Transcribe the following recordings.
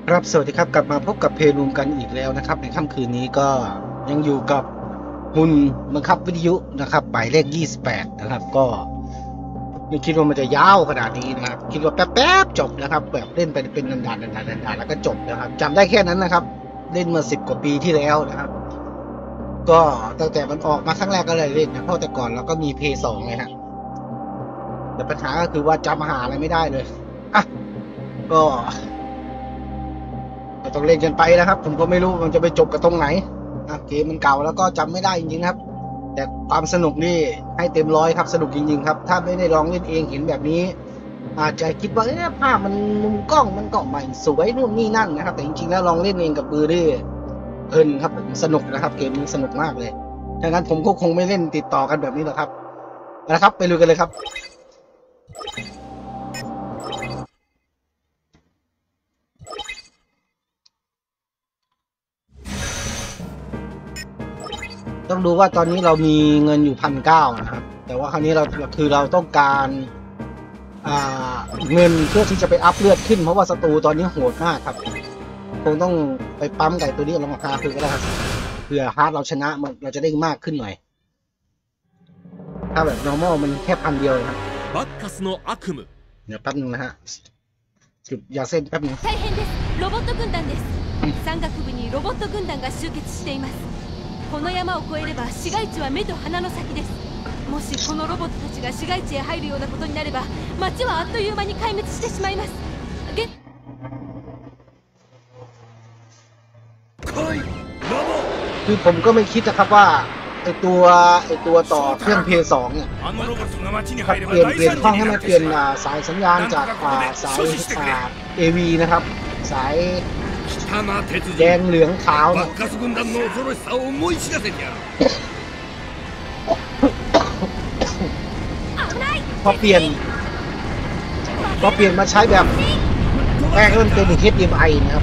ครับสวัสดีครับกลับมาพบกับเพลูมกันอีกแล้วนะครับในค่ำคืนนี้ก็ยังอยู่กับหุ่นบังคับวิทยุนะครับหมายเลข28นะครับก็ไม่คิดว่ามันจะยาวขนาดนี้นะครับคิดว่าแป๊บๆจบนะครับแบบเล่นไปเป็นนานๆแล้วก็จบนะครับจำได้แค่นั้นนะครับเล่นมา10 กว่าปีที่แล้วนะครับก็ตั้งแต่มันออกมาครั้งแรกก็เลยเล่นนะเพราะแต่ก่อนเราก็มีเพย์2ไงฮะแต่ปัญหาก็คือว่าจำหาอะไรไม่ได้เลยอ่ะก็ต้องเล่นกันไปนะครับผมก็ไม่รู้มันจะไปจบกับตรงไหนนะเกมมันเก่าแล้วก็จำไม่ได้จริงๆครับแต่ความสนุกนี่ให้เต็มร้อยครับสนุกจริงๆครับถ้าไม่ได้ลองเล่นเองเห็นแบบนี้อาจจะคิดว่าภาพมันมุมกล้องมันก็ไม่สวยนู่นนี่นั่นนะครับแต่จริงๆแล้วลองเล่นเองกับมือได้เพลินครับผมสนุกนะครับเกมนี้สนุกมากเลยดังนั้นผมก็คงไม่เล่นติดต่อกันแบบนี้หรอกครับนะครับไปลุยกันเลยครับต้องดูว่าตอนนี้เรามีเงินอยู่1,900นะครับแต่ว่าคราวนี้เราต้องการเงินเพื่อที่จะไปอัพเลือดขึ้นเพราะว่าศัตรูตอนนี้โหดมากครับคงต้องไปปั๊มไก่ตัวนี้ลงมาคาคือก็ได้ครับเผื่อฮาร์ดเราชนะเราจะได้มากขึ้นหน่อยถ้าแบบ normal มันแค่1,000 เดียวครับバッカスの悪夢เดี๋ยวแป๊บนึงนะฮะจุดยาเส้นแป๊บนึง大変ですロボット軍団です山岳部にロボット軍団が集結していますこの山を越えれば市街地は目と鼻の先ですもしこのロボットたちが市街地へ入るようなことになれば町はあっという間に壊滅してしまいますคือผมก็ไม่คิดนะครับว่าไอตัวต่อเครื่องเพย์2เนี่ยเปลี่ยนห้องให้มันเปลี่ยนสายสัญญาณจากสายAV นะครับสายแดงเหลืองขาวเนี่ยพอเปลี่ยนมาใช้แบบแรกมันเป็น HDMI นะครับ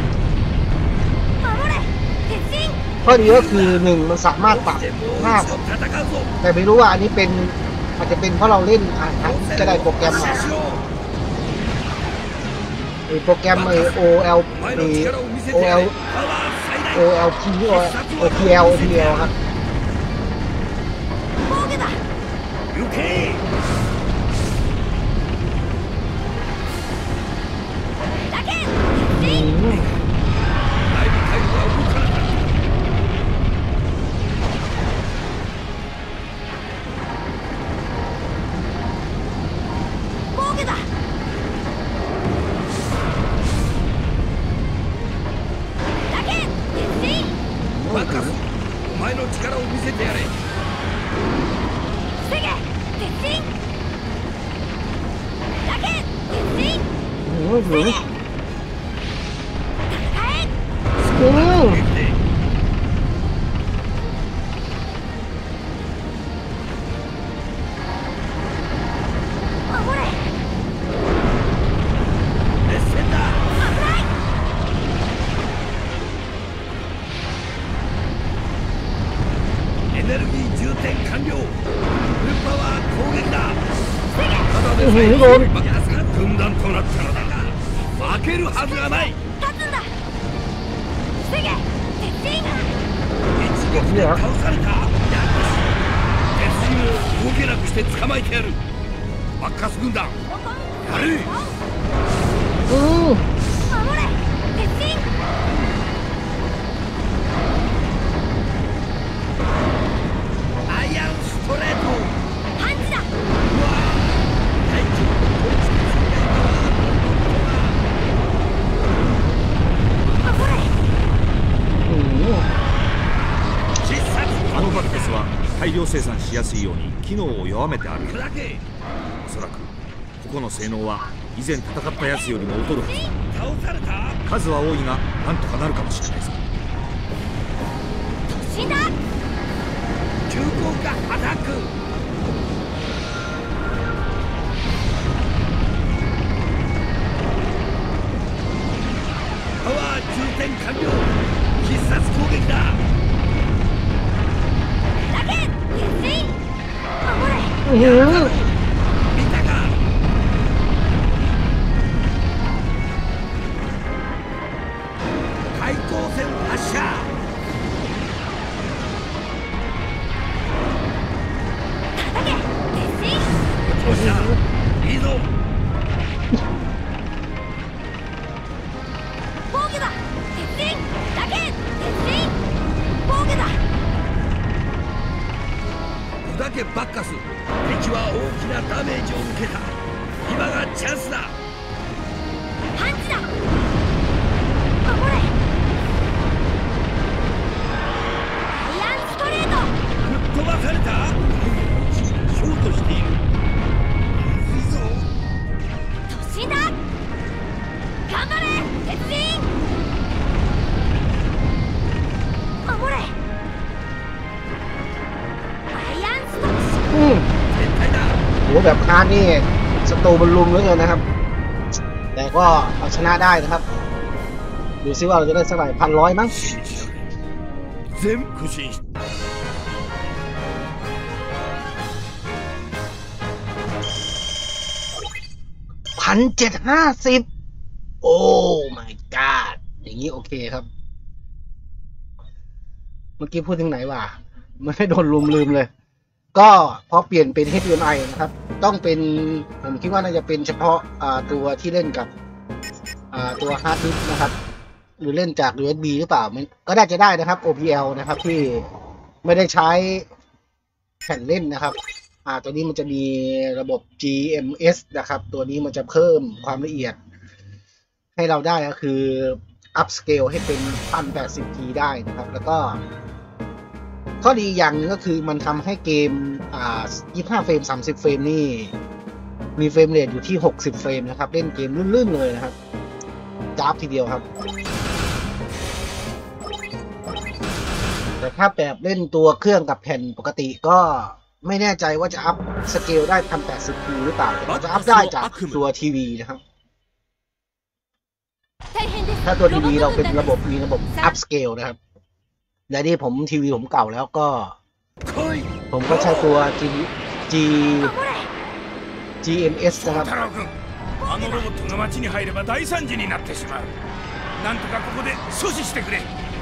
ข้อดีก็คือ1มันสามารถปรับภาพแต่ไม่รู้ว่าอันนี้เป็นอาจจะเป็นเพราะเราเล่นจะได้โปรแกรมโปรแกรมOPL ครับ軍団となったのだが負けるはずがない立つんだ防げ鉄人一撃で倒された鉄人を動けなくして捕まえてやるバッカス軍団やれ守れ鉄人アイアンストレートパンチだあのバッカスは大量生産しやすいように機能を弱めてある。おそらくここの性能は以前戦ったやつよりも劣るはず。数は多いがなんとかなるかもしれないぞ。 突進だ急降下アタックパワー充填完了必殺攻撃だだけ鉄人守れ見たかいいぞ。 防御だ。鉄人だけ。鉄人防御だ。 砕けバッカス。敵は大きなダメージを受けた。今がチャンスだ。 パンチだ。守れ。アイアンストレート。 吹っ飛ばされた。ショートしている。まずいぞ。 突進だ。頑張れ鉄人。守れ。アイアンストレート。 絶対だ。 โหแบบคาร์นี่ศัตรูมันลุมเหลือเกินนะครับแต่ก็เอาชนะได้นะครับดูซิว่าเราจะได้สักเท่าไหร่1,100มั้ง全苦心し 1,750โอ้ my god อย่างนี้โอเคครับเมื่อกี้พูดถึงไหนวะไม่ได้โดนลุมลืมเลยก็พอเปลี่ยนเป็น HDMI นะครับต้องเป็นผมคิดว่าน่าจะเป็นเฉพาะตัวที่เล่นกับตัวฮาร์ดดิสก์นะครับหรือเล่นจาก USB หรือเปล่ามันก็ได้จะได้นะครับ OPL นะครับที่ไม่ได้ใช้แผ่นเล่นนะครับตัวนี้มันจะมีระบบ GMS นะครับตัวนี้มันจะเพิ่มความละเอียดให้เราได้ก็คือ upscale ให้เป็น 1080p ได้นะครับแล้วก็ข้อดีอย่างนึงก็คือมันทำให้เกม25 เฟรม 30 เฟรมนี่มีเฟรมเรทอยู่ที่60 เฟรมนะครับเล่นเกมลื่นๆเลยนะครับจ้าบทีเดียวครับแต่ถ้าแบบเล่นตัวเครื่องกับแผ่นปกติก็ไม่แน่ใจว่าจะอัพสเกลได้ 1080p หรือเปล่าแต่จะอัพได้จากตัวทีวีนะครับถ้าตัวทีวีเราเป็นระบบมีระบบอัพสเกลนะครับและนี่ผมทีวีผมเก่าแล้วก็ผมก็ใช้ตัว GMS นะครับあのロボットが町に入れば大惨事になってしまう。なんとかここで阻止してくれ。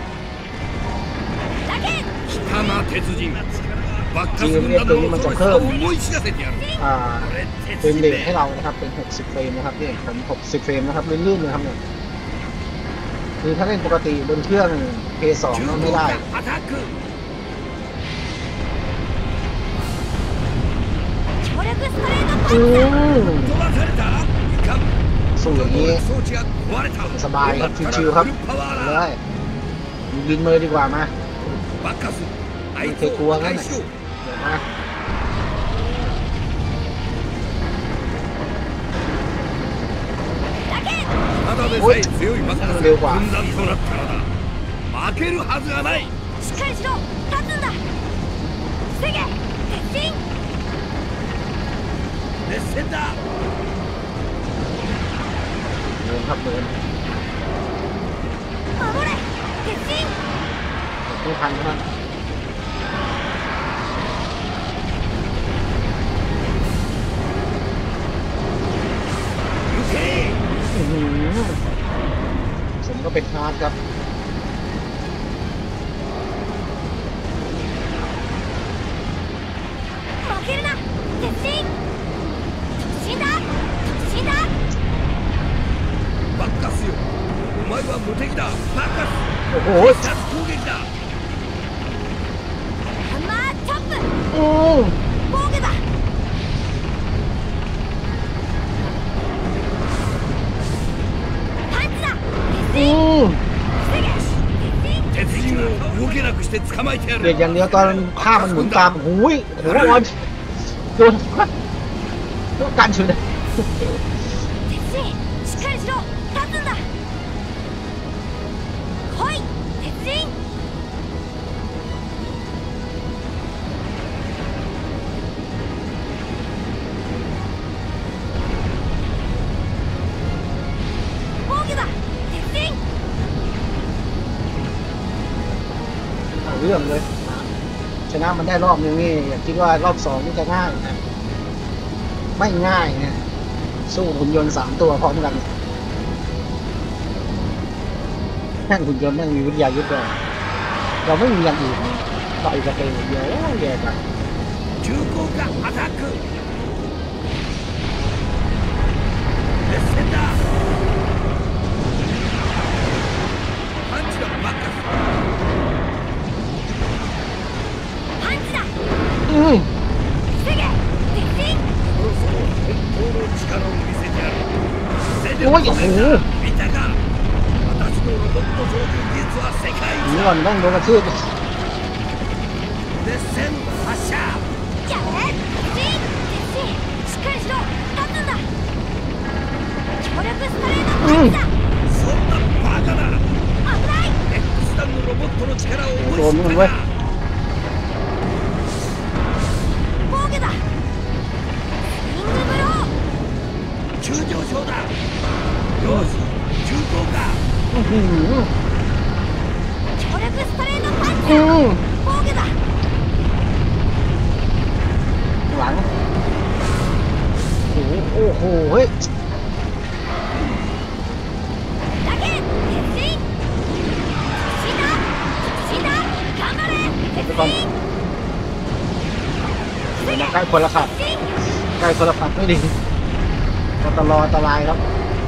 来たな鉄人。バッカス軍団の恐ろしさを思い知らせてやる。 เฟรมเรทให้เรานะครับเป็น60 เฟรมนะครับเนี่ยผม60 เฟรมนะครับลื่นๆนะครับเนี่ยคือถ้าเล่นปกติบนเครื่อง P2 ก็ไม่ได้สู้อย่างนี้สบายครับชิวๆครับเลยบินมือดีกว่ามาไม่เคยกลัวงั้นนะโอ้ยเร็วกว่า負けるはずがない。 しっかりしろ。立つんだ。防げ。鉄人。 熱戦だ。 เดินครับเดิน守れ。鉄人。 ไม่ทันครับผมก็เป็นฮาร์ดครับ負けるな。鉄人。突進だ。突進だ。 バッカスよ。お前は無敵だ。バッカス。 โอ้โห殺攻撃だ。 ハンマーチョップ。防御だ。パンチだ。鉄人。防げ。 鉄人を動けなくして捕まえてやる。 เด็กอย่างเดียวตอนภาพมันหมุนตามหูยโหร้อนโดนกันชุดเลย鉄人しっかりしろ。立つんだ。来い鉄人。防御だ鉄人。 เรื่องเลยชนะมันได้รอบนึงนี่อย่าคิดว่ารอบ2นี่จะง่ายนะไม่ง่ายนะสู้หุ่นยนต์3 ตัวพร้อมกันแค่หุ่นยนต์นั่งมีวิทยายุทธ์ด้วยเราไม่มีอย่างอื่นต่อยกับเองเดียวแย่จัง重厚化アタック。 โอ้ยโอ้โหนี่ก่อนต้องโดนกระทืบโดนมันเว้ยหลังโอ้โหเฮ้ยไปก่อนใกล้คนละขับใกล้คนละขับไม่ดีอันตรายครับ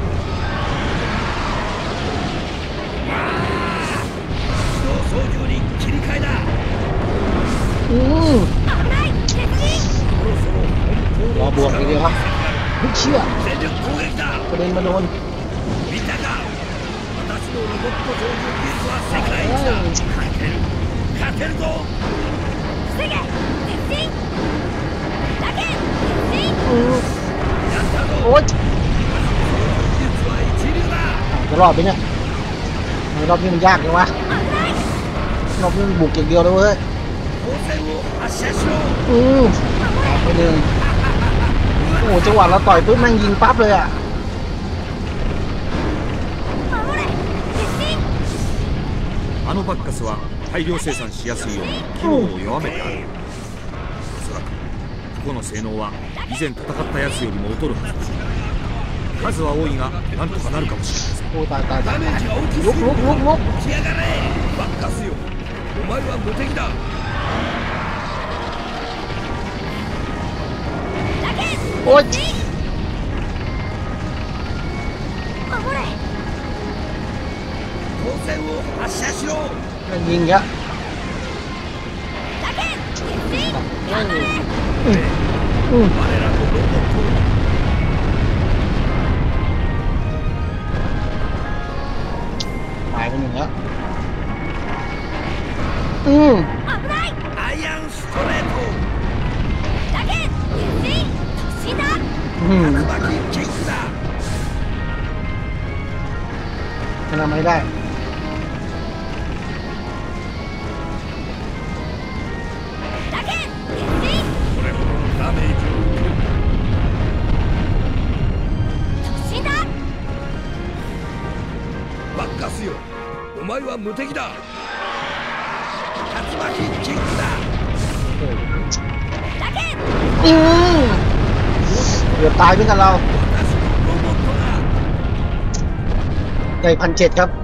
รอบวกอย่างเดียวครับเชี่ยประเด็นมาโดนโอ๊ยจะรอดไหมเนี่ยรอบนี้มันยากเลยวะรอบนี้มันบุกอย่างเดียวเลยเว้ยไปหนึ่งโอ้จังหวะเราต่อยปุ๊บแม่งยิงปั๊บเลยอ่ะあのバッカスは大量生産しやすいように機能を弱めてある。おそらくここの性能は以前戦ったやつよりも劣るはずだ。数は多いがなんとかなるかもしれません。 โอ้ตายลุกバッカスよ、お前は無敵だ。 โอ๊ยมันยิงเยอะตายไปหนึ่งแล้วアイアンストレートทำไม่ได้バッカスよ、お前は無敵だ。竜巻キックだ。 เกือบตายด้วยกันเราได้1,700ครับ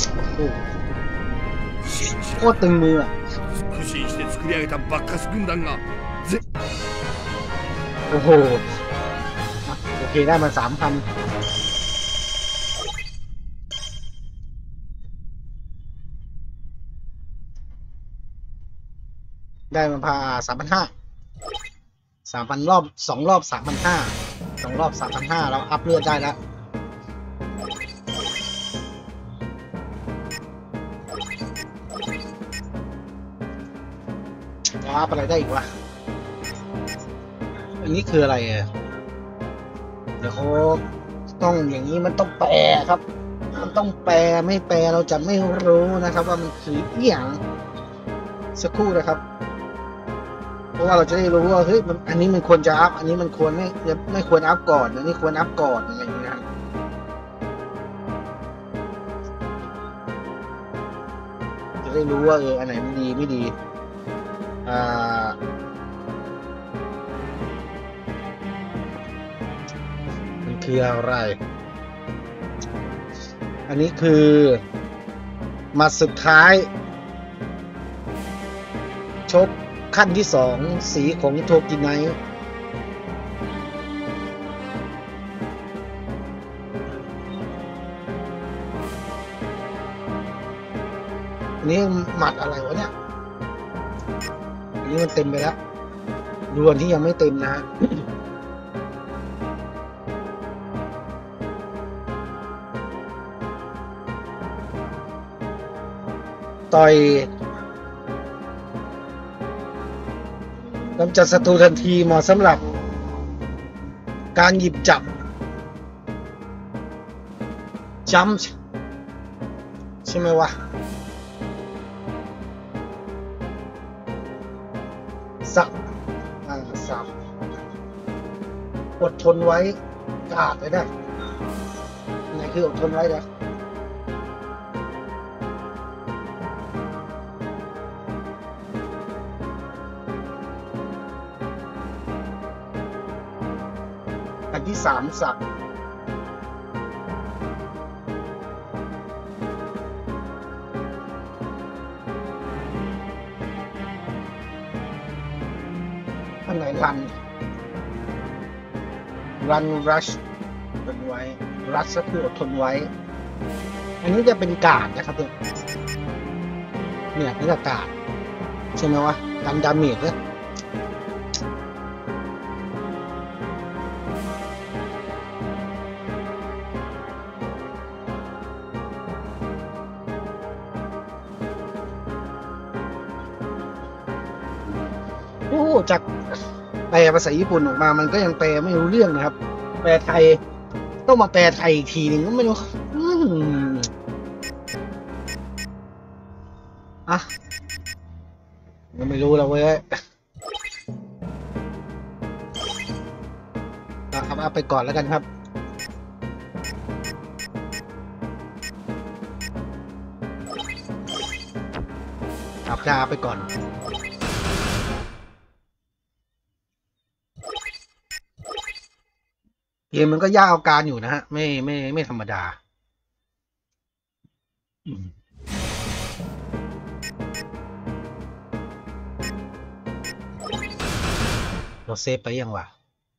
โคตรตึงมืออ่ะ苦心して作り上げたバッカス軍団がโอ้โหโอเคได้มา 3,000ได้มาพา 3,500 รอบ2 รอบ 3,500 2 รอบ 3,500 เราอัพเลือดได้แล้วเราอัพอะไรได้อีกวะอันนี้คืออะไรอ่ะเดี๋ยวเขาต้องอย่างนี้มันต้องแปลครับ มันต้องแปลไม่แปลเราจะไม่รู้นะครับว่ามันคืออย่างสักครู่นะครับเพราะว่าเราจะได้รู้ว่าเฮ้ยอันนี้มันควรจะอัพอันนี้มันควรไม่ควรอัพก่อนอันนี้ควรอัพก่อนอะไรอย่างเงี้ยจะได้รู้ว่าอันไหนมันดีไม่ดีมันคืออะไรอันนี้คือมาสุดท้ายชกขั้นที่2สีของโทกิไนท์นี่หมัดอะไรวะเนี่ยอันนี้มันเต็มไปแล้วดวลที่ยังไม่เต็มนะต่อยกำจัดศัตรูทันทีเหมาะสำหรับการหยิบจับจัมป์ใช่ไหมวะสับอดทนไว้กาดเลยนะไหนคืออดทนไว้นะอันที่3สับอันไหนรันรัชทนไว้รัชก็คืออดทนไว้อันนี้จะเป็นการ์ดนะครับเนี่ยนี่ก็การ์ดใช่ไหมวะกันดาเมจเนี่ยโอ้จากแปลภาษาญี่ปุ่นออกมามันก็ยังแปลไม่รู้เรื่องนะครับแปลไทยต้องมาแปลไทยอีกทีหนึ่งก็ไม่รู้อ่ะยังไม่รู้แล้วเว้ยครับเอาไปก่อนแล้วกันครับอับดาไปก่อนเกมมันก็ยากเอาการอยู่นะฮะไม่ธรรมดาเราเซฟไปยังวะ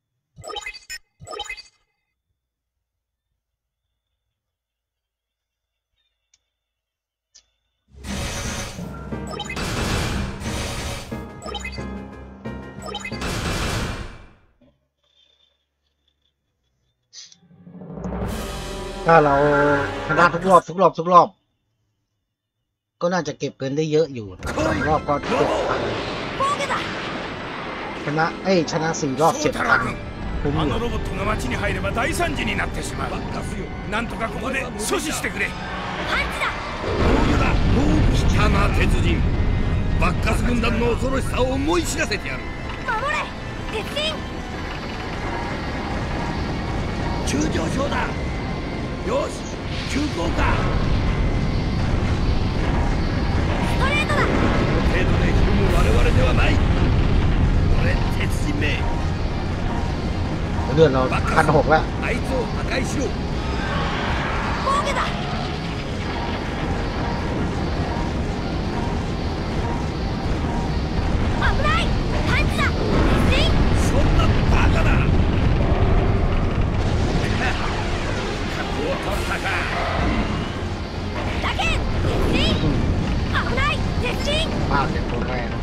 ถ้าเราชนะทุกรอบก็น่าจะเก็บเงินได้เยอะอยู่2 รอบก็7,000ชนะ4 รอบ 7,000คุ้มอยู่ロボットが町に入れば大惨事になってしまう。バッカスよ、なんとかここで阻止してくれ。 パンチだ。 防御だ。もう来たな鉄人。バッカス軍団の恐ろしさを思い知らせてやる。 守れ鉄人。 急上昇だ。よし、急降下。 ストレートだ。 この程度でひるむ我々ではない。俺鉄人め。 เลือดเรา1,600แล้วあいつを破壊しろ。 防御だ。危ないパンチだ。鉄人。 そんなバカな。覚悟を取ったか。 だけ鉄人。危ない鉄人。 มากเลยตัวแรก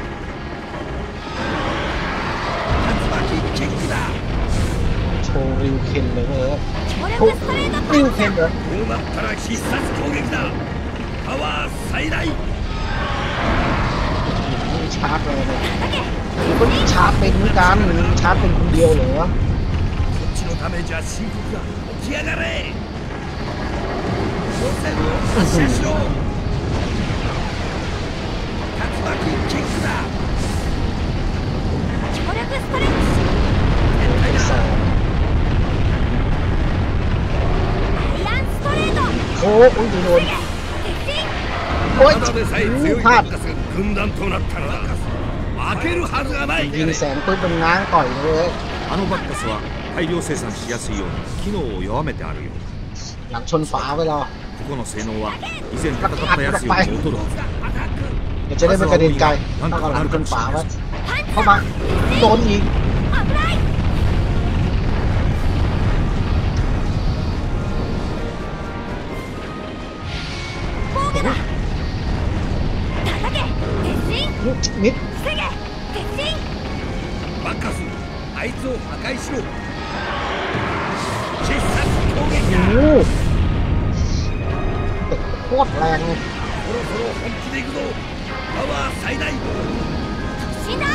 竜巻キックだ。 โชว์ริวเคนเลย強力ストレートパริンチวเคนเหรอこうなったら必殺攻撃だ。パワー最大。 ชาร์จเลยเนี่ยだけก็ชาร์จเป็นเหมือนกันชาร์จเป็นคนเดียวเหรอこっちのダメージは深刻だ。起き上がれ。路線を発射しろ。竜巻キックだ。 強力ストレッチ。 โอ้ยโดนโอ้ยพลาด軍団となったのだ。負けるはずがない。 ยิงแสงปืนเป็นง้างต่อยเลยあのバッカスは大量生産しやすいように機能を弱めてあるよ。 หลังชนฝาไว้รอここの性能は以前戦ったやつよりも劣るはずだ。 เดี๋ยวจะได้ไม่กระเด็นไกลต้องเอาหลังชนฝาไว้เข้ามาโดนอีกนิดバッカス、あいつを破壊しろ。必殺攻撃だ。 โคตรแรงเลย殺せそろ本気で行くぞ。パワー最大。 突進だ。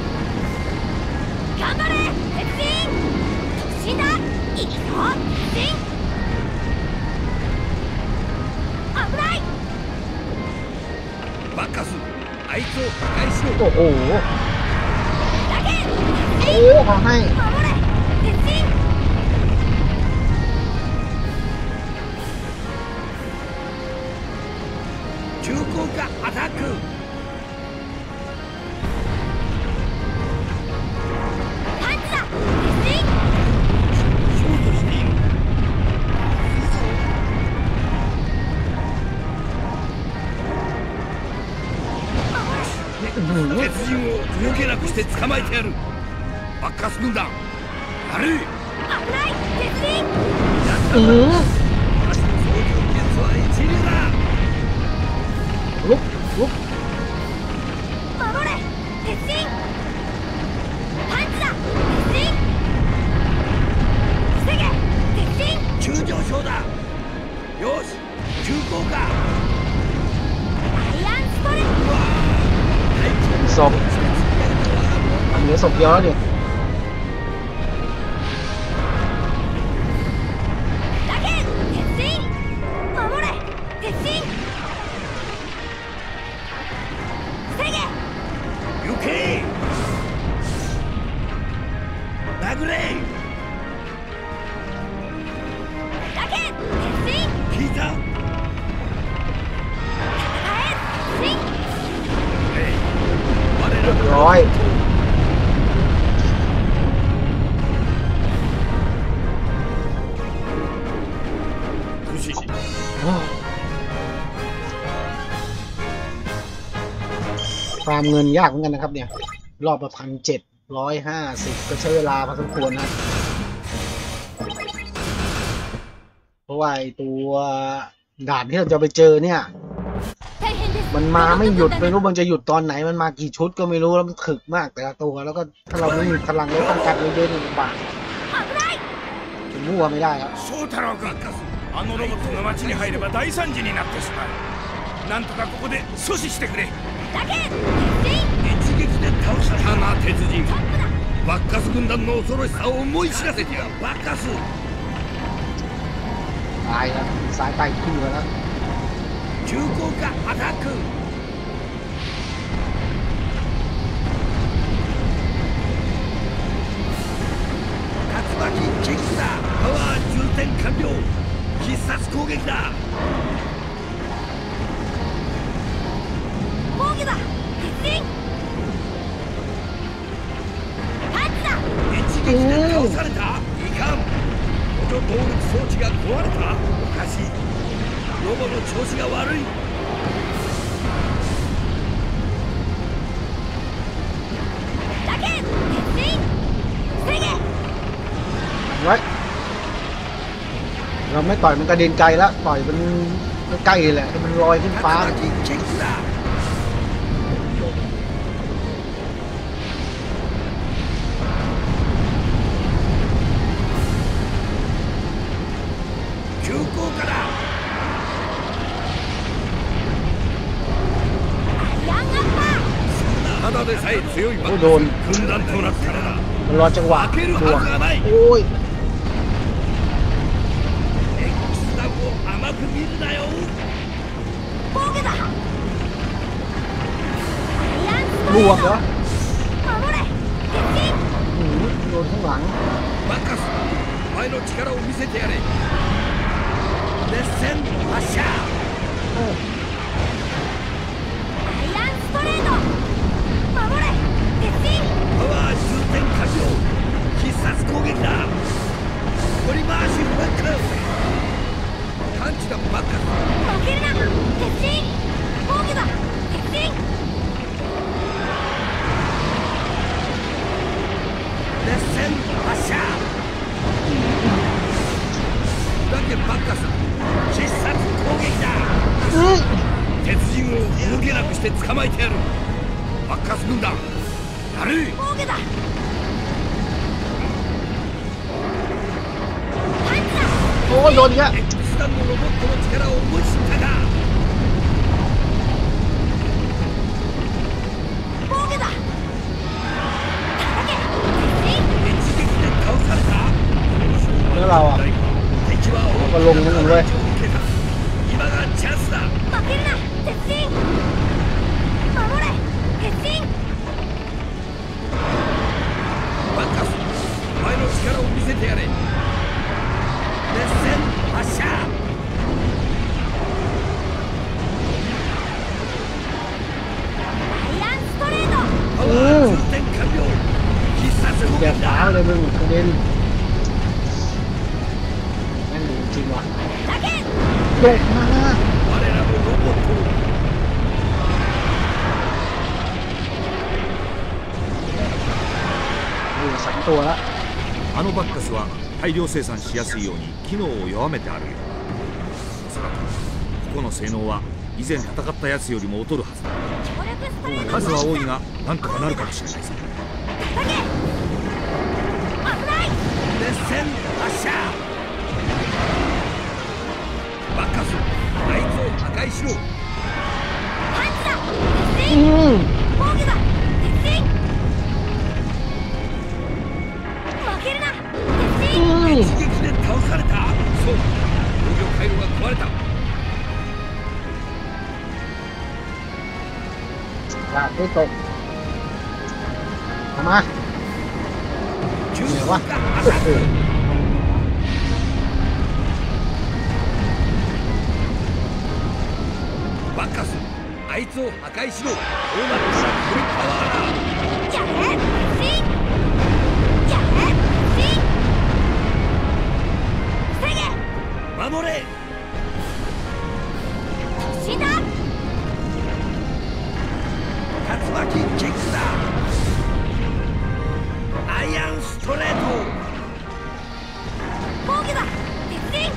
頑張れ鉄人。突進だ。いくぞ鉄人。危ない。 バッカス、あいつを破壊しろ。 โอ้โหだけโอ้เขาให้守れ鉄人。 急降下アタック。 パンチだ鉄人。 ショートしている。鉄人を動けなくして捕まえてやる。バッカス軍団、やれ。 危ない鉄人。 อือ操縦術は一流だ。 ลุกลุก守れ鉄人。パンチだ鉄人。防げ鉄人。 急上昇だ。よし、急降下。 アイアンストレッチ。 ศพเหลือศพเยอะดิだけ鉄人。守れ鉄人。防げ。 行け。殴れ。 だけ鉄人。 聞いた。 戦え鉄人。 我らเรียบร้อย不死。 ฟาร์มเงินยากเหมือนกันนะครับเนี่ยรอบละ1,750ก็ใช้เวลาพอสมควรนะเพราะว่าไอตัวด่านที่เราจะไปเจอเนี่ยมันมาไม่หยุดไม่รู้มันจะหยุดตอนไหนมันมากี่ชุดก็ไม่รู้แล้วมันถึกมากแต่ละตัวแล้วก็ถ้าเราไม่มีพลังแล้วต้องการเยอะๆนี่ลำบากมันมั่วไม่ได้ครับ翔太郎君、あのロボットが町に入れば大惨事になってしまう。なんとかここで阻止してくれ。 だけ一撃で倒したな、鉄人。バッカス軍団の恐ろしさを思い知らせてやる。バッカス。 ตายแล้วสายไตขึ้นมาแล้ว急降下アタック。竜巻キックだ。パワー充填完了。必殺攻撃だ。 防御だ鉄人。パンチだ。 一撃で倒された。いかん。補助動力装置が壊れた。おかしい。ロボの調子が悪い。 だけ鉄人。防げ。 ไว้เราไม่ต่อยมันกระเด็นไกลแล้วต่อยมันใกล้ๆแหละให้มันลอยขึ้นฟ้า竜巻キックだ。急降下だ。 アイアンアッパー。 ただでさえ強いバッカス軍団となったらだ。 มันรอจังหวะ負けるตัวはずがない。 โอ้ย X 弾を甘く見るなよ。 防御だ。アイアンストบレวーกเหรอト。守れ鉄人。 โดนข้างหลังバッカス、お前の力を見せてやれ。熱戦発射。 アイアンストレート。守れ鉄人。 パワー充填完了。必殺攻撃だ。取り回しバッカス。パンチだバッカス。 負けるな鉄人。防御だ鉄人。 熱戦発射。だけバッカス、必殺攻撃だ。鉄人を動けなくして捕まえてやる。バッカス軍団、やれ。 防御だ。パンチだ。 โอ้ยโดนอีกแล้ว X 弾のロボットの力を思い知ったか。 แล้วเราอ่ะเราก็ลงนั่นเลยแกฟ้าเลยมึงกระเด็นแม่งดูจริงว่ะโดดมา3ตัวแล้วあのバッカスは大量生産しやすいように機能を弱めてあるよ。おそらくここの性能は以前戦ったやつよりも劣るはずだ。数は多いがなんとかなるかもしれないぞ。熱戦発射。バッカス、あいつを破壊しろ。 パンチだ。防御だ。負けるな。 一撃で倒された。そう、防御回路が壊れた。 ดาบไม่ตกเข้ามาเดี๋ยววะバッカス、あいつを破壊しろ。こうなったらフルパワーだ。 やれシンやれシン防げ守れ。 死んだ竜巻キックだ。アイアンストレート。 防御だ鉄人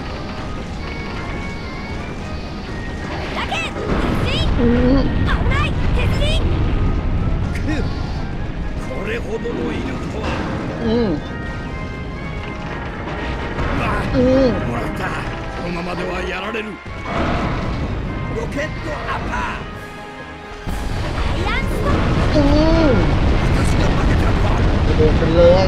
だけ鉄人危ない鉄人これほどの威力とは。もらった。このままではやられる。ロケットアッパー。私が負けたのはเดินไปเลย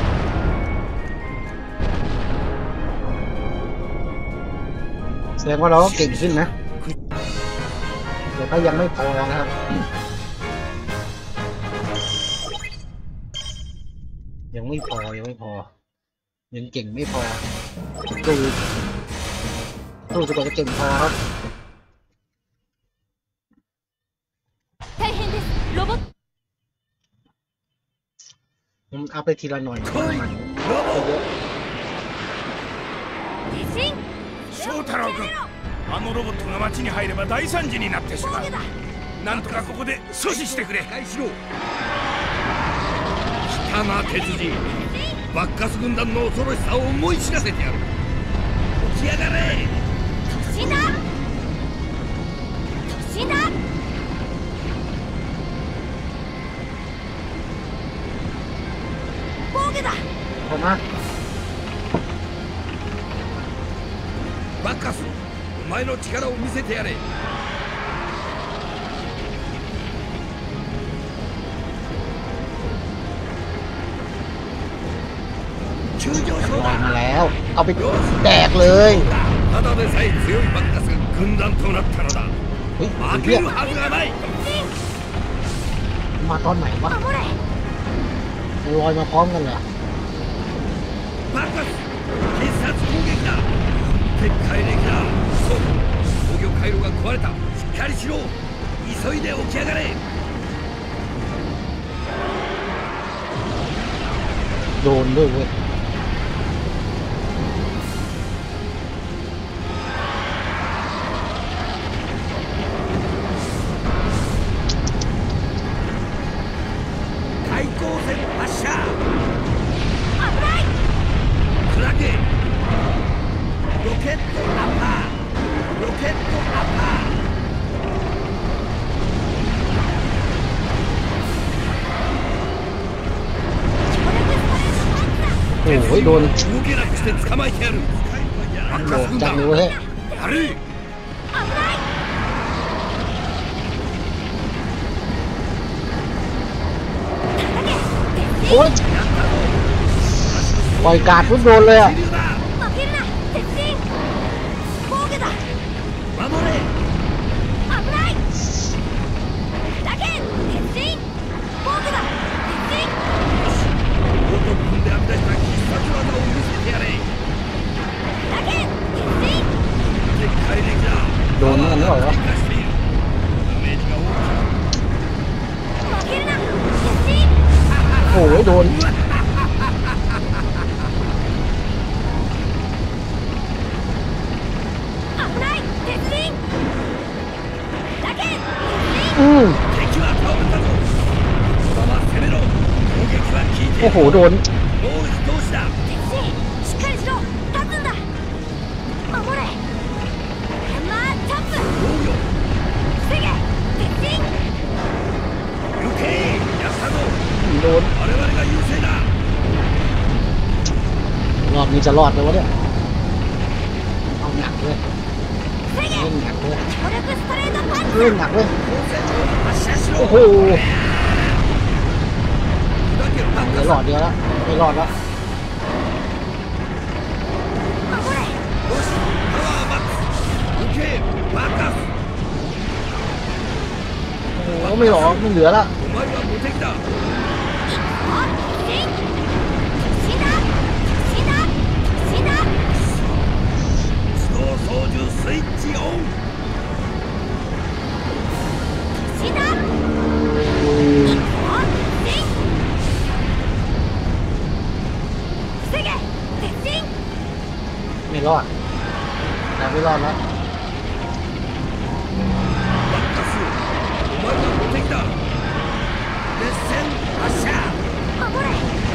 แสดงว่าเราก็เก่งขึ้นนะแต่ก็ยังไม่พอนะครับยังไม่พอยังเก่งไม่พอสู้จนกว่าจะเก่งพอครับผมเอาไปทีละหน่อย翔太郎君、あのロボットが町に入れば大惨事になってしまう。なんとかここで阻止してくれ。来たな鉄人。バッカス軍団の恐ろしさを思い知らせてやる。起き上がれ。 突進だ突進だ防御だ。 เข้ามาバッカス、お前の力を見せてやれ。急上昇だ。 มาแล้วเอาไปแดกเลยただでさえ強いバッカスが軍団となったのだ。負けるはずがない。 มาตอนไหนวะลอยมาพร้อมกันเลยバッカス、必殺攻撃だ。撤回できた。そう、防御回路が壊れた。しっかりしろ。急いで起き上がれ。 โดนด้วยเว้ย対向戦発射。危ない。クラゲ。ロケットアッパー。ロケットアッパー。 โอ้ยโดน動けなくして捕まえてやる。 โดนจังเลยเว้ยやれ。 โอ้ยปล่อยการ์ดปุ๊บโดนเลยอ่ะนเหมือนกันหรือเปล่าวะ負けるな鉄人โอ้ยโดน危ない鉄人だけ鉄人อืม敵は倒れたぞ。このまま攻めろ。攻撃は効いていโอ้る。 โหโดนもう一押しだ。 鉄人しっかりしろ立つんだ守れまあジャンプ防御。 防げ鉄人行け。やったぞ。 โดน我々が優勢だ。 รอบนี้จะรอดไหมวะเนี่ยเอาหนักเลย防げเล่นหนักเลย強力ストレートパンチเล่นหนักเลย光線を発射しろ。 โอ้โหだけどなんไม่かรอดเดียวแล้วไม่รอดแล้ว守れよし、パワーマックス。行け。バカス。 โอ้โหไม่หรอไม่เหลือละお前は無敵だ。 あ鉄人死んだ死んだ死んだ自動操縦スイッチオン。 死んだあ鉄人防げ鉄人ไม่รอดแต่ไม่รอดแล้วバカス。お前は無敵だ。熱戦発射。 守れ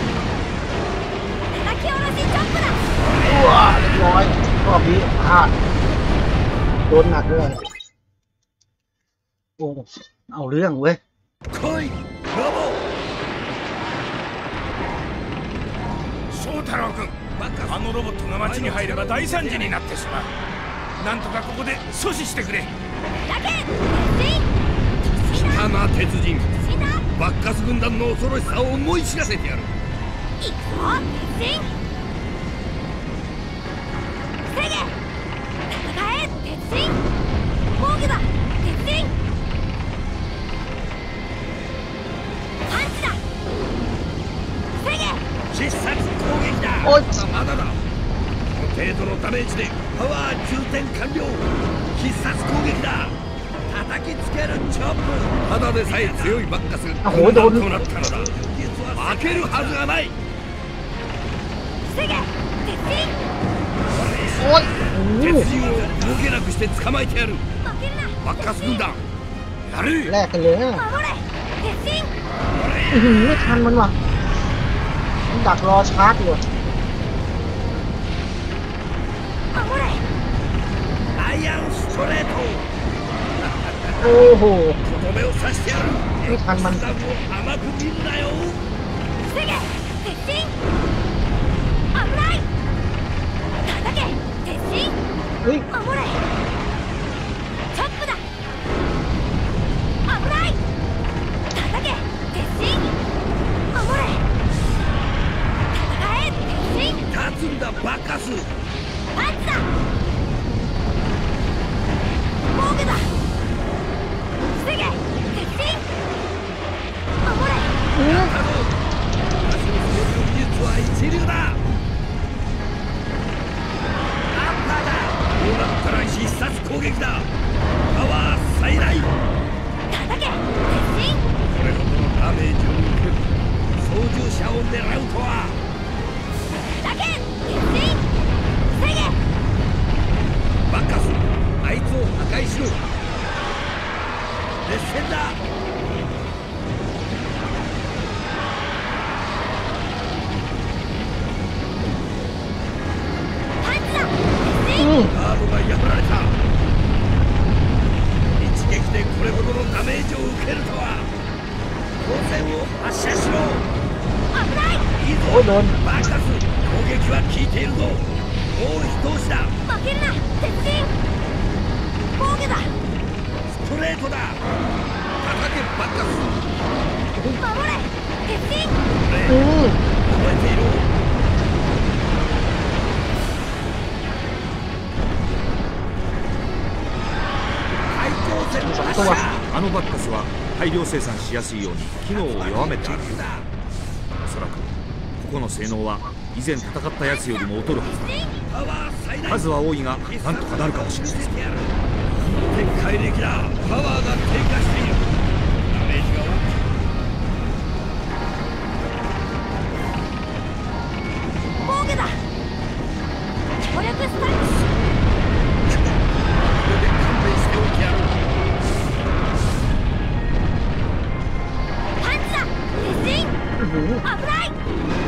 叩き下ろしジャンプだว้าเรียบร้อยรอบนี้พลาดโดนหนักด้วยโอ้เอาเรื่องเว้ย来い。ラボ。 翔太郎君、あのロボットが町に入れば大惨事になってしまう。なんとかここで阻止してくれ。 だけ鉄人死んだ来たな鉄人。 死んだバッカス軍団の恐ろしさを思い知らせてやる。 行くぞ鉄人防げ戦え鉄人防御だ鉄人パンチだ防げ必殺攻撃だ。 おいまだだ。この程度のダメージでパワー充填完了。必殺攻撃だ。叩きつけるチョップ。ただでさえ強いバッカスがあほんと軍団となったのだ。負けるはずがない。 防げ鉄人โอ้ยโอ้鉄人を動けなくして捕まえてやる。 負けるなバッカス軍団やれ。 แลกกันเลยนะ守れ鉄人อื้อหือไม่ทันมันว่ะมันดักรอชาร์จอยู่守れアイアンストレート。 โอ้โหとどめを刺してやる。 ไม่ทันมัน軍団を甘く見るなよ。 防げ鉄人危ない叩け鉄人เฮ้ย守れチョップだ危ない叩け鉄人守れ戦え鉄人立つんだバカス。 パンチだ防御だ防げ鉄人守れอื้อあの私の操縦技術は一流だ。アッパーだ。こうなったら必殺攻撃だ。パワー最大。こ叩け鉄人れほどのダメージを受ける操縦者を狙うとは。 だけ鉄人防げバッカス、あいつを破壊しろ。熱戦だ。 パンチだ鉄อื人มガードが破られた。一撃でこれほどのダメージを受けるとは。光線を発射しろ。 危ないいいぞ。 โอ้โดนバカス、攻撃は効いているぞ。もう一押しだ。 負けるな鉄人防御だストレートだ。叩けバカス。 守れ鉄人อืม覚えていろ。対抗戦発射。 あのバッカスは大量生産しやすいように機能を弱めてある。おそらくここの性能は以前戦ったやつよりも劣るはずだ。 パワー最大。 数は多いがなんとかなるかもしれない。 見せてやる。 怪力だ。パワーが低下している。ダメージが大きい。 防御だ。強力スタイル。 これで勘弁しておきやろう。 パンチだ。鉄人。危ない。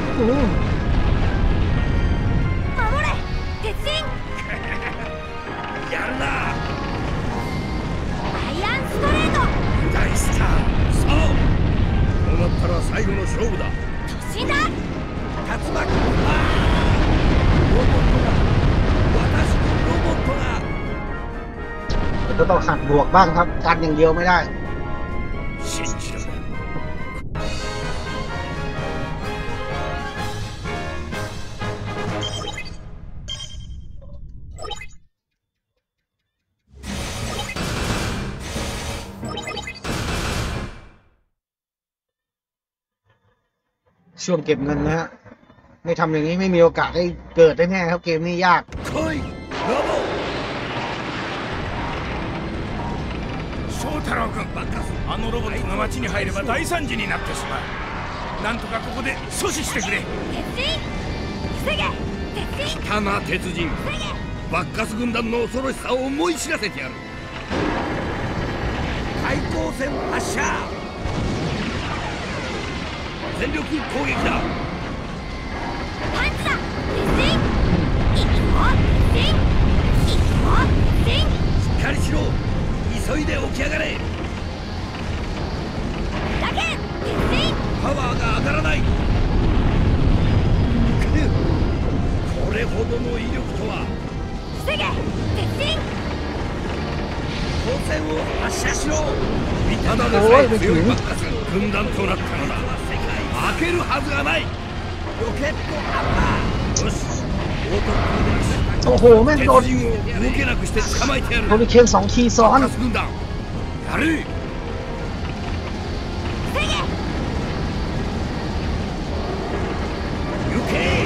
守れ鉄人。 やるな。 アイアンストレート。 大スター。さあこうなったら最後の勝負だ。 突進だ。 竜巻。ああロボットだ。私のロボットが。 ก็ต้องหัดบวกบ้างครับกันอย่างเดียวไม่ได้信じられん。 ช่วงเก็บเงินนะฮะไม่ทำอย่างนี้ไม่มีโอกาสได้เกิดได้แน่ครับเกมนี้ยาก来いロボ。翔太郎君、あのロボットが町に入れば大惨事になってしまう。なんとかここで阻止してくれ。 鉄人防げ。鉄人来たな鉄人。 防げ。 バッカス軍団の恐ろしさを思い知らせてやる。対抗戦発射。全力攻撃だ。 パンチだ。鉄人行くぞ。鉄人行くぞ。鉄人しっかりしろ。急いで起き上がれ。 だけ鉄人。 パワーが上がらない。これほどの威力とは。 防げ鉄人。 光線を発射しろ。ただでさえ強いバッカス軍団となったのだ。負けるはずがない。ロケットアッパー。よしโอ้โหแม่งโดน鉄人を動けなくして捕まえてやる。 โดนเคน2ทีซ้อนバッカス軍団やれ。 防げ。 行け。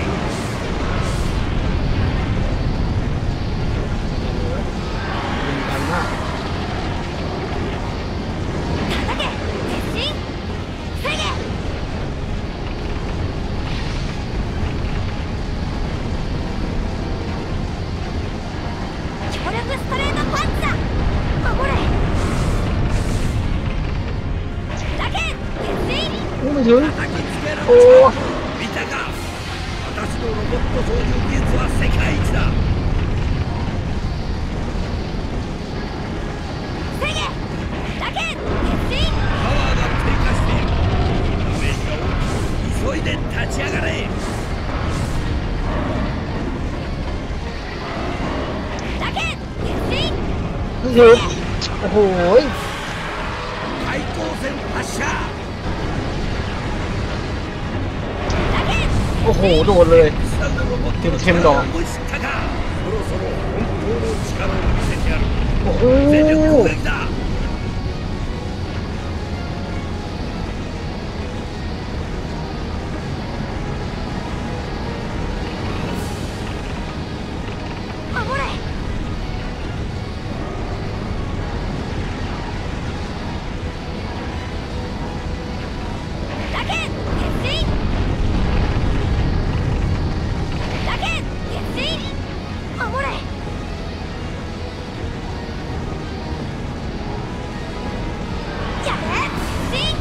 叩け鉄人防げ。強力ストレートパンチだ。守れ。だけ鉄人。 โอ้ไม่ถึง叩きつけろ。 โอ้見たか。私のロボット操縦技術は世界一だ。 防げ。だけ鉄人。 パワーが低下している。ダメージが大きい。急いで立ち上がれ。 だけ鉄人。 ไม่ถึงโอ้โห対抗戦発射。 だけโอ้โหโดนเลยテムだ。思い知ったか。そろそろ本当の力を見せてやる。 โอ้โห全力攻撃だ。 守れ。だけ鉄人。だけ鉄人。守れ。やれ鉄人。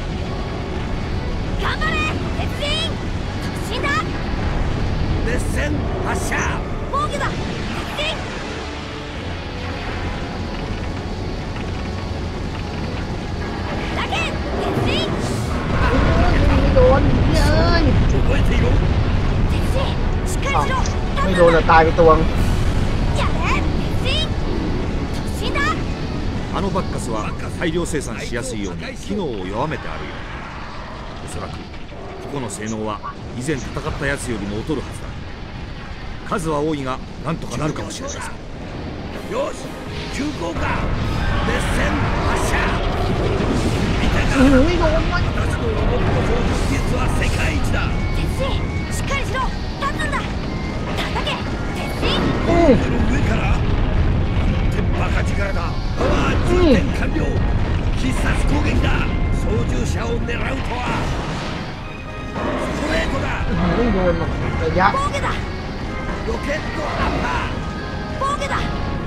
頑張れ鉄人。突進だ。 熱戦発射。 防御だ鉄人。だけ鉄人。 โดนเย้ย覚えていろ。 鉄人しっかりしろ。 ไม่โดนแต่ตายไปตัวงやれ鉄人。突進だ。 あのバッカスは大量生産しやすいように機能を弱めてあるよ。おそらくここの性能は以前戦ったやつよりも劣るはずだ。数は多いがなんとかなるかもしれないさ。 よし急降下。熱戦発射。見たか。 ไม่โดนวะ私のロボット操縦技術は世界一だ。 鉄人しっかりしろ。立つんだ。叩け鉄人。 うんこの上から。なんてバカ力力だ。パワー充填完了。必殺攻撃だ。操縦者を狙うとは。ストレートだ。 ไม่โดนหรอกระยะ防御だ。 ロケットアッパー。 防御だ。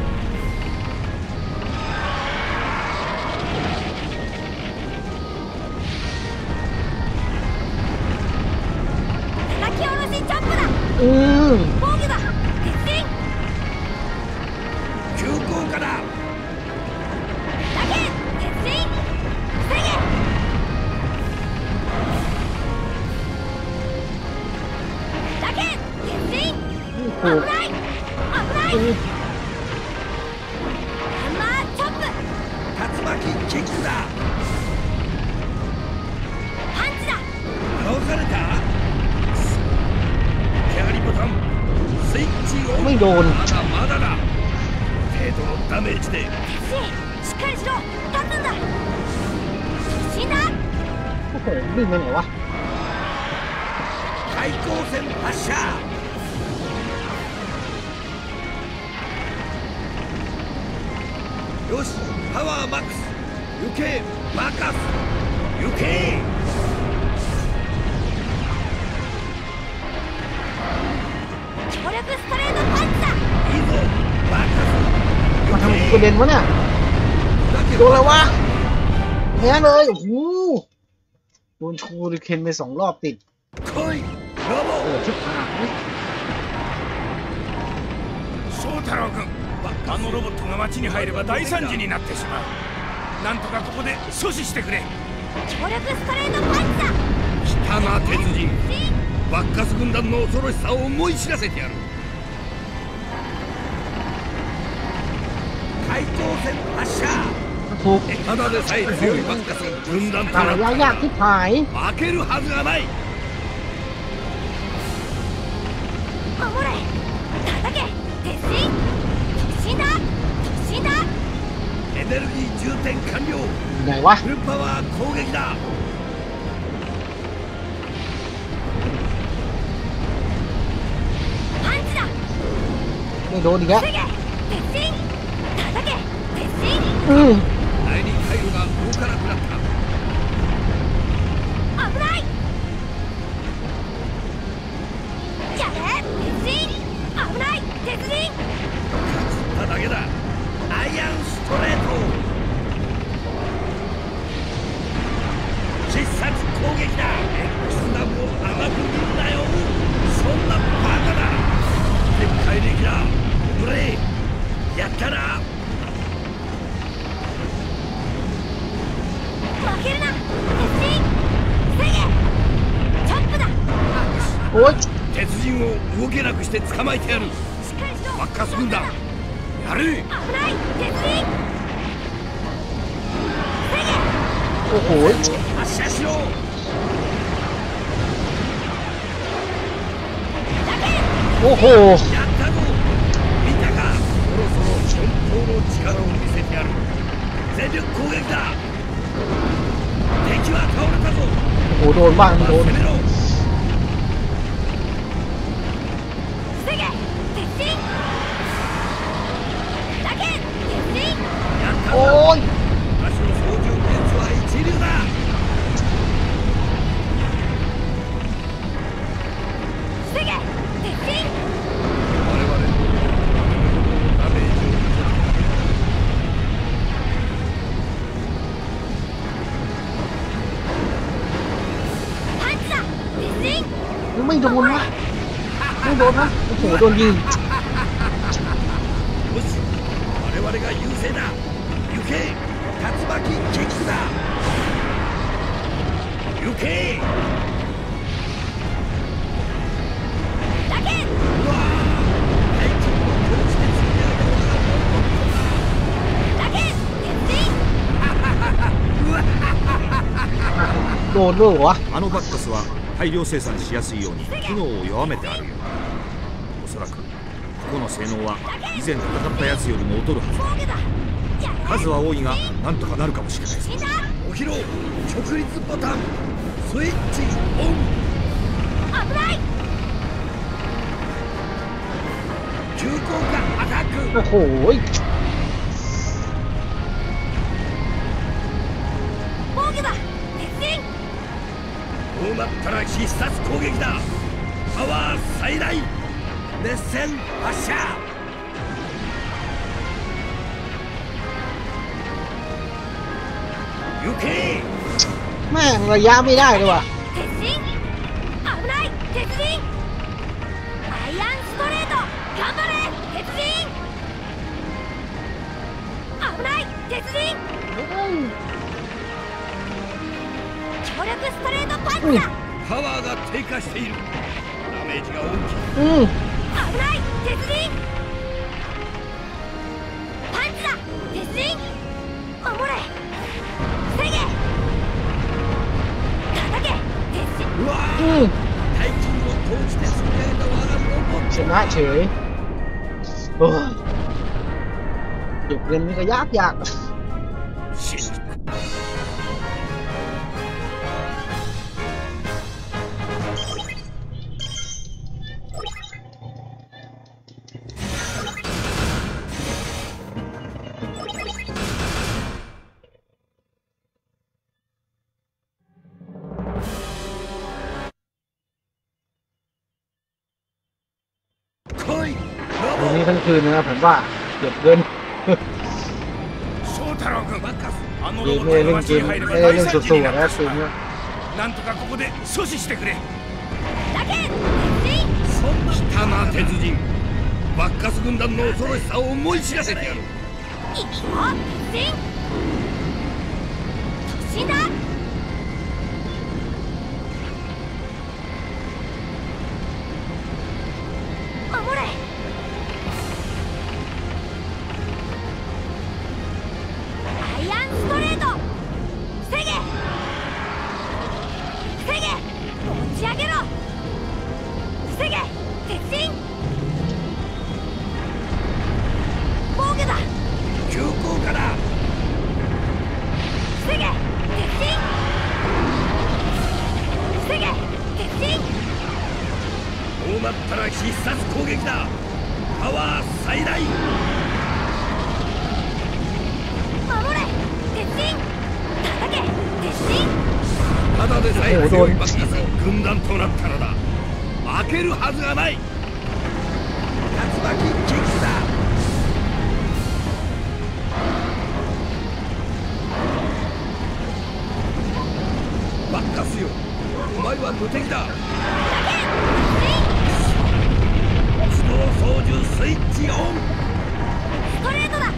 叩き下ろしチャップだ。防御だ。鉄人。 急降下だ。 だけ鉄人。防げ。だけ鉄人。危ない。危ない。ハンマーチョップ。 竜巻キックだ。 パンチだ。 倒された。左ボタンスイッチオン。 ไม่โดนまだまだだ。程度のダメージで。 鉄人しっかりしろ。立つんだ。死んだ。 โอ้โหวิ่งไปไหนวะ対向戦発射。よし、パワーマックス。行けバカス。行け。 強力ストレートパンチだ。 いいぞバカス。 มาทำกระเด็นวะเนี่ยโดนแล้ววะแพ้เลยโอ้โหโดนชูริเคนไป2 รอบติด来いロボ。 ชิบหาย翔太郎君、あのロボットが町に入れば大惨事になってしまう。なんとかここで阻止してくれ。 強力ストレートパンチだ。 来たな鉄人。バッカス軍団の恐ろしさを思い知らせてやる。対向戦発射。 ถูกただでさえ強いバッカス軍団とตาなっยากที่หาย負けるはずがない。 守れ。叩け鉄人。突進だ。突進だ。 エネルギー充填完了。 ไหนวะフルパワー攻撃だ。 パンチだ。 ไม่โดนอีกแล้ว防げ鉄人。叩け鉄人。 第二回路が動かなくなった。 危ない。やれ鉄人。危ない鉄人。 ただけだ。アイアンストレート。必殺攻撃だ。Xダムを甘く見るなよ。そんなバカだ。絶対的だ。ブレイやったな。 負けるな鉄人。防げチョップだ。 โอ๊ย鉄人を動けなくして捕まえてやる。 しっかりしろ。 バッカス軍団やれ。 危ない鉄人。防げโอ้โห発射しろ。 โอ้โหやったぞ。見たか。そろそろ本当の力を見せてやる。全力攻撃だ。敵は倒れたぞ。 โอ้โหโดนบ้างโดน攻めろ。 防げ鉄人。だけ鉄人。 やったぞ。 โอ้ย私の操縦技術は一流だ。 防げ鉄人。 我々のダメージを見せて。 パンチだ鉄人。 ไม่โดนวะไม่โดนนะโอ้โหโดนยิงよし、我々が優勢だ。行け竜巻キックだ。行け。 だけうわー、大金の高知鉄にあるのはだけ鉄人。 โดนด้วยเหรอวะあのバッカスは大量生産しやすいように機能を弱めてあるようだ。おそらくここの性能は以前戦ったやつよりも劣るはずだ。 防御だ。やれ数は多いがなんとかなるかもしれないぞ。 死んだ。 お披露直立ボタンスイッチオン。 危ない。 急降下アタック。 โอ้โหうなったら必殺攻撃だ。パワー最大熱戦発射。行け。 แม่งระยะไม่ได้เลยว่ะ鉄人危ない鉄人アイアンストレート頑張れ鉄人危ない鉄人強力ストレートパンチだ。 パワーが低下している。ダメージが大きい。 危ない鉄人パンチだ鉄人守れ防げ叩け鉄人うわー大金を投じて積み上げた我がロボット。 ชนะเฉยโอ้ยเก็บเงินนี่ก็ยาก信じた。 วันนี้ทั้งคืนนะครับผมว่าเก็บเงิน翔太郎君あのไม่ロボットがได้เล่นเก街にม入ればไม่ได้大เล่น惨事สู้になる。 ๆนะคืนนี้なんとかここで阻止してくれ。 だけ鉄そんな来たな鉄人。バッカス軍団の恐ろしさを思い知らせてやる。 人いくよ鉄人突進だ守れアイアンストレート防げ防げ持ち上げろ防げ鉄人防御だ急降下だ。 防げ鉄人防げ鉄人こうなったら必殺攻撃だ。パワー最大。 守れ鉄人叩け鉄人ただでさえ強いバッカス軍団となったのだ。負けるはずがない。竜巻キックだ。バッカスよ、お前は無敵だ。自動操縦スイッチオン。 ストレートだ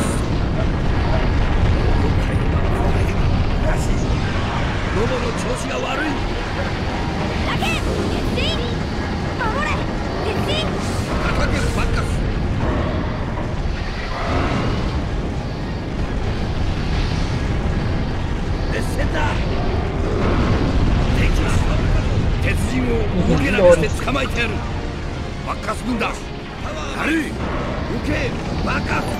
ロボの調子が悪い。 だけ鉄人守れ鉄人叩けバッカス。熱戦だ。敵は鉄人を動けなくして捕まえてやる。バッカス軍団軽い。動けバッカス。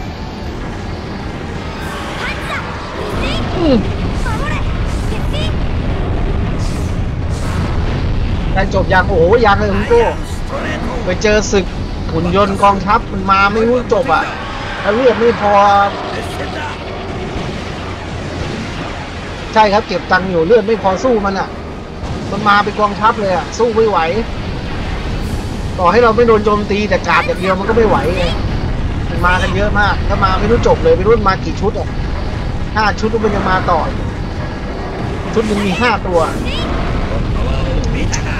パンチだ鉄人守れ鉄人ได้จบยังโอ้ยยังเลยคุณโก้ストレート。 ไปเจอศึกหุ่นยนต์กองทัพมันมาไม่รู้จบอ่ะถ้าเลือดไม่พอ熱戦だ。 ใช่ครับเก็บตังค์อยู่เลือดไม่พอสู้มันอ่ะมันมาเป็นกองทัพเลยอ่ะสู้ไม่ไหวต่อให้เราไม่โดนโจมตีแต่กาดอย่างเดียวมันก็ไม่ไหวไงมันมากันเยอะมากถ้ามาไม่รู้จบเลยไม่รู้มากี่ชุดอ่ะ5 ชุดมันยังมาต่อชุดนึงมี5 ตัวパワーを見たか。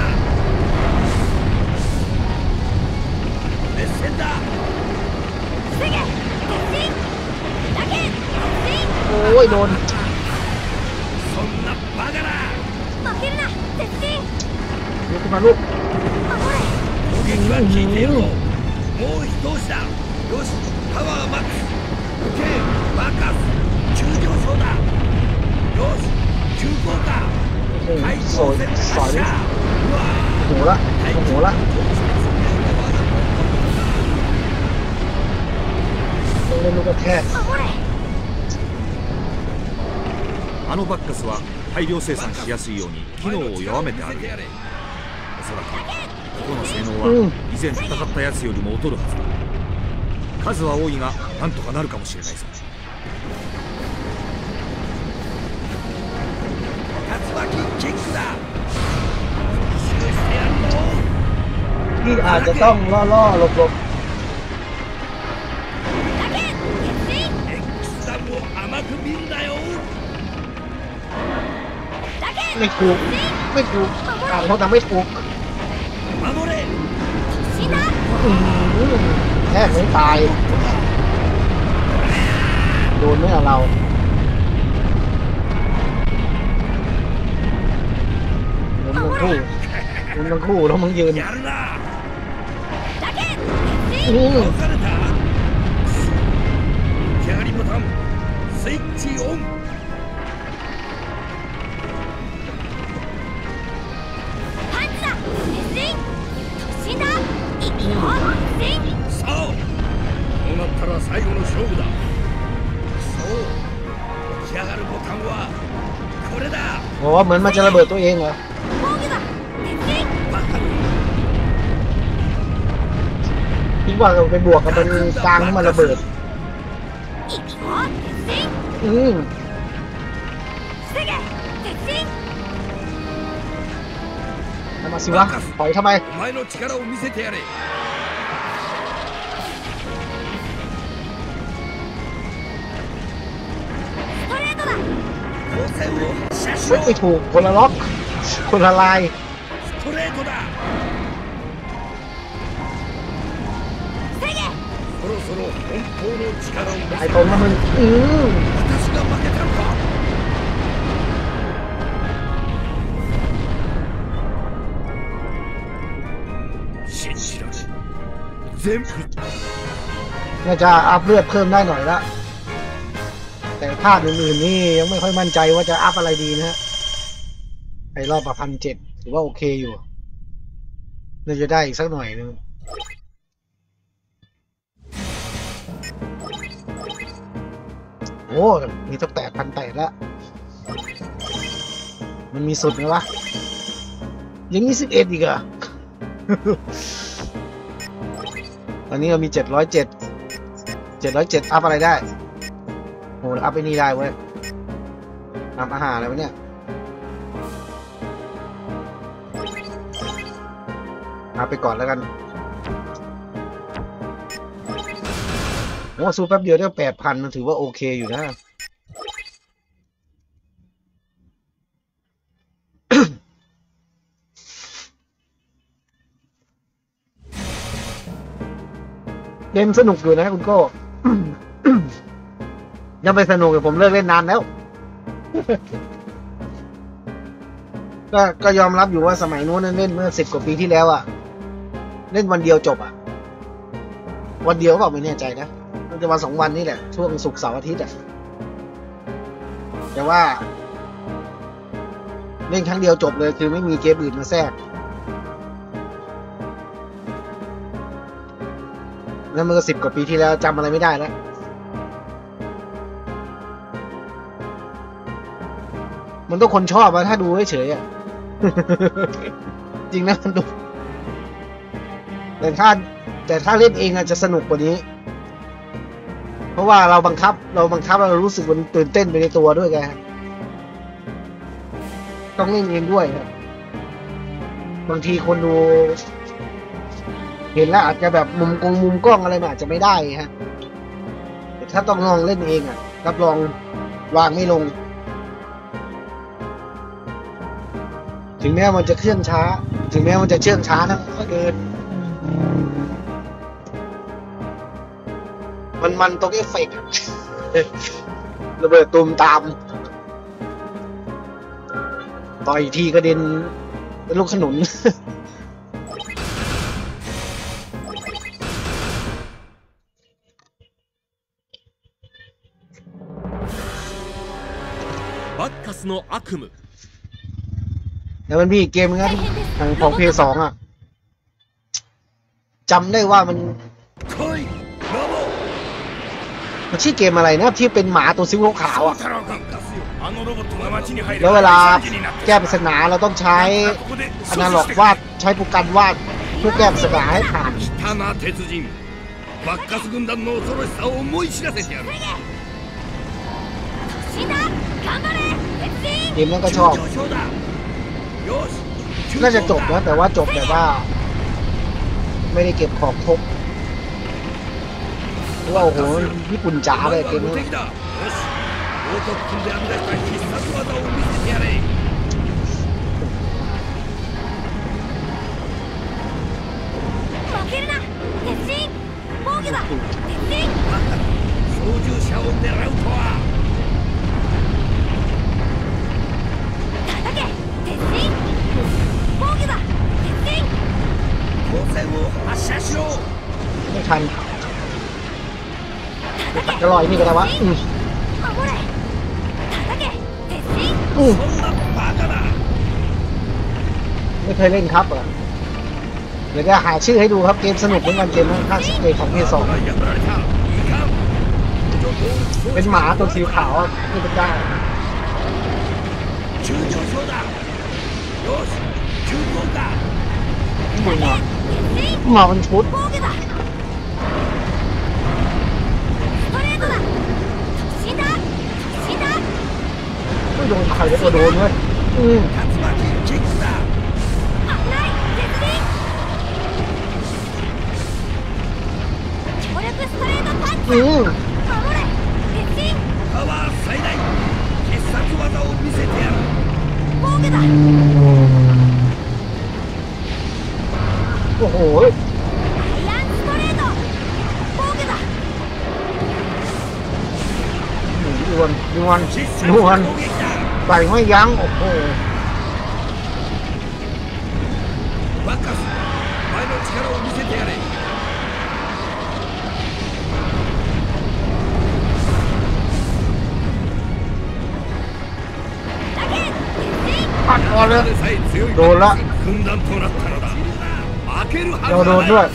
熱戦だ。 防げ鉄人だけ鉄人โอ้ยโดนそんなバカな。 負けるな鉄人ลุกขึ้นมาลูก守れ攻撃は効いているぞ。もう一押しだ。よしパワーマックス。受けバッカス急上昇だ。よし急降下。 โอ้โห対ส抗อย戦สอย発射。うわโอ้โหละโอ้โหละต้องเล่นลูกกระแทก守れあのバッカスは大量生産しやすいように機能を弱めてある。おそらくここの性能は以前戦ったやつよりも劣るはずだ。数は多いがなんとかなるかもしれないぞ。 竜巻キックだ。 ที่อาจจะต้องล่อๆหลบ X 弾を甘く見んなよ。 ๆไม่ถูกต่างคนต่างไม่ถูก守れ。 แทบไม่ตายโดนไหมเราโดนทั้งคู่แล้วมึงยืนやるな。 อืม倒された。起き上がりボタンスイッチオン。さあ、こうなったら最後の勝負だ。そう、起き上がるボタンはこれだ。 โอ้เหมือนมันจะระเบิดตัวเองเหรอバカにคิดว่าเราไปบวกกับมันกลางให้มันระเบิดทำไมสิวะปล่อยทำไมお前の力を見せてやれ。光線を発射しろ。 ไม่ถูกคนละล็อกคนละลายストレートだ。そろそろ本当の力を見ไอ้せตรงนั้นมึง私が負けたのか。信じられん。全部น่าจะอัพเลือดเพิ่มได้หน่อยละแต่ภาพอื่นๆนี่ยังไม่ค่อยมั่นใจว่าจะอัพอะไรดีนะฮะไอ้รอบ1,700ถือว่าโอเคอยู่น่าจะได้อีกสักหน่อยนึงโอ้มีตั้งแต่1,800แล้วมันมีสุดไหมวะยังมี11อีกเหรอ ตอนนี้เรามี707อัพอะไรได้โหอัพไปนี่ได้เว้ยอัพอาหารอะไรวะเนี่ยอัพไปก่อนแล้วกันโอ้สู้แป๊บเดียวได้8,000มันถือว่าโอเคอยู่นะ เกมสนุกอยู่นะคุณโก้ ยังไปสนุกกับผมเลิกเล่นนานแล้ว ก็ยอมรับอยู่ว่าสมัยนู้นเล่นเมื่อ10 กว่าปีที่แล้วอะเล่นวันเดียวจบอะวันเดียวก็ไม่แน่ใจนะมันจะวัน2 วันนี่แหละช่วงศุกร์เสาร์อาทิตย์อะแต่ว่าเล่นครั้งเดียวจบเลยคือไม่มีเกมอื่นมาแทรกนั่นมันก็10 กว่าปีที่แล้วจำอะไรไม่ได้แล้วมันต้องคนชอบอะถ้าดูเฉยๆอะ จริงนะมันดูแต่ถ้าเล่นเองอะจะสนุกกว่านี้เพราะว่าเราบังคับเรารู้สึกมันตื่นเต้นไปในตัวด้วยไงต้องเล่นเองด้วยครับบางทีคนดูเห็นแล้วอาจจะแบบมุมกล้องอะไรมันอาจจะไม่ได้ฮะแต่ถ้าต้องลองเล่นเองอ่ะรับรองวางไม่ลงถึงแม้มันจะเคลื่อนช้านะก็เดินมันตรงเอฟเฟกต์ ระเบิดตูมตามต่อยทีกระเด็นเป็นลูกขนุนバッカスの悪夢แล้วมันมีอีกเกมนึงนะของ PS2 อ่ะจำได้ว่ามันชื่อเกมอะไรนะที่เป็นหมาตัวสีขาวอ่ะแล้วเวลาแก้ปริศนาเราต้องใช้อนาล็อกวาดใช้โปรแกรมวาดเพื่อแก้ปริศนาให้ผ่านバッカス軍団の恐ろしさを思い知らせてやる。 เกมนั้นก็ชอบน่าจะจบนะแต่ว่าจบแบบว่าไม่ได้เก็บของครบเพราะว่าโอ้โหญี่ปุ่นจ๋าเลยเกมนี้王特訓で編み出した必殺技を見せてやれ。 負けるな鉄人防御だ鉄人操縦者を狙うとは。 叩け鉄人防御だ鉄人光線を発射しろ。 ไม่ทันจะลอยนี่ก็ได้วะ守れ叩け鉄人そんなバカな。 ไม่เคยเล่นครับเหรอเดี๋ยวจะหาชื่อให้ดูครับเกมสนุกเหมือนกันเกมข้างเกมของเพย์สองเป็นหมาตัวสีขาวที่เป็นได้急上昇だ。よし急降下。 มึงอ่ะมาเป็นชุด防御だストレートだ突進だ突進だไม่โดนใครก็โดนเว้ย竜巻キックだ。 危ない鉄人強力ストレートパンチだ守れ鉄人パワー最大必殺技を見せてやる。 防御だโอ้โหアイアンストレート防御だดวน必殺ดวน攻撃だ。 ใส่ไม่ยั้งโอ้โหバッカス前の力を見せてやれ。 だけ鉄人ปัดก่อนเลยただでさえ強いโดนละ軍団となったのだ。負けるはเราずโดがนด้วない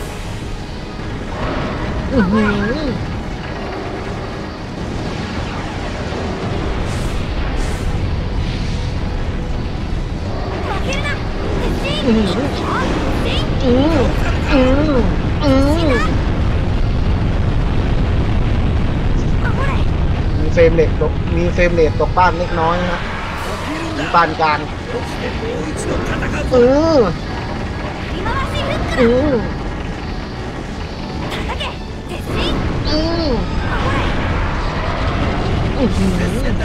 อื้อหือ負けるな鉄人อื้อหือ鉄人อืออืออือ守れมีเฟรมเรทตกมีเฟรมเรทตกบ้านเล็กน้อยนะมีปานกลางそしてもう一度戦うぞ。 อือ振り回しフックだอือ叩け鉄人อือ守れอื้อหือ接戦だ。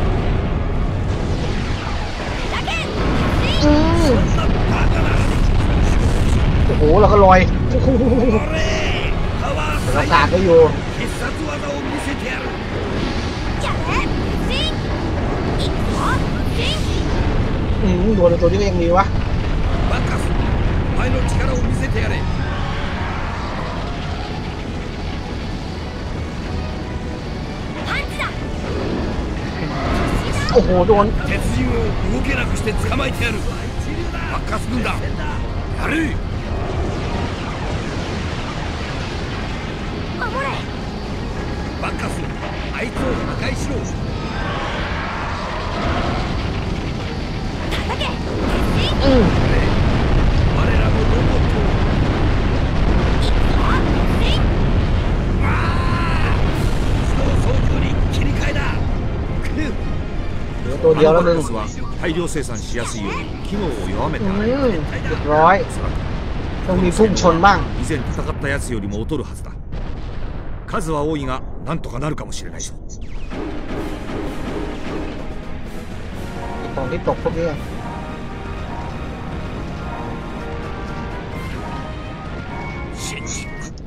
叩け鉄人อือそんなバカな。 โอ้โหเราก็ลอยโอ้โหこれパワーเรา最กา大ดก็อยู่必殺技を見せてやる。 やれ鉄人いくぞ鉄人อือโดนตัวนี้ก็ยังดีวะバッカス前の力を見せてやれ。 パンチだโอ้โหโดน鉄人を動けなくして捕まえてやる。バッカス軍団やれ。 守れバッカスあいつを破壊しろ。 叩け鉄人อือ我らのロボットをいくぞ鉄人自動操縦に切り替えだ。 เหลือตัวเดียวあแล้วのนึバงックスは大量生産しやすいように機能を弱めてある。 เรียบร้อย ต้องมีพุ่งชนบ้าง以前戦ったやつよりも劣るはずだ。数は多いがなんとかなるかもしれないぞ。 ของที่ตกพวกนี้シンジ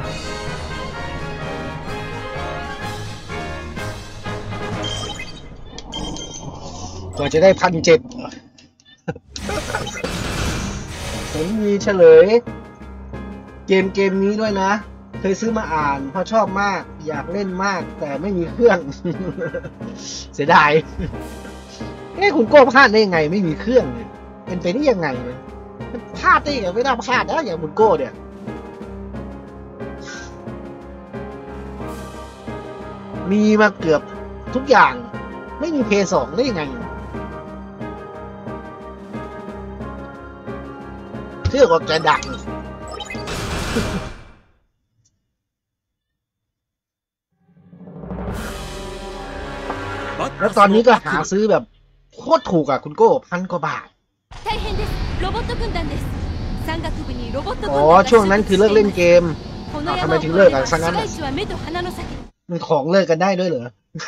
กว่าจะได้1,700ผมมีเฉลย เกมนี้ด้วยนะ เคยซื้อมาอ่านเพราะชอบมากอยากเล่นมากแต่ไม่มีเครื่อง เสียดายคุณโก้พลาดได้ยังไงไม่มีเครื่องเลยเป็นไปได้ยังไงเลยพลาดได้ยังไงไม่น่าพลาดนะอย่างคุณโก้เนี่ยมีมาเกือบทุกอย่างไม่มีเพย์สองได้ยังไงเชื่อว่าแกดัง แล้วตอนนี้ก็หาซื้อแบบโคตรถูกอ่ะคุณโก้1,000 กว่าบาท大変ですロボット軍団です山岳部にロボット軍อ๋อ団がช่วงนั้นคือเลิกเล่นเกมこのทำ山ไมをถึ越งえเลิれกอ่ะばซะงั้市น街地は目と鼻の先。 มันของเลิกกันได้ด้วยเหรอ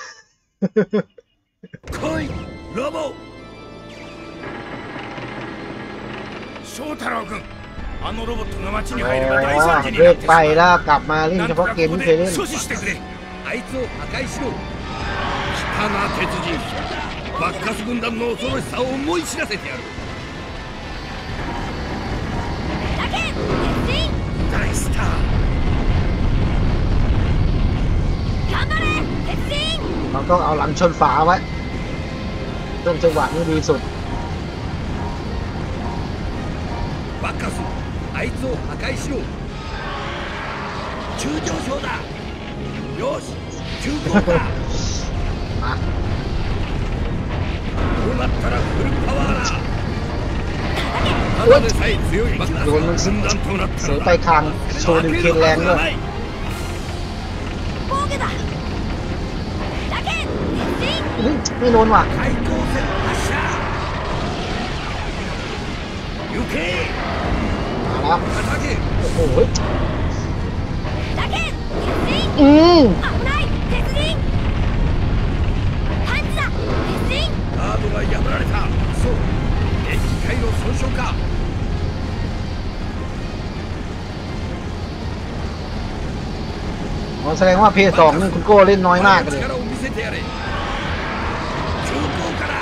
来いロボ翔太郎君あのロボットが町にอ๋入れば大อ惨事にเลิなっกてしไปまうแล้วกลับมาเล่นなんเฉとพาะかเกこมこที่でเคยเล่น阻止してくれあいつを破壊しろ北な鉄人バッカス軍団の恐ろしさを思い知らせてやるだけ鉄人大スター頑張れ鉄人เราต้องเอาหลังชนฝาไว้ต้นจังหวะนี้ดีสุดバッカスあいつを破壊しろ急上昇だよし急降だมาこうなったらフルパワーだただでさえ強いバッカスの軍団となったเสียのไปだทางโชว์ดึงเคนแรงด้วย防御だだけ鉄人เฮ้ยไม่โดนว่ะ対抗戦発射行けมาแล้ว叩けโอ้โหだけ鉄人อืม危ない鉄人パンチだ鉄人ガードが破られたそう電気回路損傷かอ๋อแสดงว่าเพย์สองนี่คุณโก้เล่นน้อยมากเลย力を見せてやれ急降下だ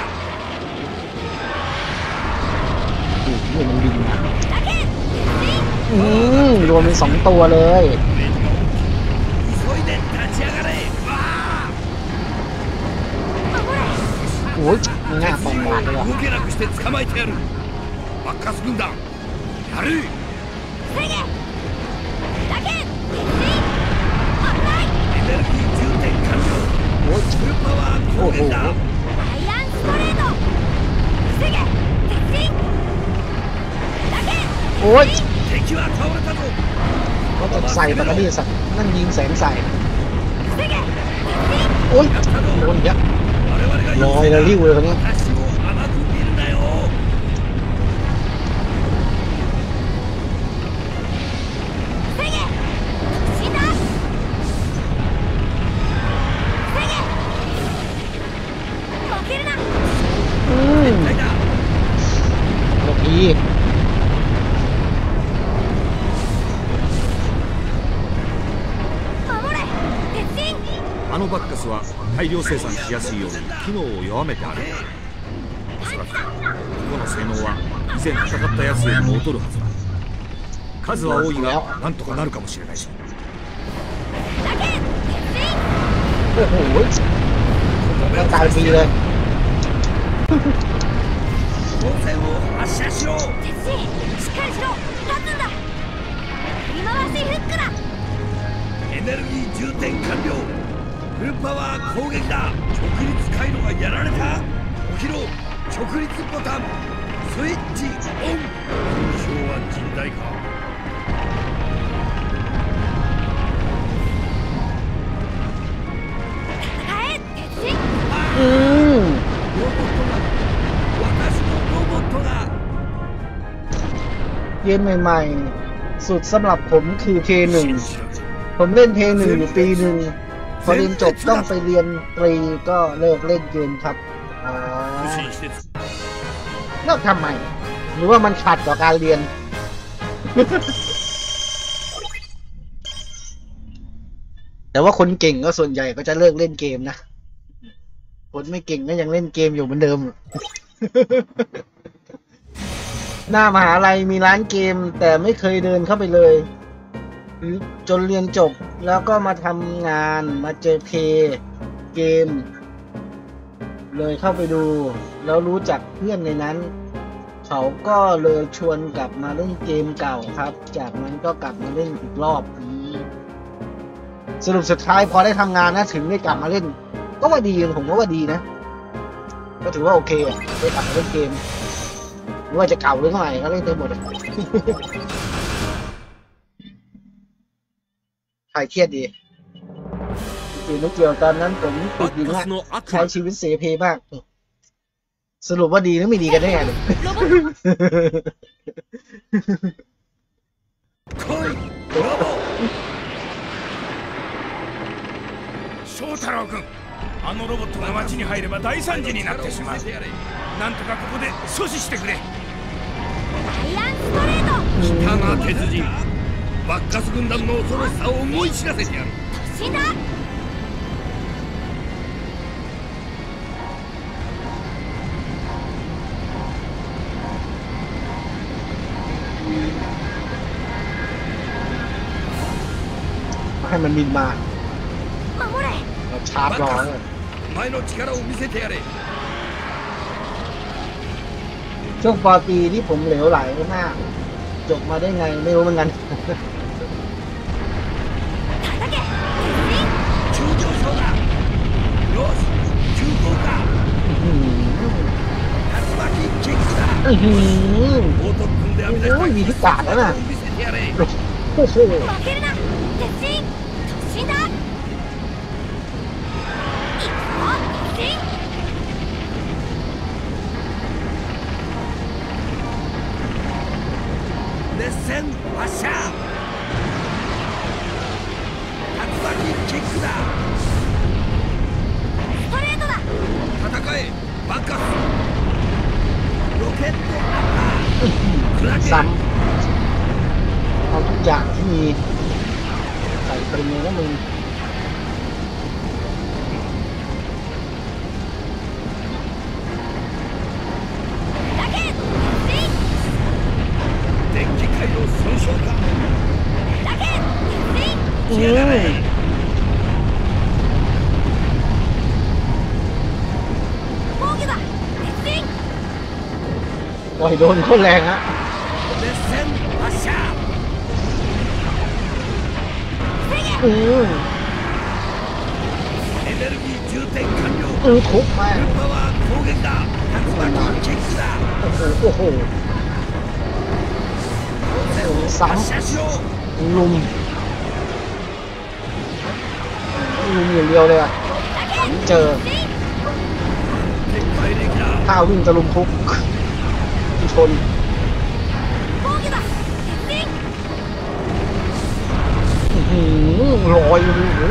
นี่มันบินมาだけ鉄人รวมเป็น2 ตัวเลย急いで立ち上がれわあ守れโอ้ยไม่น่าปองบาดเลยว่ะ動けなくして捕まえてやるバッカス軍団やる防げだけ鉄人危ないエネルギー充填完了โอ้ยフルパワーโอ้攻โห撃だアイアンストレート防げ鉄人だけโอ้ย敵は倒れたぞเขาจะใส่แบตเตอรี่สัตว์นั่นยิงแสงใส่防げ鉄人โอ้ยโดนเยอะ我々がลอยเลยริ้วเลยคนนี้私を甘く見るなよ防げ死んだ防げ負けるなอืมはいだโอเค守れ鉄人あのバッカスは大量生産しやすいように機能を弱めてある。おそらくここの性能は以前戦ったやつよりも劣るはずだ。数は多いがなんとかなるかもしれないぞ。 だけ鉄人โอ้โหร่างกายดีเลย光線を発射しろ鉄人しっかりしろ立つんだ振り回しフックだエネルギー充填完了フルパワー攻撃だ直立回路がやられた起きろ直立ボタンスイッチオン昭和甚大か戦え鉄人อืมロボットが私のロボットがเกมใหม่ๆ สุดสำหรับผมคือเพย์หนึ่ง ผมเล่นเพย์หนึ่งอยู่ปีหนึ่งพอเรียนจบต้องไปเรียนตรีก็เลิกเล่นเกมครับอ๋อ不審施設เลิกทำไม หรือว่ามันขัดต่อการเรียน แต่ว่าคนเก่งก็ส่วนใหญ่ก็จะเลิกเล่นเกมนะ คนไม่เก่งก็ยังเล่นเกมอยู่เหมือนเดิม หน้ามหาลัยมีร้านเกม แต่ไม่เคยเดินเข้าไปเลย จนเรียนจบแล้วก็มาทำงานมาเจอเพย์เกม เลยเข้าไปดู แล้วรู้จักเพื่อนในนั้น เขาก็เลยชวนกลับมาเล่นเกมเก่าครับ จากนั้นก็กลับมาเล่นอีกรอบสรุปสุดท้ายพอได้ทำงานนะถึงได้กลับมาเล่น ก็ว่าดีผมว่าดีนะ ก็ถือว่าโอเคอะได้กลับมาเล่นเกมไม่ว่าจะเก่าหรือใหม่ก็เล่นได้หมด ใครเครียดดีจริงๆไม่เกี่ยวตอนนั้นผมติดอยู่นะใช้ชีวิตเสเพมาก สรุปว่าดีหรือไม่ดีกันแน่เลยロボット来いブラボー。翔太郎君、あのロボットが町に入れば大惨事になってしまう。なんとかここで阻止してくれ。 アイアンストレート。 来たな鉄人。バッカス軍団の恐ろしさを思い知らせてやる。 突進だ。 ให้มันบินมา守れ。 เราชาร์จรอเลยお前の力を見せてやれ。 ช่วงปอตรีที่ผมเหลวไหลมากจบมาได้ไงไม่รู้เหมือนกัน叩け。 急上昇だ。よし急降下。竜巻キックだ。 อื้อหือオートックンで編み出したโอ้ยมีทุกศาสตร์แล้วนะ見せてやれ。 โอ้โห負けるな。鉄人。突進だ。行くぞ。鉄人。 熱戦発射。竜巻キックだ。 ストレートだ。 戦えバッカス。ロケットアッパー。クラゲ。 ซ้ำเอาทุกอย่างที่มีใส่ไปในนั้นมึง叩け。鉄人。 電気回路損傷か。 叩け。鉄人。 อืม防御だ。鉄人。 ปล่อยโดนโคนแรงฮะ熱戦発射。 防げ。 อืมエネルギー充填完了。 ทุบแม่งパワー攻撃だ。竜巻キックだ。 โอ้โหโอ้โห発射しろ。 ลุมอย่างเดียวเลยอ่ะ เจอ撤回できだ。 ข้าววิ่งตะลุมทุกชน防御だ。鉄人。 อื้อหือลอยโอ้โห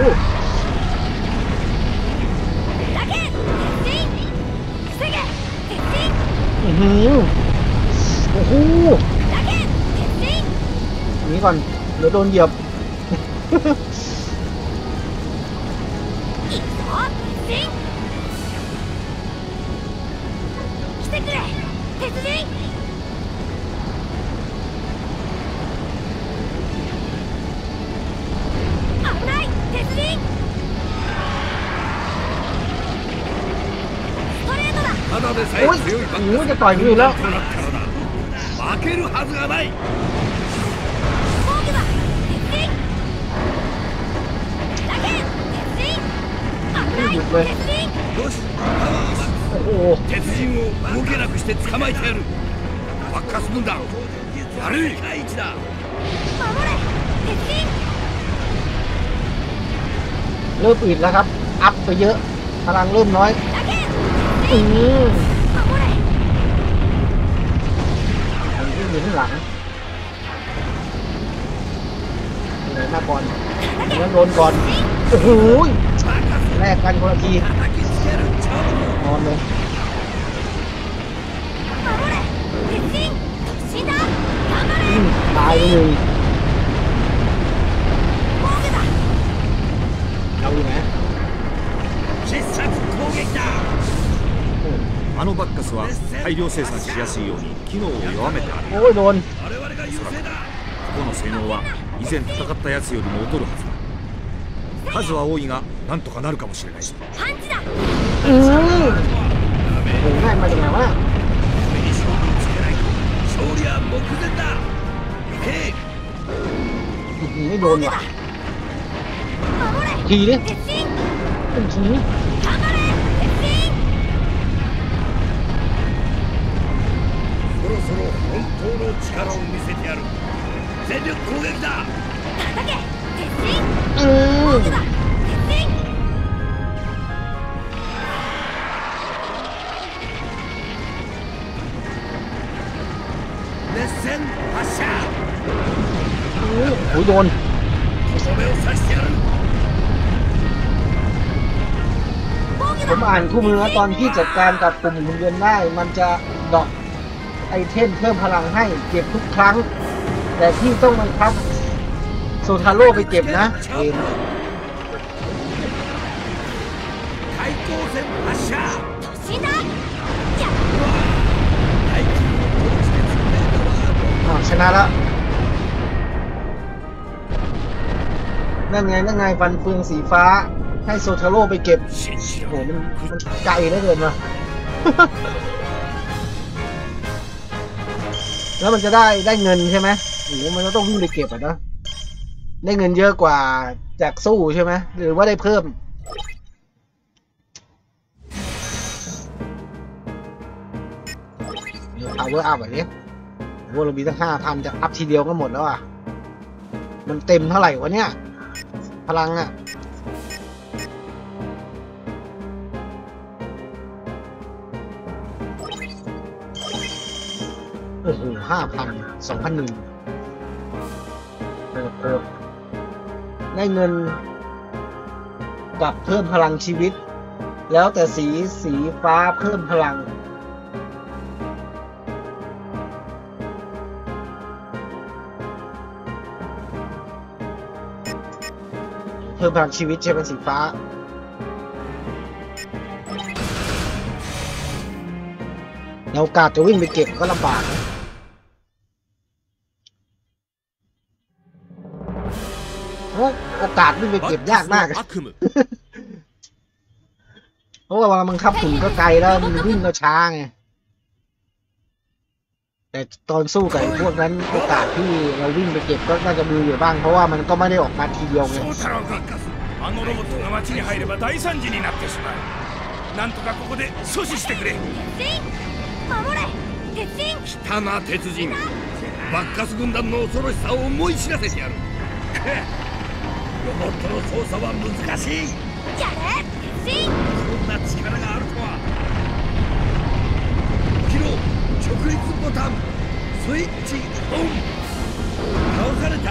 叩け。鉄人。防げ。鉄人。 อื้อหือโอ้โห叩け。鉄人。 หนีก่อนเดี๋ยวโดนเหยียบ行くぞ。鉄人。来てくれ。鉄人。危ない。鉄人。ストレートだ。 ただでさおいえ強いバッおいカスจะต่อยมือแล้วとなったのだ。負けるはずがない。 防御だ。鉄人。叩け。鉄人。危ない。鉄人。 よしパワーマックス。 โอ้โห鉄人を動けなくして捕まえてやる。バッカス軍団やれ。 守れ。鉄人。 เริ่มอึดแล้วครับ อัพไปเยอะ พลังเริ่มน้อย叩け。 อืม守れ。 ผมที่อยู่ข้างหลังเหนื่อยมากก่อนแล้วโดนก่อน โอ้โหแลกกันคนละที叩きつける超นอนเลย守れ。鉄人。突進だ。頑張れ。 ตายไปหนึ่ง防御だ。 เอาอยู่ไหม必殺攻撃だ。 あのバッカスは大量生産しやすいように機能を弱めてある。 โอ้ยโดน我々が優勢だ。 ここの性能は以前戦ったやつよりも劣るはずだ。数は多いがなんとかなるかもしれないぞ。 パンチだ。 อืมโอ้ง่ายมาจากไหนวะ目に勝負をつけないと勝利は目前だ。行け。 ไม่โดนว่ะ守れ。 ทีดิ鉄人。 เป็นที頑張れ。鉄人。 そろそろ本当の力を見せてやる。全力攻撃だ。 叩け。鉄人。 อืม防御だ。鉄人。 熱戦発射。 ดนผมอ่านคู่มือตอนที่จัดการกับกลุ่มหุ่นยนต์ได้มันจะดรอปไอเทมเพิ่มพลังให้เก็บทุกครั้งแต่ที่ต้องบังคับโซทาโร่ไปเก็บนะเองชนะแล้วนั่นไงฟันเฟืองสีฟ้าให้โซทาโร่ไปเก็บโหมันไกลเหลือเกินว่ะ แล้วมันจะได้เงินใช่ไหมโอ้มันก็ต้องวิ่งไปเก็บอ่ะนะได้เงินเยอะกว่าจากสู้ใช่ไหมหรือว่าได้เพิ่มเอาเวอร์อัพแบบนี้ว่าเรามีตั้ง5,000จะอัพทีเดียวก็หมดแล้วอ่ะมันเต็มเท่าไหร่วะเนี่ยพลังอ่ะโอ้โห5,000 2,100ได้เงินกับเพิ่มพลังชีวิตแล้วแต่สีฟ้าเพิ่มพลังเพิ่มพลังชีวิตใช่ไหมสีฟ้าแล้วโอกาสจะวิ่งไปเก็บก็ลำบากโอกาสวิ่งไปเก็บยากมากเพราะว่าบังคับหุ่นก็ไกลแล้วมันวิ่งก็ช้าไงแต่ตอนสู้กับพวกนั้นโอกาสที่เราวิ่งไปเก็บก็น่าจะมีอยู่บ้างเพราะว่ามันก็ไม่ได้ออกมาทีเดียวไง来たな鉄人バッカス軍団の恐ろしさを思い知らせてやるロボットの操作は難しいやれ鉄人こんな力があるとは起きろ直立ボタンスイッチオン倒された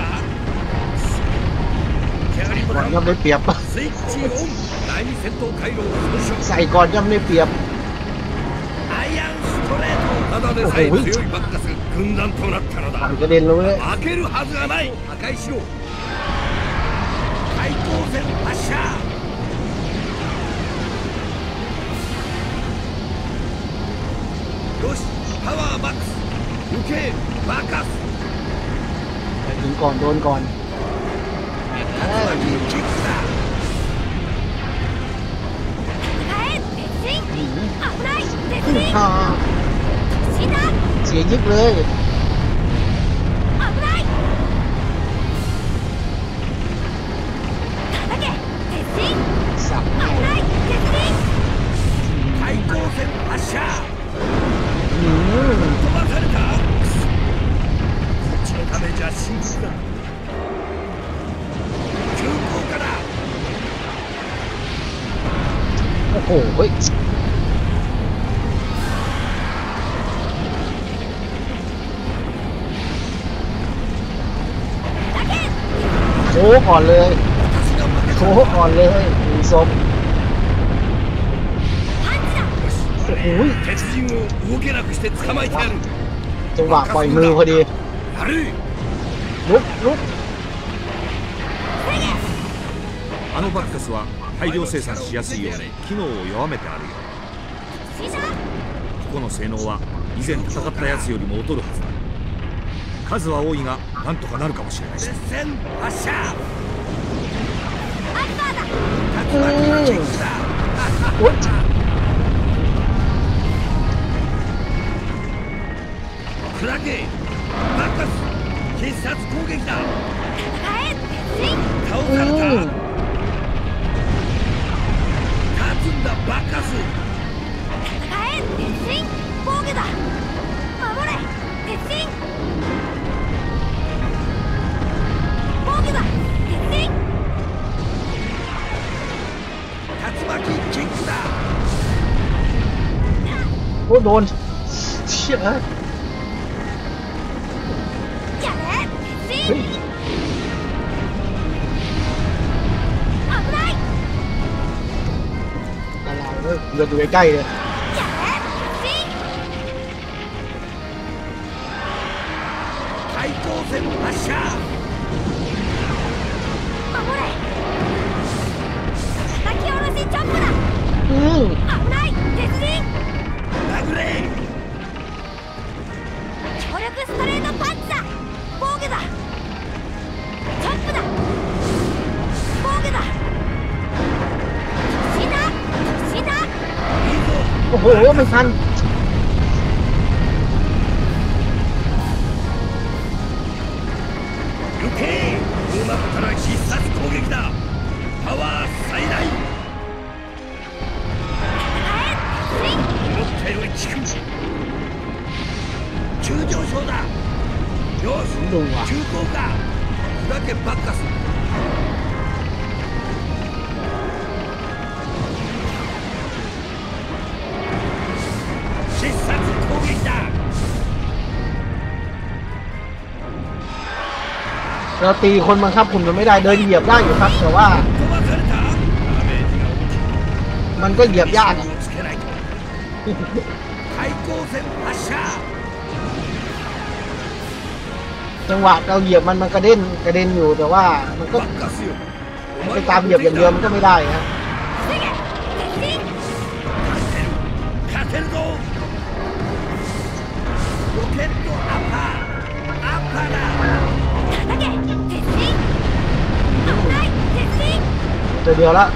キャリボタンスイッチオン第二戦闘回路を損傷ใส่ก่อนย่ำได้เปรียบただでさえ強いバッカス軍団となったのだ負けるはずがない破壊しろ対抗戦発射よしパワーマックス行けバッカスถึงก่อนโดนก่อนเสียยิบเลยสับ対抗戦発射飛ばされたこっちのためじゃ深刻だ急降下だโอ้โหโค้ก่อนเลยโค้ก่อนเลยมีศพโอ้ยจังหวะปล่อยมือพอดีลุกあのバッカスは大量生産しやすいように機能を弱めてあるよここの性能は以前戦ったやつよりも劣るはずだ数は多いがなんとかなるかもしれないし発射クラゲバッカス必殺攻撃だ倒された立つんだバッカス防御だ守れ鉄人防御だ鉄人竜巻キックだโอ้โดนเชี่ยやれ鉄人เดินอยู่ใกล้ๆเลย対抗戦発射守れ叩き下ろしチョップだ危ない鉄人殴れ強力ストレートパンチだ防御だチョップだ防御だ突進だ突進だโอ้โหไม่ทัน行けこうなったら必殺攻撃だパワー最大思ったより効く急上昇だよし急降下砕けバッカス必殺攻撃だเราตีคนบังคับหุ่นมันไม่ได้เดินเหยียบได้อยู่ครับแต่ว่ามันก็เหยียบยากอะจังหวะเราเหยียบมันกระเด็นอยู่แต่ว่ามันก็ไปตามเหยียบอย่างเดียวมันก็ไม่ได้นะตัวเดียวละ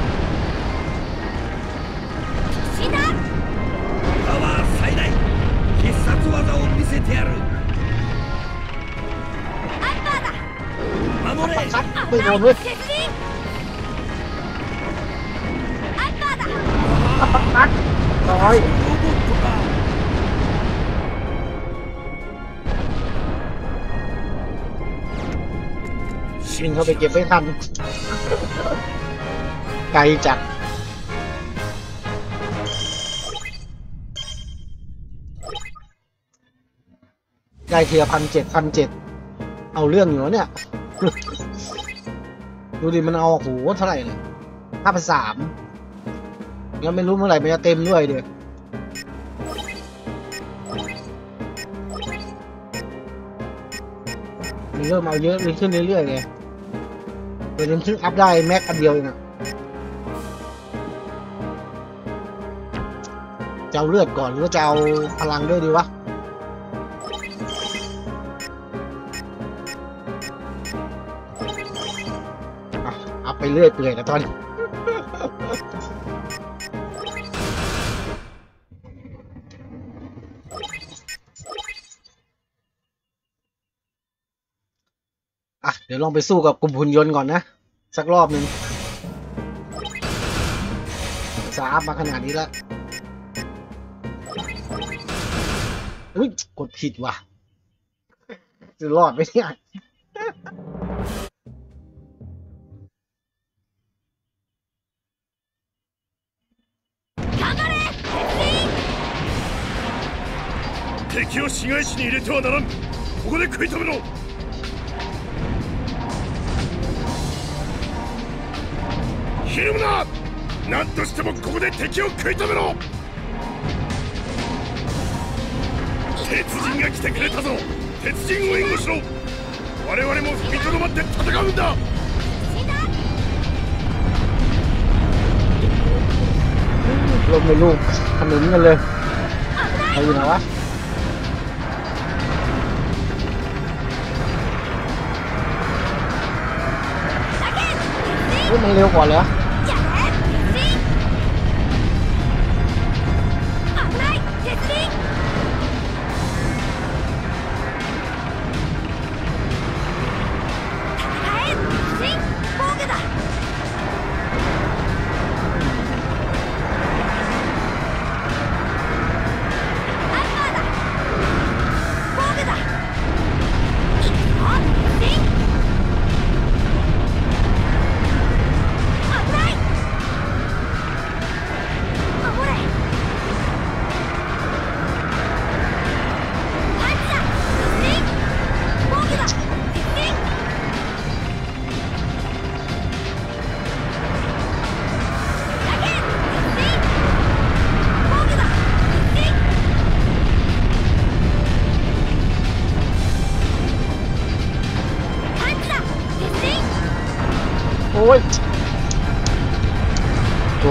ชัดไม่โดนเลยชัดน้อยชิงเข้าไปเก็บไม่ทันไกลจัดได้เทีย1,700เอาเรื่องอยู่แล้วเนี่ยดูดิมันเอาโหเท่าไหร่เลย5,300ยังไม่รู้เมื่อไหร่มันจะเต็มด้วยเดี๋ยวมันเริ่มเอาเยอะขึ้นเรื่อยๆไงเดี๋ยวมันขึ้นอัพได้แม็กอันเดียวเองอะจะเอาเลือดก่อนหรือว่าจะเอาพลังด้วยดีวะอัพไปเรื่อยเปื่อยนะตอนนี้เดี๋ยวลองไปสู้กับกลุ่มหุ่นยนต์ก่อนนะสักรอบหนึ่งสาบมาขนาดนี้แล้วอุ้ยกดผิดว่ะจะรอดไหมเนี่ย敵を市街地に入れてはならんここで食い止めろひるむな何としてもここで敵を食い止めろ鉄人が来てくれたぞ鉄人を援護しろ我々も踏みとどまって戦うんだลงไปลูกขนุนกันเลยเอาอยู่ไหนวะมันเร็วกว่าเหรอ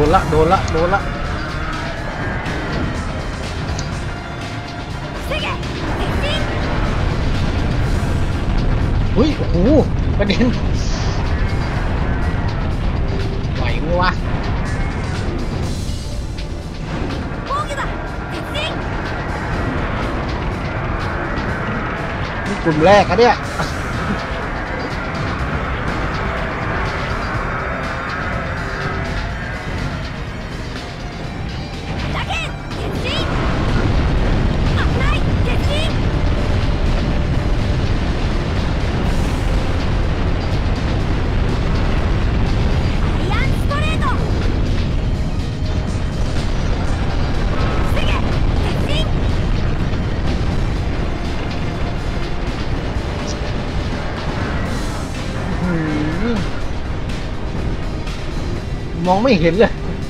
นละโดนละโดนละเฮ้ยโอ้โหประเด็นไหวไหมวะนี่กลุ่มแรกอะเนี่ยมองไม่เห็นเลย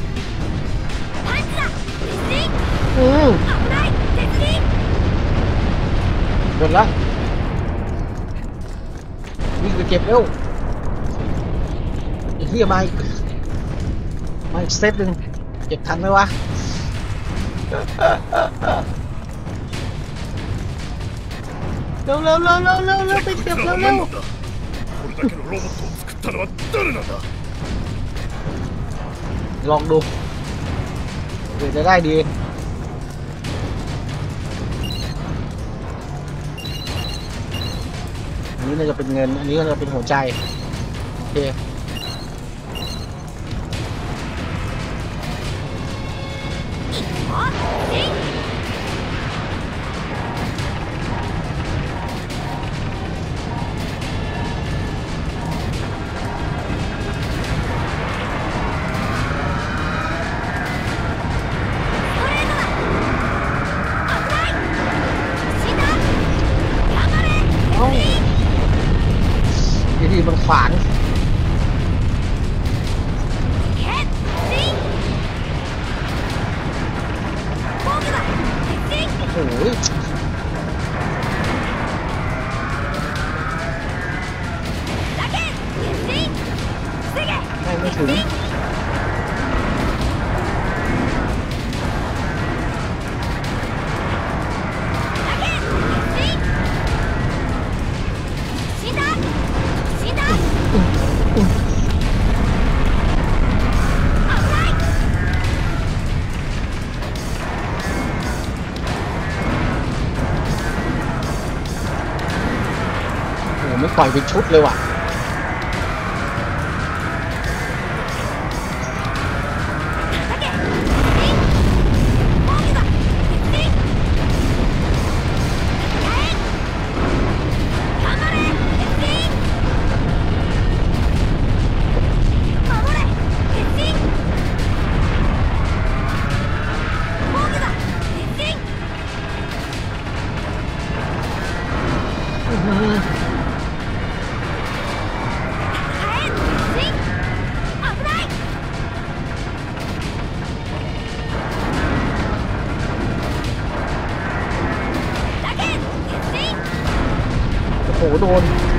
โดนละวิ่งไปเก็บเร็วอีกที่มาอีกเซตหนึ่งเก็บทันไหมวะเร็วไปเก็บเร็วลองดูเดี๋ยวจะได้ดีอันนี้น่าจะเป็นเงินอันนี้น่าจะเป็นหัวใจโอเคดีมันขวางโอ้โหไม่ถึงไม่ปล่อยเป็นชุดเลยว่ะโอ้โหโดน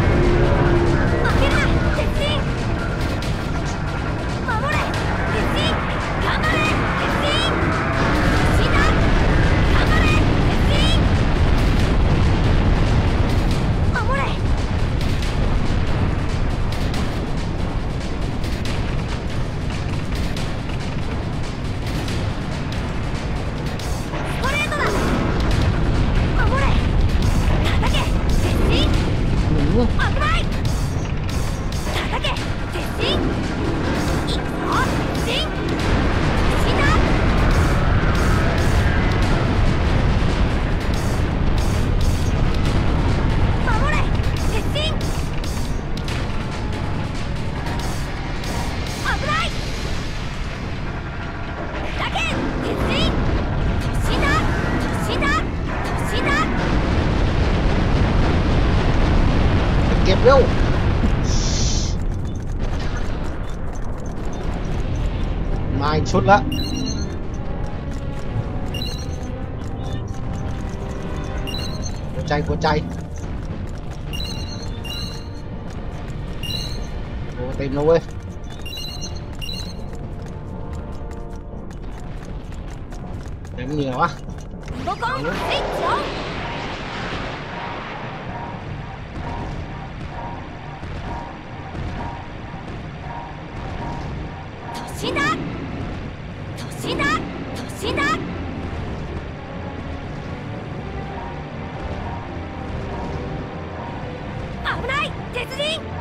เก็บเร็วมาอีกชุดละหัวใจโอ้เต็มแล้วเว้ยมันยังไงวะリモコンスイッチオン突進だ突進だ突進だ危ない鉄人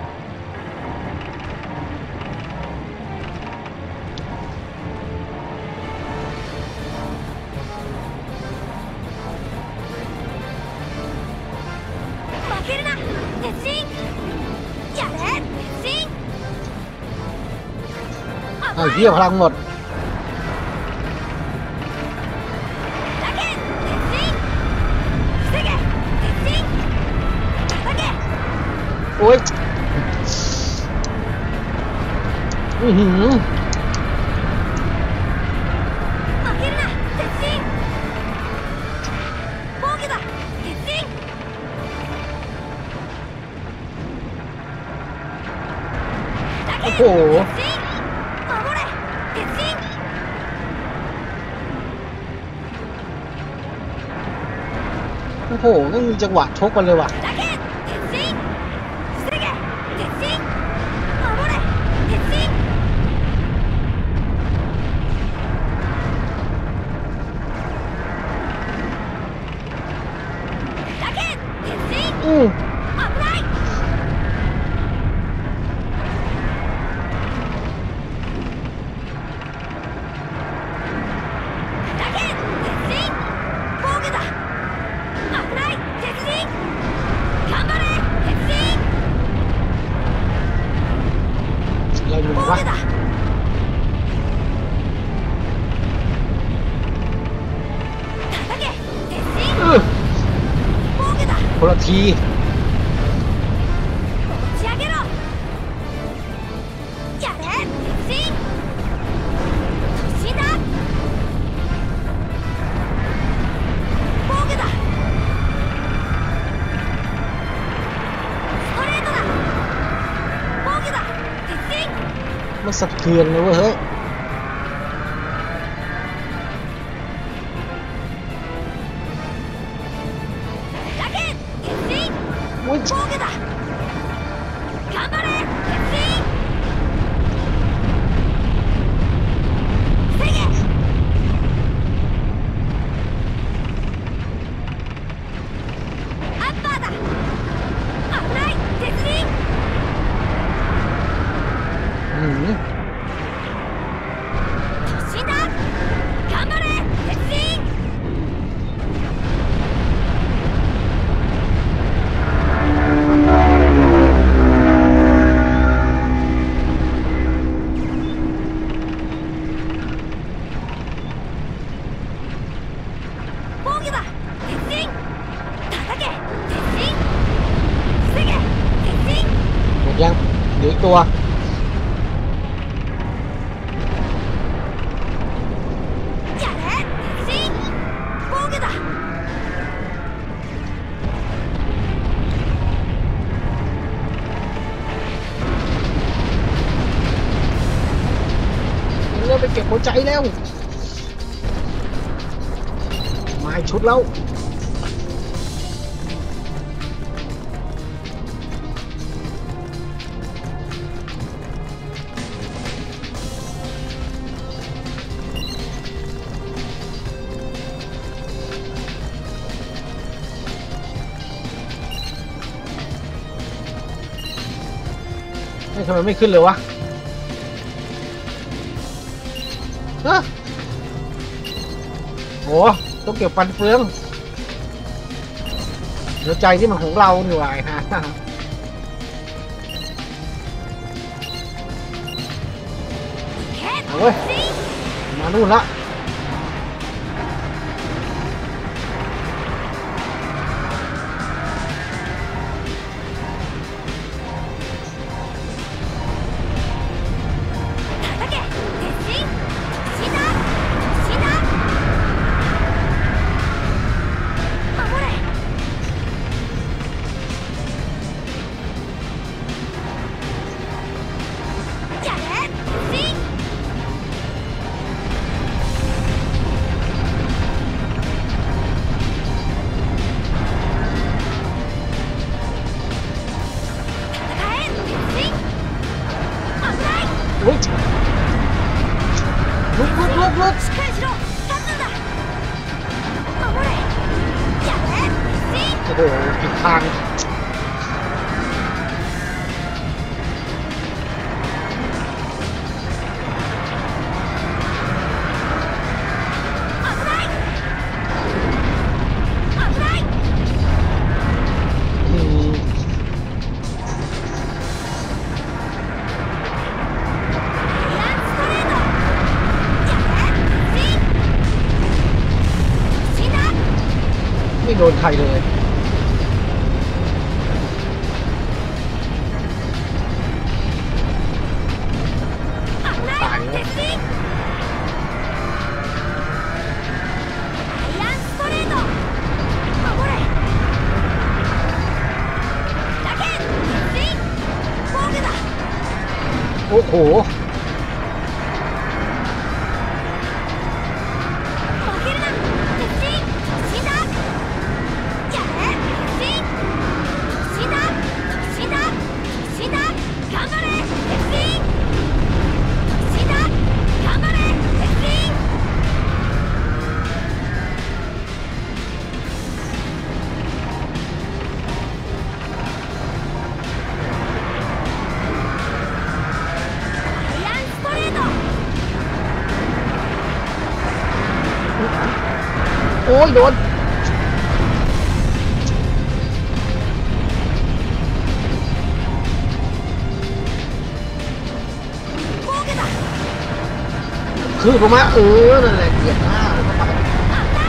負けるな鉄人やれ鉄人ไอ้เหี้ยพลังหมดだけ鉄人防げ鉄人だけโอ้ยอือหือ負けるな鉄人防御だ鉄人だけโอ้โห鉄人守れ鉄人โอ้โหต้องมีจังหวะชกกันเลยว่ะだけ鉄人防げ鉄人守れ鉄人だけ鉄人อือ危ないだけ鉄人防御だ危ない鉄人頑張れ鉄人อะไรอยู่防วะ御だ叩け鉄人防御だคนละที持ち上げろやれ鉄人突進だ防御だストレートだ防御だ鉄人มันสะเทือนเลยเว้ยเฮ้ยだけ鉄人โอ้ย防御だ頑張れ鉄人防げアッパーだ危ない鉄人อือหือ突進だ頑張れ鉄人防御だ鉄人叩け鉄人防げ鉄人หมดยังเหลืออีกตัวやれ鉄人防御だเริ่มไปเก็บหัวใจแล้วมาให้ชุดแล้วเฮ้ยทำไมไม่ขึ้นเลยวะฮะโหต้องเก็บฟันเฟืองหัวใจที่มันของเรานี่หว่าฮะけเอาเว้ย鉄人มานู่นละ叩け鉄人突進だ突進だ守れやれ鉄人ลุกしっかりしろ立つんだ守れやれシンโอ้โหผิดทาง危ない危ないอืมランストレートやれシン死んだไม่โดนใครเลย危ない鉄人アイアンストレート守れだけ鉄人防御だโอ้โห負けるな鉄人死んだやれ鉄人死んだ死んだ死んだ頑張れ鉄人死んだ頑張れ鉄人 アイアンストレートโอ้ยโดน防御だคือผมว่านั่นแหละเกลียดมาก危ない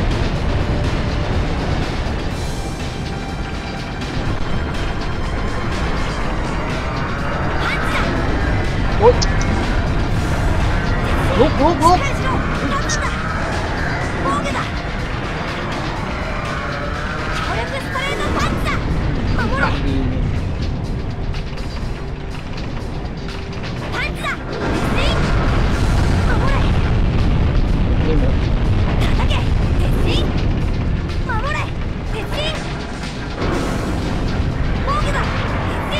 パンチだโอ๊ยลุกลุกลุกしっかりしろ立つんだ防御だ強力ストレートパンチだ守れดีパンチだ鉄人守れนี่หมด叩け鉄人守れ鉄人防御だ鉄人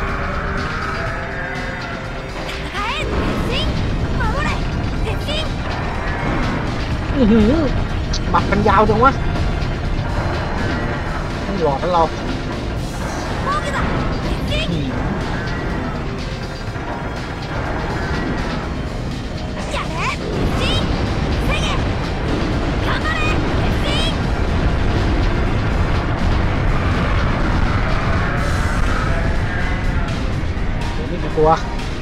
戦え鉄人守れ鉄人อื้อหือหมัดกันยาวจังวะไม่หลอกกันเรา防御だ鉄人อืมやれ鉄人防げ頑張れ鉄人เดี๋ยวไม่กี่ตัว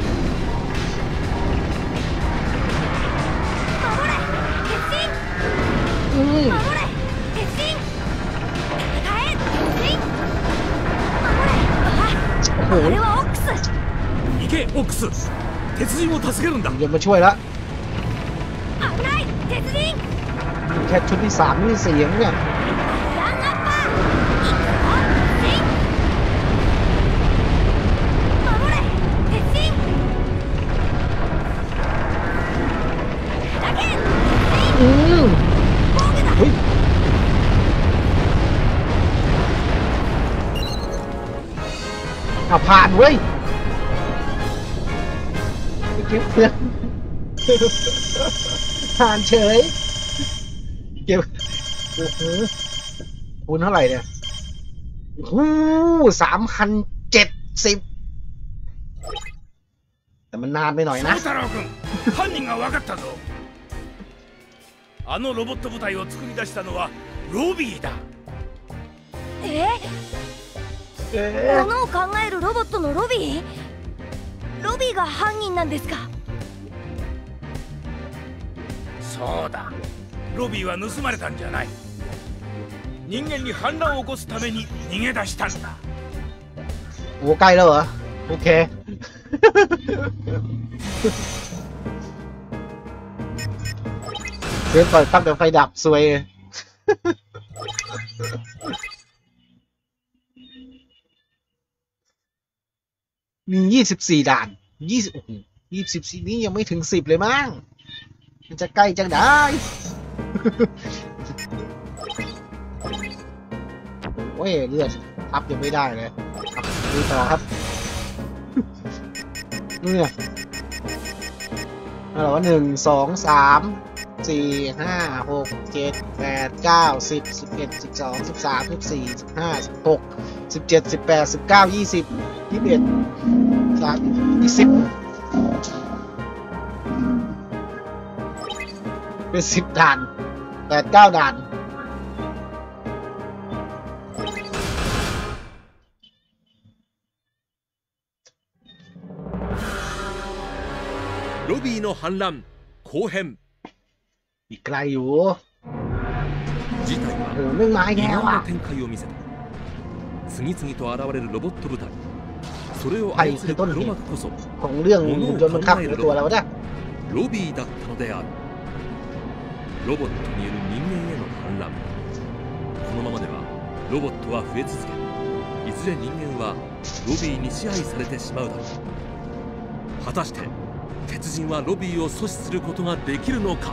守れ鉄人อืม守れ鉄人戦え鉄人守れโอ้โหあれはオックス行けオックス鉄人を助けるんだเดี๋ยวมาช่วยแล้ว危ない鉄人แค่ชุดที่3นี่เสียงเนี่ยランアッパーいくよ鉄人守れ鉄人だけ鉄人อืม防御だเฮ้ยผ่านเว้ยเก็บเพื่อนผ่านเฉยเก็บโอ้โหคูณเท่าไหร่เนี่ยโอ้โห3,070แต่มันนานไปหน่อยนะ宗太郎君犯人が分かったぞあのロボット部隊を作り出したのはロビーだ物を考えるロボットのロビーロビーが犯人なんですかそうだロビーは盗まれたんじゃない人間に反乱を起こすために逃げ出したんだโอ้ใกล้แล้วเหรอ โอเค เพื่อนเปิดตั้งแต่ไฟดับซวย มี24ด่าน20โอ้โห24นี้ยังไม่ถึง10เลยมั้งมันจะใกล้จังได้ โอ้ยเลือดอัพยังไม่ได้เลยดูต่อครับ เนี่ยอะไรวะเป็น10 ด่าน8 9 ด่านロビーの反乱後編。 อีกไกลอยู่事態はไม่มาอีก意แล้ว外อ่ะな展開を見せた。次々と現れるロボット部隊。それを操る黒幕こそของเรื่องหุ่นยนต์บังคับในตัวเราเนี่ยロビーだったのである。ロボットによる人間への反乱。このままではロボットは増え続け、いずれ人間はロビーに支配されてしまうだろう。果たして鉄人はロビーを阻止することができるのか。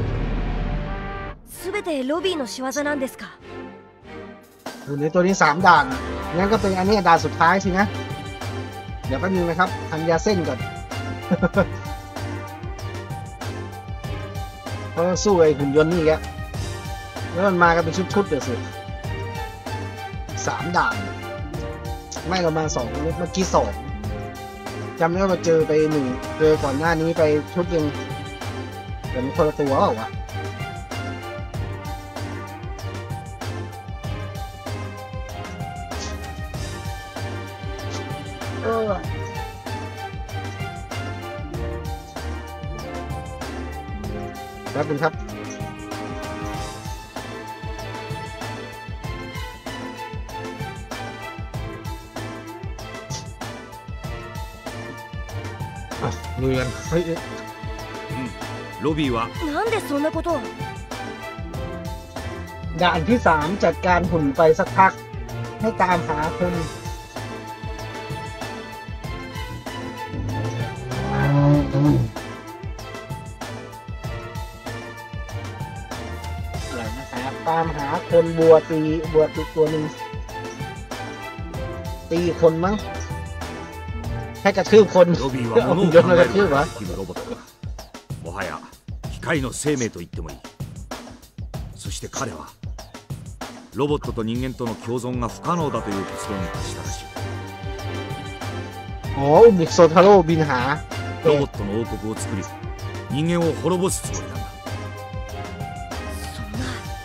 全てロビーの仕業なんですか。 หุ่นในตัวนี้3 ด่านงั้นก็เป็นอันนี้ด่านสุดท้ายสินะเดี๋ยวแป๊บนึงนะครับทำยาเส้นก่อน เพราะสู้ไอ้หุ่นยนต์นี่แกแล้วมันมากันเป็นชุดๆเดี๋ยวสิ3 ด่านไม่เรามา2เมื่อกี้2จำได้ว่าเจอไป1เจอก่อนหน้านี้ไปชุดยังแต่มันคนละตัวเปล่าวะแป๊บนึงครับมือกันเฮ้ยロビーはなんでそんなことを。 ด่านที่3จัดการหุ่นไปสักพักให้ตามหาคนอะไรนะครับตามหาคนบัวตีตัวหนึ่งตีคนมั้งให้กระทืบคนロビーは物を考えることができるロボットだ。もはや機械の生命と言ってもいい。そして彼はロボットと人間との共存が不可能だという結論に達したらしい。 อ๋ออุ้มเด็กโซทาโร่บินหาロボットの王国を作り人間を滅ぼすつもりなんだ。 そんな。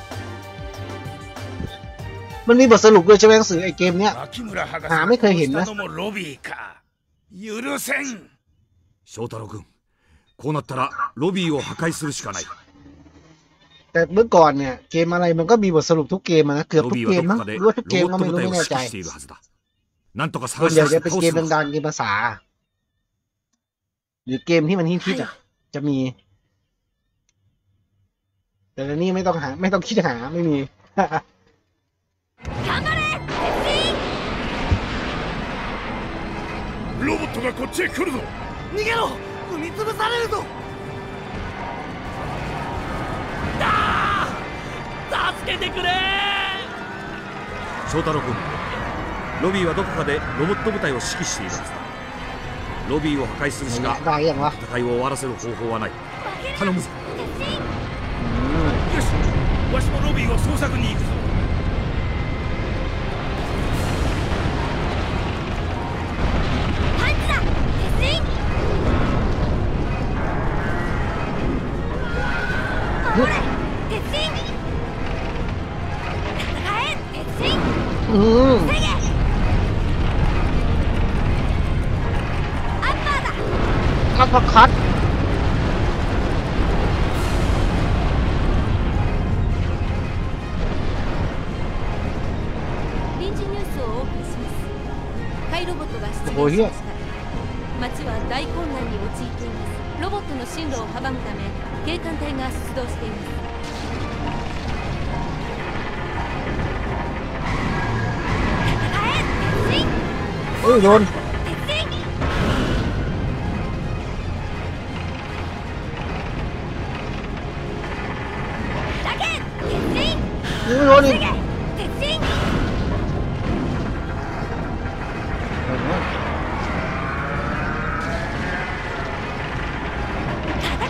มันมีบทสรุปด้วยใช่ไหมหนังสือไอ้เกมเนี้ย牧村博士あไม่เคยเห็นนะ殺したのもロビーか。許せん。 翔太郎君、こうなったらロビーを破壊するしかない。 แต่เมื่อก่อนเนี่ยเกมอะไรมันก็มีบทสรุปทุกเกมนะเกือบロทุกビーเกはมどมั้こงかでหロรือว่าทุกボเกมッก็トไม่部รู้隊ไม่をแน่指ใจ揮しているはずだ。なんとかส่วน探しใหญ่出しจะてเป็น倒เกすมんだ。 ดังๆเกมภาษา หรือเกมที่มันฮิตๆอ่ะจะมี แต่ในนี้ไม่ต้องคิดหาไม่มี頑張れ鉄ロボットがこっちへ来るぞ。 人。逃げろ。踏み潰されるぞ。助けてくれ。 翔太郎君、ロビーはどこかでロボット部隊を指揮しているはずだ。ロビーを破壊するしかได้ยังวะ戦いを終わらせる方法はない。頼むぞ。 よし、わしもロビーを捜索に行くぞ。 パンチだ。鉄人。守れ鉄人。戦え鉄人。 อืม防げ。アッパーだ。 อัปเปอร์คัต臨時ニュースをお送りします。怪ロボットが出現しました。街は大混乱に陥っています。ロボットの進路を阻むため警官隊が出動しています。 เฮ้ยโดนだけ鉄人。 นี่โดนอีก鉄人。叩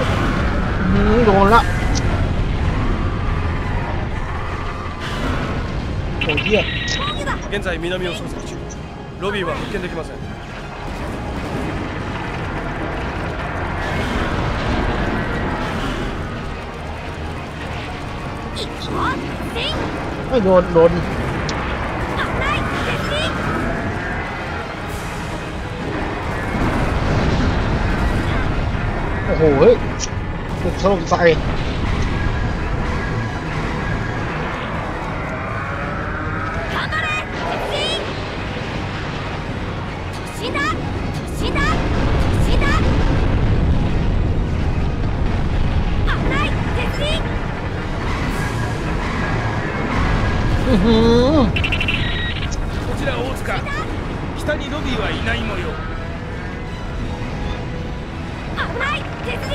โดนละโอ้ยเหี้ย現在南を捜索中。ロビーは発見できません。 ไม่โดนโอ้โหเฮ้ยถูกถล่มใส่こちら大塚。北にロビーはいない模様。 危ない鉄人。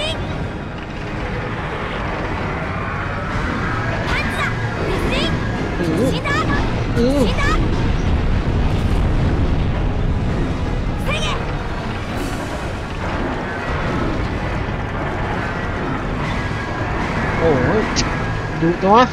パンツだ鉄人。死んだ死んだ。防げ。 โอ้ยดุจังวะ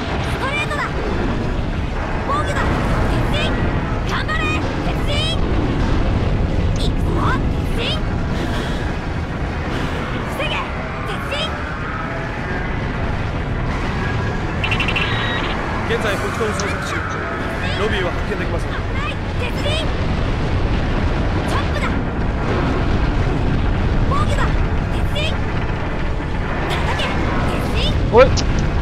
現在北東を捜索中。ロビーは発見できません。 鉄人チョップだ防御だ鉄人叩け鉄人โอ้ย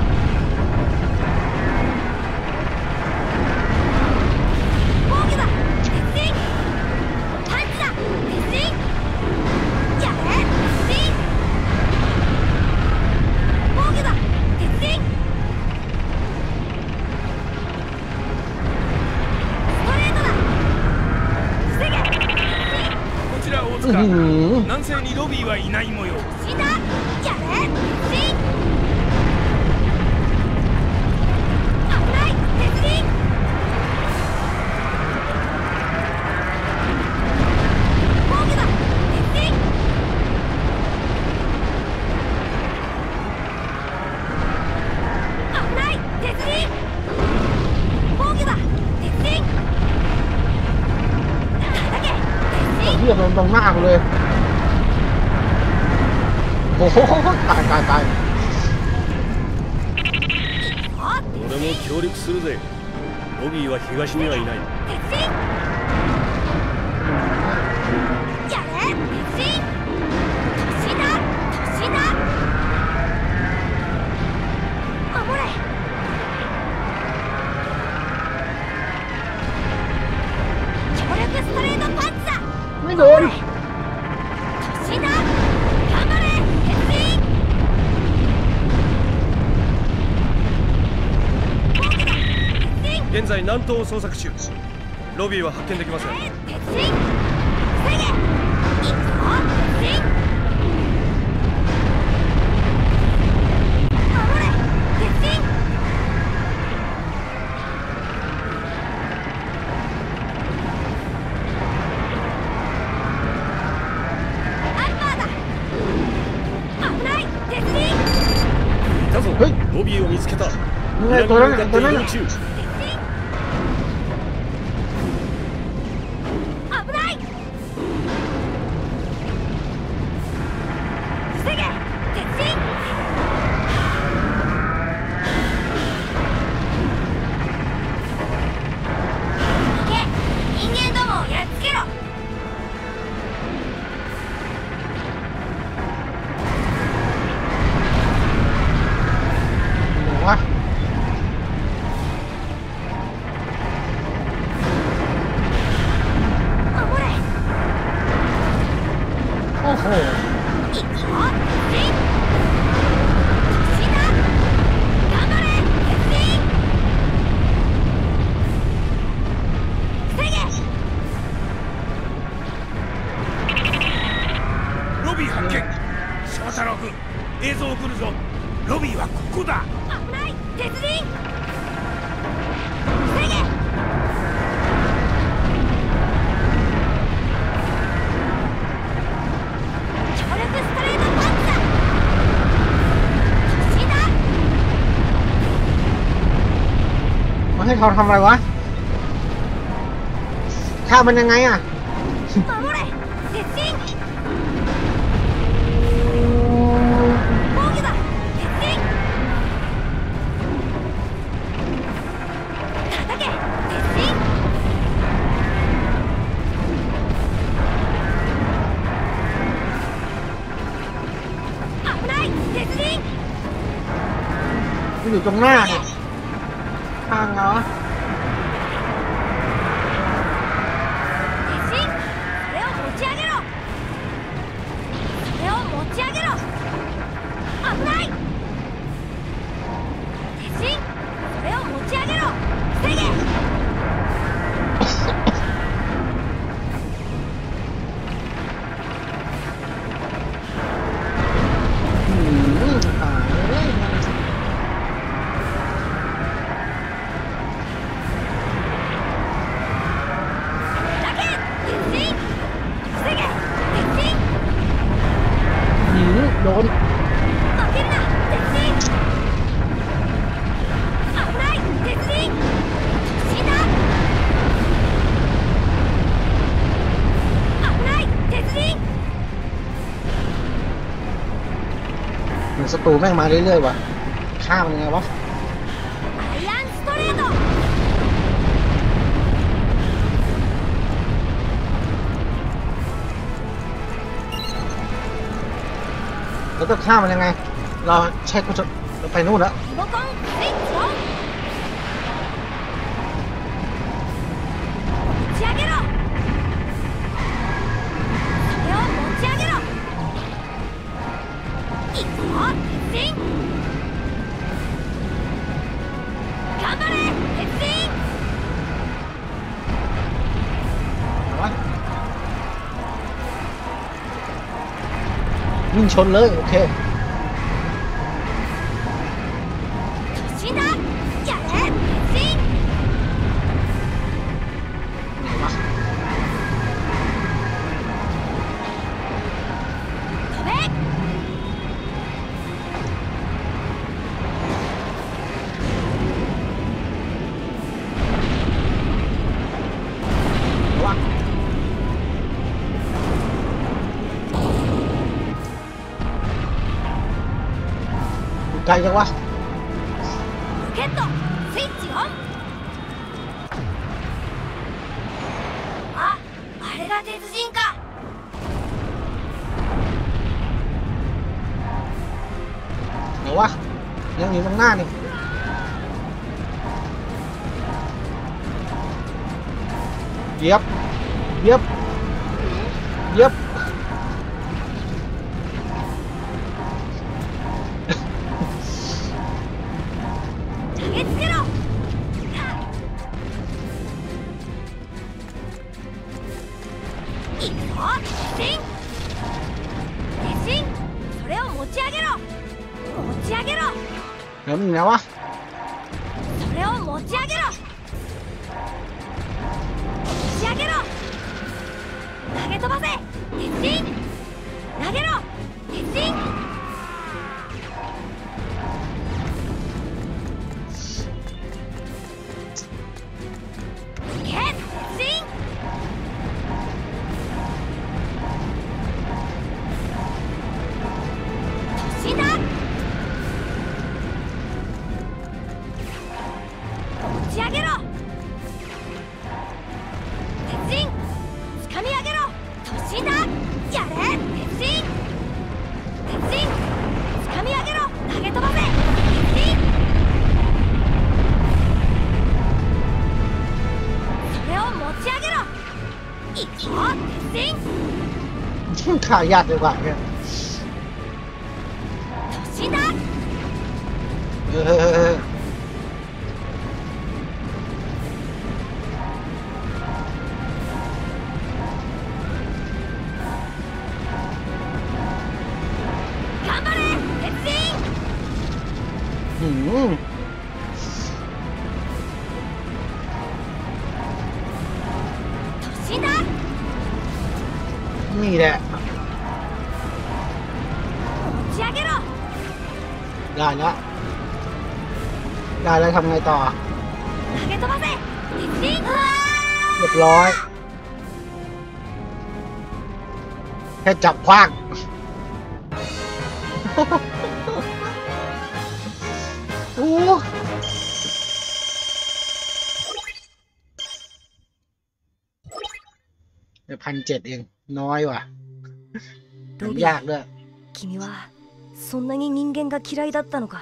防御だ鉄人パンチだ鉄人やれ鉄人防御だ鉄人南西にロビーはいない模様。 死んだやれ鉄人危ない鉄人防御だ鉄人危ない鉄人防御だ鉄人叩け鉄人เหี้ยโดนตรงหน้ากูเลยโอ้โหตาย俺も協力するぜ。ロビーは東にはいない。 鉄人やれ鉄人死んだ死んだ守れ強力ストレートパンチだไม่โดน死んだ頑張れ鉄人現在南東を捜索中。ロビーは発見できません。 鉄人防げいくぞ鉄人守れ鉄人アッパーだ危ない鉄人いたぞ。 はいロビーを見つけた。 ね南に向かって移動中。 鉄人危ない防げ鉄人行け人間どもをやっつけろวะ守れโอ้โหいくぞ鉄人死んだ頑張れ鉄人防げロビー発見。翔太郎君、映像を送るぞ。ロビーはここだ。 危ない鉄人防げ強力ストレートパンチだให้เราทำอะไรวะฆ่ามันยังไงอ่ะ守れ鉄人防御だ鉄人叩け鉄人危ない鉄人มันอยู่ตรงหน้าเนี่ยข้างเหรอ鉄人それを持ち上げろそれを持ち上げろ危ない鉄人それを持ち上げろ防げตายเลยだけ鉄人防げ鉄人โดน負けるな鉄人危ない鉄人死んだ危ない鉄人เหมือนศัตรูแม่งมาเรื่อยๆว่ะฆ่ามันยังไงวะアイアンストレートแล้วต้องฆ่ามันยังไงเราใช้กุศลเราไปนู่นแล้วリモコンスイッチオン持ち上げろそれを持ち上げろいくぞ鉄人頑張れ鉄人วิ่งชนเลยโอเค死んだやれ鉄人ไหนวะ飛べวะอยู่ไกลจังวะロケットスイッチオンあれが鉄人かไหนวะยังอยู่ตรงหน้านี่เหยียบเหยียบเหยียบ投げつけろいくぞ鉄人鉄人それを持ち上げろ持ち上げろแล้วมันอยู่ไหนวะそれを持ち上げろ持ち上げろ投げ飛ばせ鉄人投げろ鉄人いけ鉄人突進だ持ち上げろ鉄人掴み上げろ突進だやれ鉄人鉄人掴み上げろ投げ飛ばせ鉄人それを持ち上げろいくぞ鉄人ขายากเลยว่ะเนี่ย突進だ頑張れ鉄人突進だนี่แหละ持ち上げろได้แล้วได้แล้วทำไงต่อ投げ飛ばせ鉄人。 เรียบร้อยแค่จับคว้างโอ้1,700เองน้อยว่ะยากด้วย君はそんなに人間が嫌いだったのか。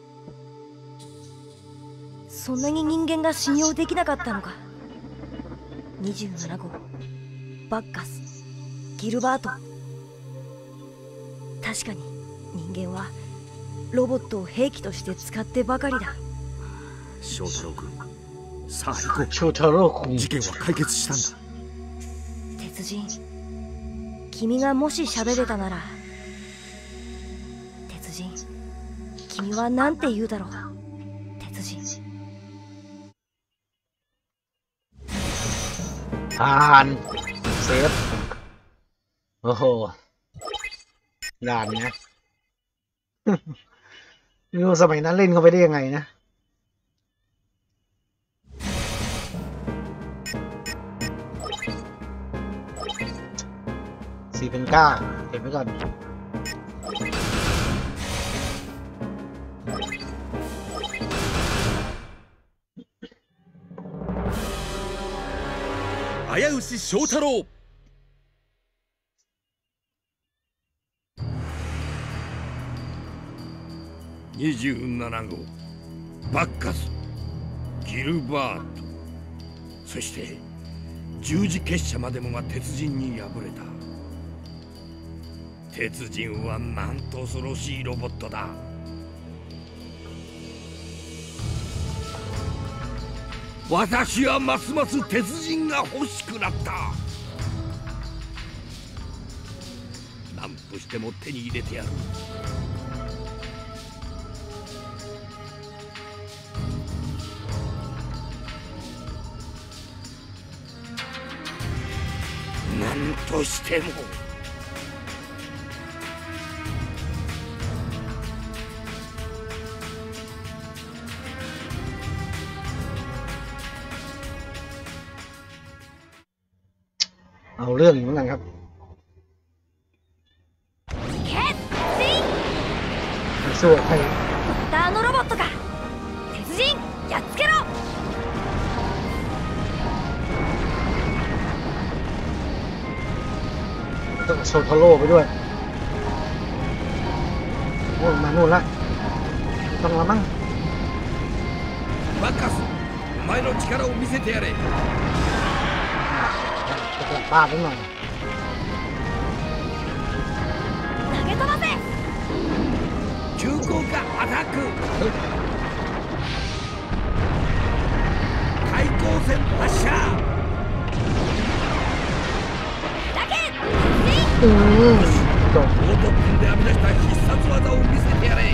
そんなに人間が信用できなかったのか。27号バッカス、ギルバート。確かに人間はロボットを兵器として使ってばかりだ。 翔太郎君、さあ行こう。 翔太郎君、 事件は解決したんだ。 鉄人、君がもし喋れたなら。鉄人、君は何て言うだろう。鉄人。 ผ่านเซฟโอ้โหด่านนะไม่รู้สมัยนั้นเล่นเข้าไปได้ยังไงนะ4,900เก็บไว้ก่อน危うし翔太郎。 27号バッカス、ギルバート、そして十字結社までもが鉄人に敗れた。鉄人はなんと恐ろしいロボットだ。私はますます鉄人が欲しくなった。何としても手に入れてやる。何としても。 เอาเรื่องอยู่เหมือนกันครับสู้ใครまたあのロボットか。鉄人、やっつけろ。 ต้องโซทาโร่ไปด้วยโอ้มาโน่นละต้องละมั้งバッカス、お前の力を見せてやれ。 กลับบ้านนิดหน่อย投げ飛ばせ。 急降下アタック。対向戦発射。 だけจบオートップンで編み出した必殺技を見せてやれ。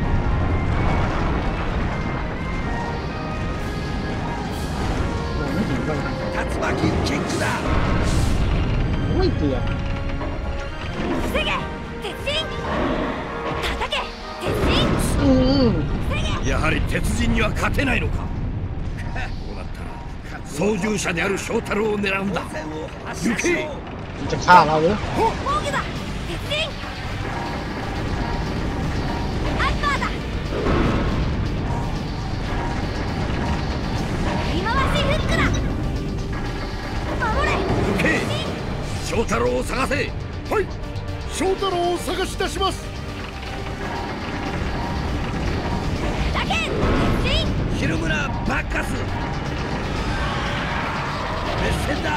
ไม่ถึงบ้างครับ竜巻キックだ。 ไม่เกือบ防げ鉄人。叩け鉄人。 やはり鉄人には勝てないのか。こうなったら操縦者である翔太郎を狙うんだ。行け。 มันจะฆ่าเราหรือ防御だ鉄人。アッパーだ。振り回しフックだ。守れ。 行け。翔太郎を探せ。はい、翔太郎を探し出します。 だけ鉄人。 ヒルムラバッカス、メッセンだ。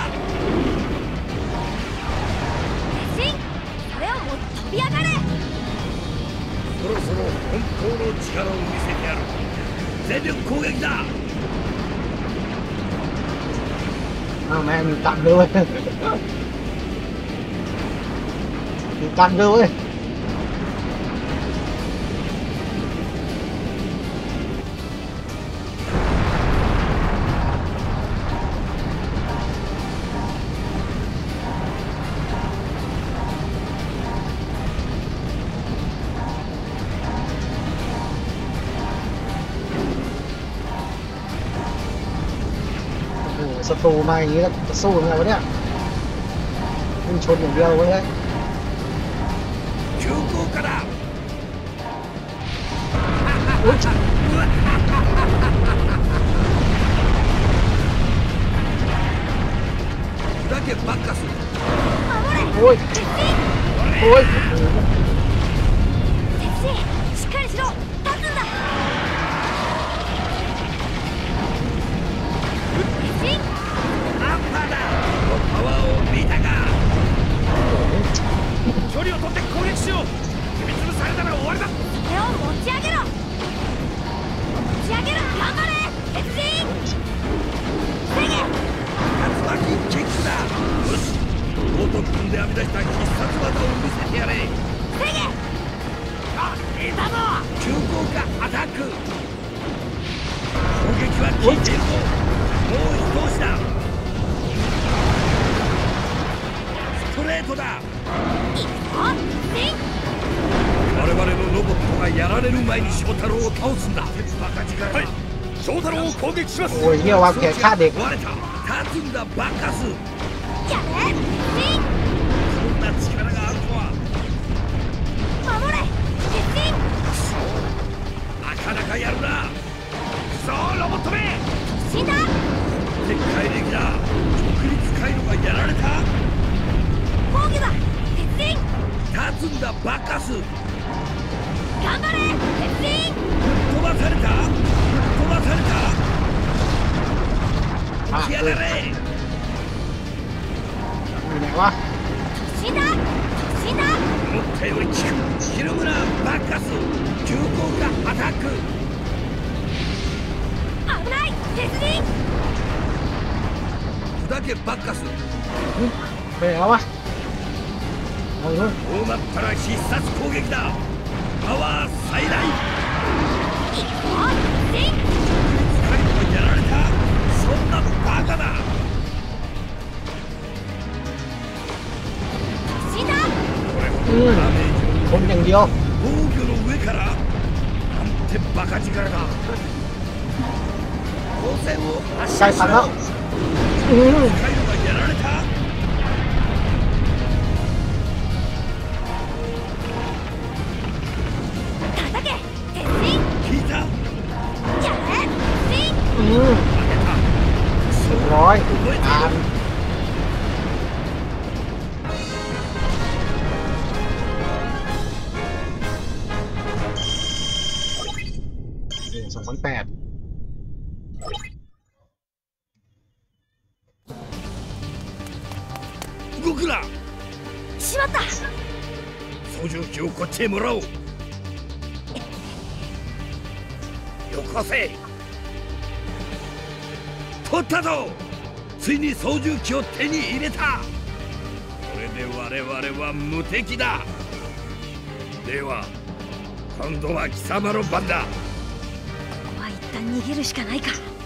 鉄人、それをもう飛び上がれ。 そろそろ本当の力を見せてやる。全力攻撃だ。 อ้าวแม่มีตังค์ด้วยมีตังค์ด้วยศัตรูมาอย่างนี้แล้วจะสู้ยังไงวะเนี่ยพุ่งชนอย่างเดียวเว้ย急降下だอุ๊ย砕けバッカスโอ้ยโอ้ย鉄人しっかりしろ立つんだ鉄人アッパーだパワーを見たか距離を取って攻撃しよう踏み潰されたら終わりだ手を持ち上げろ持ち上げろ頑張れ鉄人防げ竜巻キックだよし猛特訓で編み出した必殺技を見せてやれ防げあいたぞ急降下アタック攻撃は効いているぞもう一押しだストレートだ我々のロボットがやられる前に翔太郎を倒すんだバカ力はい翔太郎を攻撃しますโอ้ยเหี้ยวางแผนฆ่าเด็ก壊れた立つんだバカスやれ鉄人そんな力があるとは守れ鉄人なかなかやるなそうロボットめ死んだ敵海力だ直立回路がやられた防御だ鉄人立つんだバカス頑張れ鉄人飛ばされた飛ばされたあ来やがれอยู่ไหนวะ死んだ死んだ思ったより効くひるむなバカス急降下アタック危ない鉄人砕けバカスไปไหนวะเอาเลยこうなったら必殺攻撃だパワー最大いいぞ鉄人光がやられたそんなバカだ死んだうんダメージをคนอย่างเดียว防御の上からなんてバカ力だ光線を発射しใกล้ปังแล้วろอืม光がやられた叩け鉄人聞いたやれ鉄人อืม負けたそうร้อย覚えてอ่านる 2008 動くなしまった操縦機をこっちへもらおうよこせ取ったぞついに操縦機を手に入れたこれで我々は無敵だでは今度は貴様の番だここは一旦逃げるしかないか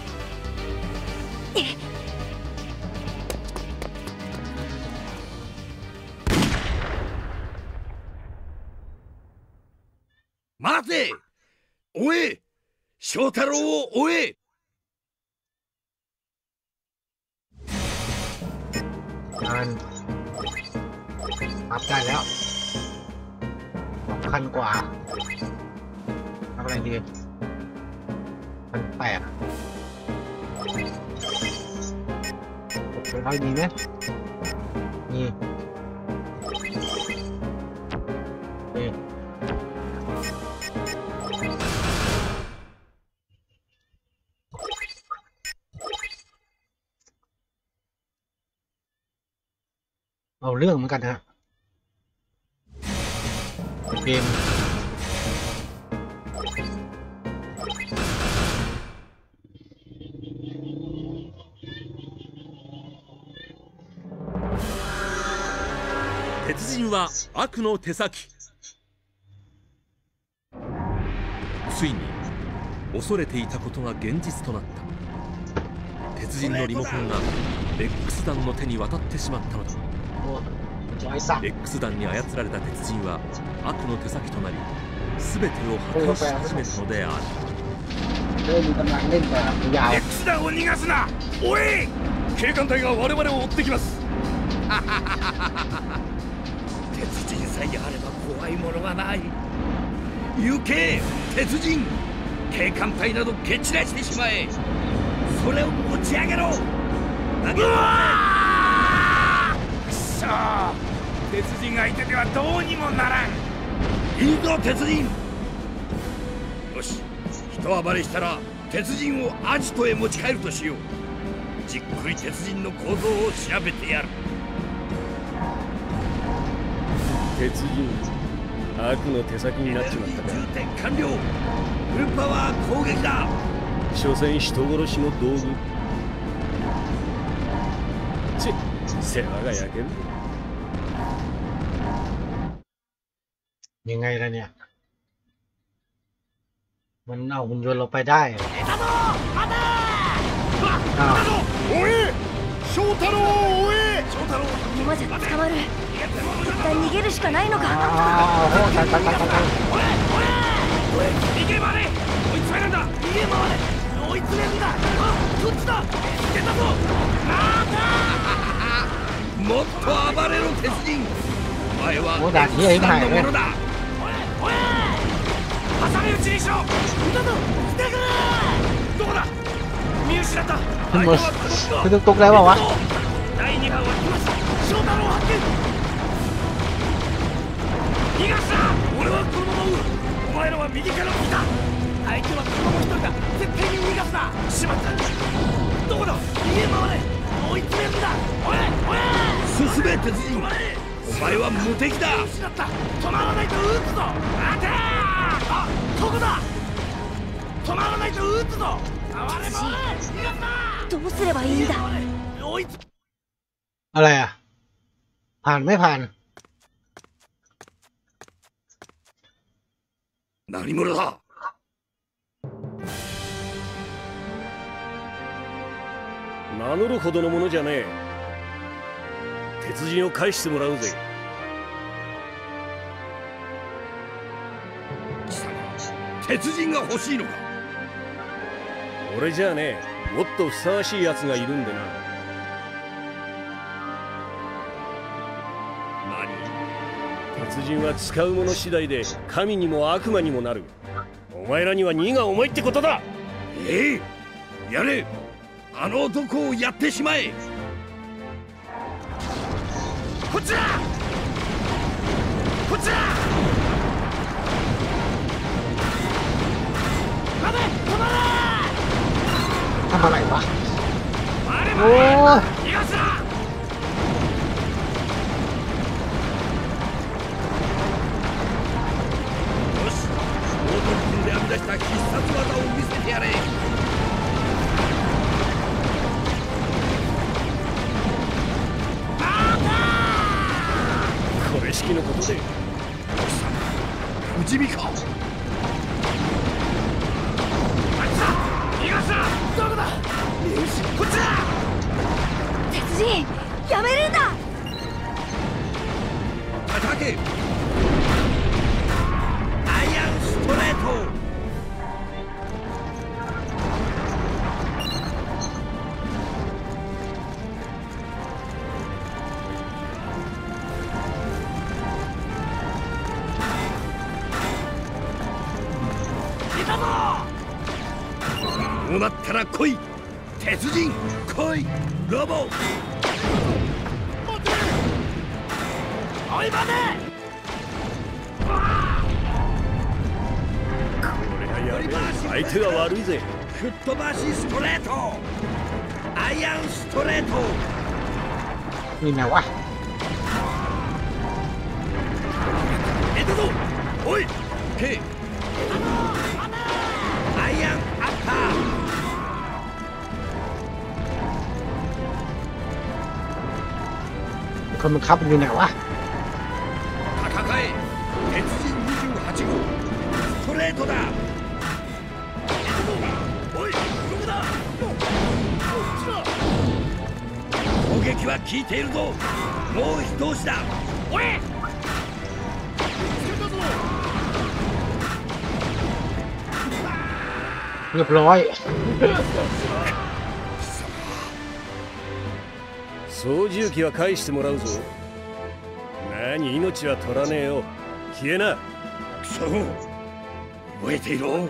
待て追え翔太郎を追えงานอัพได้แล้ว2,000 กว่าทำอะไรดี 1,800 600มีไหมมีนี่ เอาเรื่องเหมือนกันฮะเกม鉄人は悪の手先。ついに恐れていたことが現実となった。鉄人のリモコンが X 弾の手に渡ってしまったのだ。X 弾に操られた鉄人は悪の手先となり、全てを破壊し始めたのである。 เริ่มมีกำลังเล่นแบบยาว X 弾を逃がすな追え警官隊が我々を追ってきます。鉄人さえあれば怖いものがない。行け鉄人、警官隊など蹴散らしてしまえ。それを持ち上げろ。投げろ。くそー、鉄人相手ではどうにもならん。いいぞ鉄人。よし、一暴れしたら鉄人をアジトへ持ち帰るとしよう。じっくり鉄人の構造を調べてやる。 鉄人、悪の手先になっちまったか。 充填完了。フルパワー攻撃だ。 所詮人殺しの道具。世話が焼ける。 ยังไงล่ะเนี่ยมันเอาหุ่นยนต์เราไปได้อ้าว翔太郎を追え。翔太郎、 今じゃ捕まる。一旦逃げるしかないのか。 ตาย逃げ回れ。追い詰めるんだ。逃げ回れ。追い詰めるんだ。あ、こっちだ。逃げたぞ。もっと暴れろ鉄人。お前はもうだいいなのものだ。おい挟み撃ちにしろ。だと来てくれ。どこだ。見失った。 คือตุกๆแล้วเปล่าวะ第2番は来ました。翔太郎発見。逃がすな。俺はこのまま追う。お前らは右から来た。相手はこのまま一人だ。絶対に逃がすな。しまった。どこだ。逃げ回れ。追い詰めるんだ。おい進め鉄人。お前は無敵だ。止まらないと撃つぞ。待て。あ、ここだ。止まらないと撃つぞ。 どうすればいいんだ。 อะไรอ่ะผ่านไม่ผ่าน何者だ。 名乗るほどのものじゃねえ。鉄人を返してもらうぜ。 貴様、鉄人が欲しいのか。 俺じゃあねえ、もっとふさわしいやつがいるんでな。 何。 鉄人は使うもの次第で神にも悪魔にもなる。お前らには荷が重いってことだ。 やれ。あの男をやってしまえ。こっちだ。こっちだ。待て。止まれ。 ทำอะไรวะโอ้逃がすな。よし、猛特訓で編み出した必殺技を見せてやれ。 これ式のことで不死身か。どこだ。よし、こっちだ。 鉄人、やめるんだ。 叩け。アイアンストレート。いたぞ。こうなったら来い。鉄人来い。ロボ。おい待て。 これがやべえ。相手が悪いぜ。 吹っ飛ばしストレート。アイアンストレート。 นี่ไงวะ出たぞ。おい K。 アイアンアッパー。 คนบังคับมันอยู่ไหนวะ戦え。鉄人28号ストレートだ。おい、どこだ。攻撃は効いているぞ。もう一押しだ。おい、 เรียบร้อย操縦機は返してもらうぞ。何、命は取らねえよ。消えな。 クソ、覚えていろ。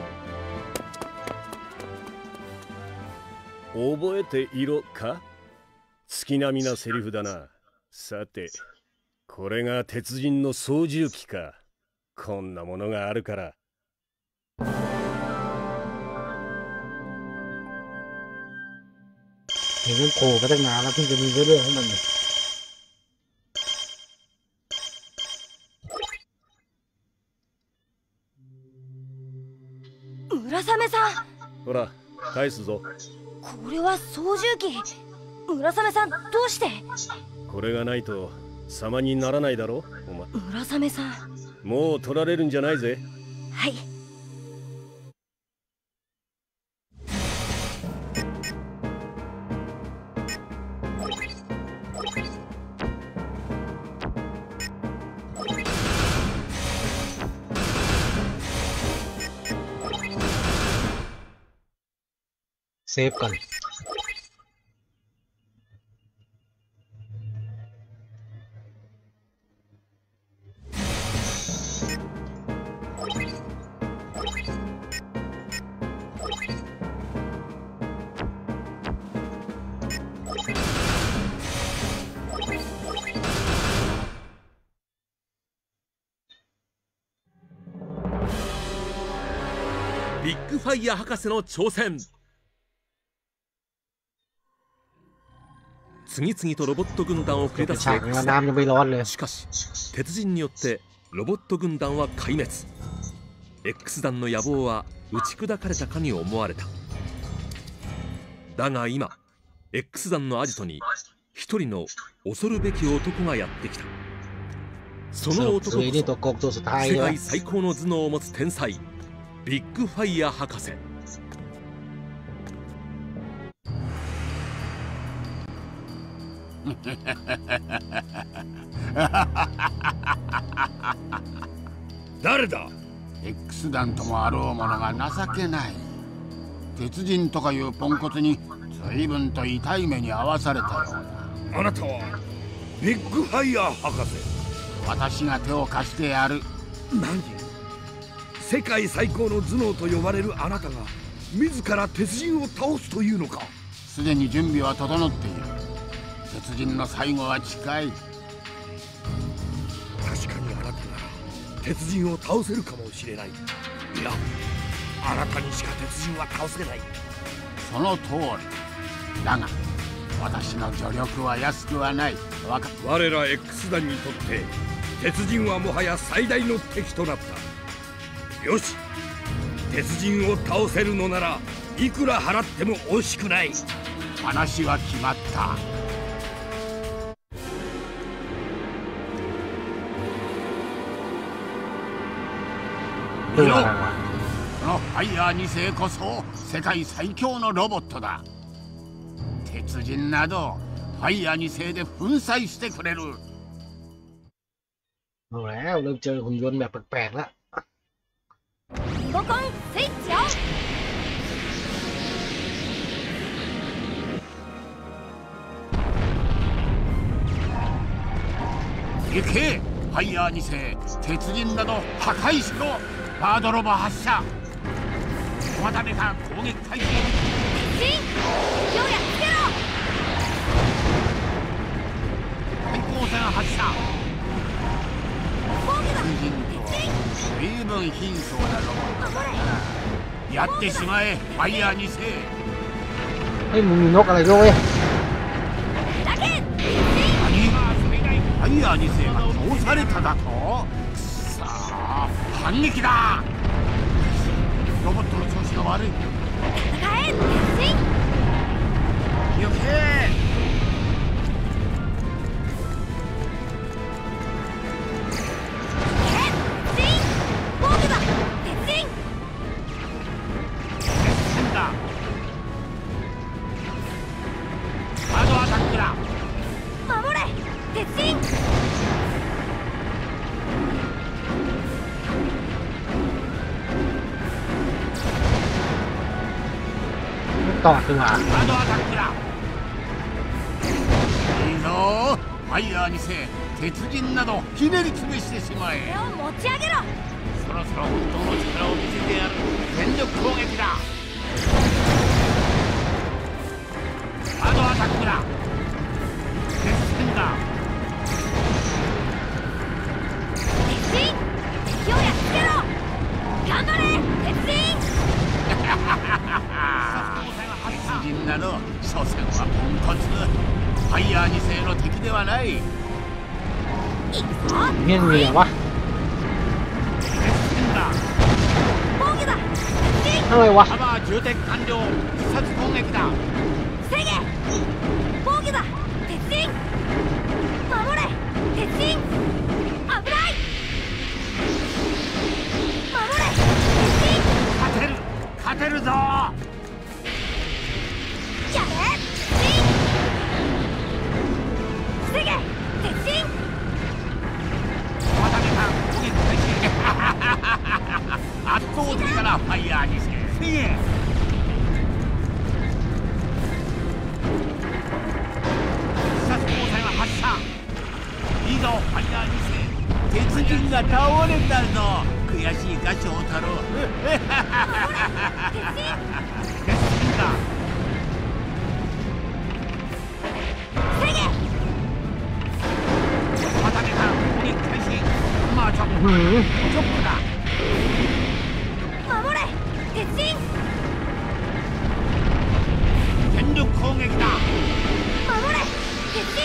覚えていろか。月並みなセリフだな。さて、これが鉄人の操縦機か。こんなものがあるから。 เห็นมันโผล่มาตั้งนานแล้วเพิ่งจะมีเรื่องของมันเนี่ย村雨さん、 ほら、返すぞ。 これは操縦機。村雨さん、どうして。 これがないと様にならないだろお前。 村雨さん、 もう取られるんじゃないぜ。 はい。 เซฟก่อนビッグファイヤー博士の挑戦。次々とロボット軍団を繰り出すฉากนี้น้ำยังไม่ร้อนเลยしかし鉄人によってロボット軍団は壊滅。 X 団の野望は打ち砕かれたかに思われた。だが今 X 団のアジトに一人の恐るべき男がやってきた。その男こそ世界最高の頭脳を持つ天才ビッグファイヤー博士。 誰だ。 X 団ともあろうものが情けない。鉄人とかいうポンコツに随分と痛い目に遭わされたような。あなたはビッグファイヤー博士。 私が手を貸してやる。 何？世界最高の頭脳と呼ばれるあなたが自ら鉄人を倒すというのか。 すでに準備は整っている。鉄人の最後は近い。 確かにあなたなら鉄人を倒せるかもしれない。いや、あなたにしか鉄人は倒せない。 その通りだが、私の助力は安くはない。 我ら X 団にとって鉄人はもはや最大の敵となった。よし、鉄人を倒せるのならいくら払っても惜しくない。 話は決まった。このファイヤー2世こそ世界最強のロボットだ。鉄人などファイヤー2世で粉砕してくれる。 เอาแล้วเริ่มเจอหุ่นยนต์แบบแปลกๆแล้วリモコンスイッチオン。行けファイヤー2世。鉄人など破壊しろ。バードロボ発射。小型メカ攻撃開始。 鉄人勢いやつけろ。 対向戦発射。鉄人とは随分貧相なロボットだな。やってしまえファイヤー2世。 เฮ้ยมึงมีนกอะไรด้วย何ファイヤー2世が倒されただと。くそー、反撃だ。ロボットの調子が悪い。 戦え鉄人。 行けต่อดีกว่าいいぞァイヤーにせ鉄人などひねりつぶしてしまえ。 これを持ち上げろ。 そろそろ本当の力を見せてやる。全力攻撃だ。ハードアタックだ。鉄人だ。 鉄人、敵をやっつけろ。頑張れ鉄人。 鉄人など所詮はポンコツ。ファイヤー2世の敵ではない。 เงี้ยมีอะไรวะอะไรวะカバー充填完了。必殺攻撃だ。 防げ。防御だ鉄人。守れ鉄人。危ない。守れ鉄人。 勝てるぞ。 やれ鉄人。防げ鉄人。 渡辺さん攻撃開始。圧倒的だなファイヤー2世。防げ。必殺交際は発射。いいぞファイヤー2世。鉄人が倒れたぞ。悔しいか翔太郎。鉄人だ。 防げ。 渡辺さん攻撃開始。まあちょっとだ。 守れ鉄人。 全力攻撃だ。 守れ鉄人。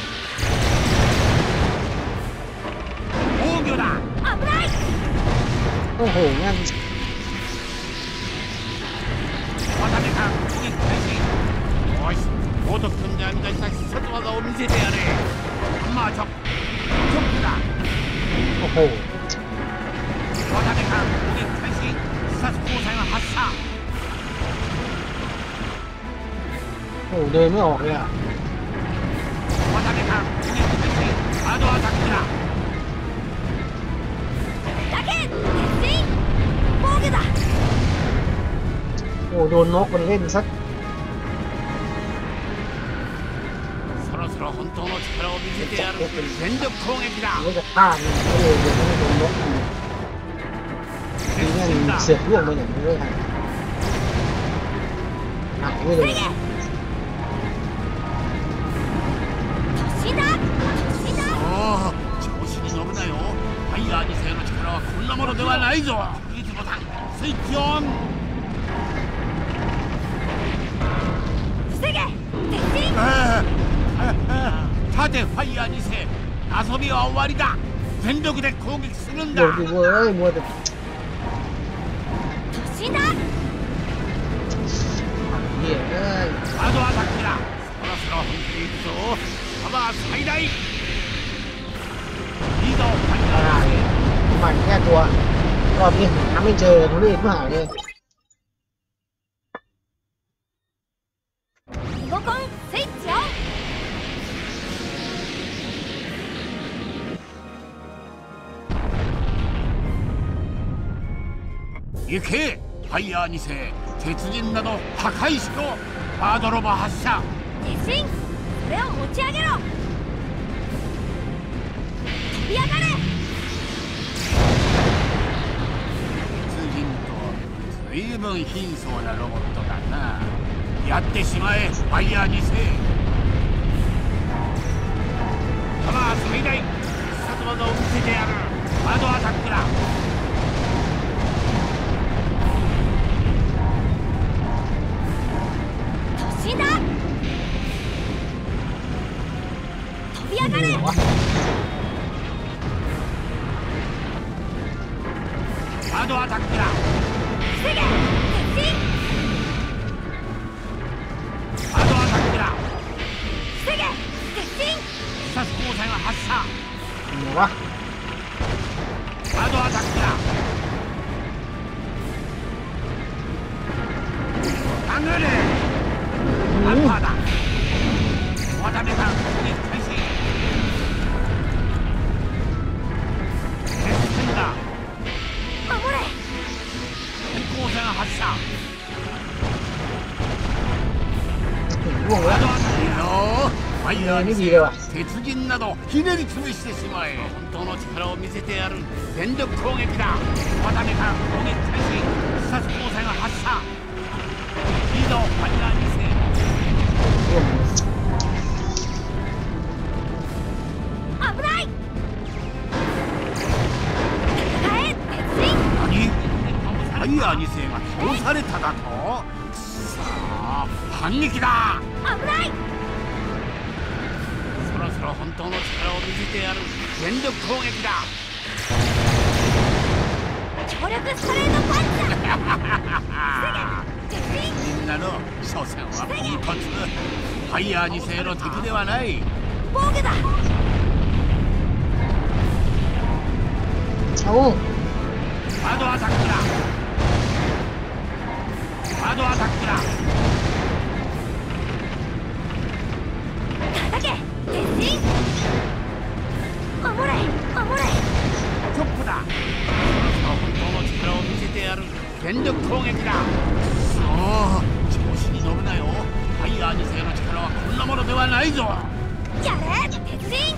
防御だ。 危ない。 โอ้โหงั้น渡辺さん攻撃開始。よし高得点で編み出した必殺技を見せてやれ。まあチョップだ。 โอ้โห渡辺さん攻撃開始。必殺交際は発射。 โอ้โหเดินไม่ออกเลยอ่ะ渡辺さん攻撃開始。ハードアタックだ。 だけ鉄人。防御だ。 โอ้โดนนกมันเล่นสักそろそろ本当の力を見せてやる。全力攻撃だ。 มันจะฆ่ามันก็เลยเดี๋ยวไม่โดนนกอีกนี่แม่งเสือกล่วงไปอย่างนี้เลยหนักไม่เลย防げ。突進だ突進だ。 おお調子に乗るなよ。ファイヤー2世の力はこんなものではないぞ。フリーズボタンスイッチオン。 防げ鉄人。 立てファイヤー2世。遊びは終わりだ。全力で攻撃するんだ。 เดี๋ยวดูเว้ยมัวแต่突進だ。 เหี้ยเอ้ยハードアタックだ。そろそろ本気でいくぞ。パワー最大。いいぞファイヤー2世。 มันแค่ตัวรอบนี้หาไม่เจอทุเรศมากเลยリモコンスイッチオン。 行けファイヤー2世。鉄人など破壊しろ。ハードロボ発射。 鉄人それを持ち上げろ。飛び上がれ。 鉄人と随分貧相なロボットだな。やってしまえファイヤー2世。パワー最大。必殺技を見せてやる。ハードアタックだ。 突進だ。飛び上がれ。 ハードアタックだ。 防げ鉄人。 ハードアタックだ。 防げ鉄人。 必殺交際は発射。 なんだわハードアタックだ。殴れアンパーだ。渡辺さん攻撃開始。鉄人だ。 守れ。 電光線発射。 ร่วงハードアタックだ。いいぞファァイヤーไม่にดีเลยว่ะ鉄人などひねり潰してしまえ。本当の力を見せてやる。全力攻撃だ。渡目から攻撃開始。視察光線が発射。いいぞファイヤー2世。 危ない。戦え鉄人。 何？ファイヤー2世が倒されただと？さあ反撃だ。 危ない。 そろそろ本当の力を見せてやる。全力攻撃だ。 強力ストレートパンチだ。鉄人。 みんなの所詮はポンコツ。ファイヤー2世の敵ではない。 防御だ。 เอาハードアタックだ。ハードアタックだ。 叩け鉄人。守れ守れ。 チョップだ。本当の力を見せてやる。全力攻撃だ。そう調子に乗るなよ。ファイヤー2世の力はこんなものではないぞ。 やれ鉄人。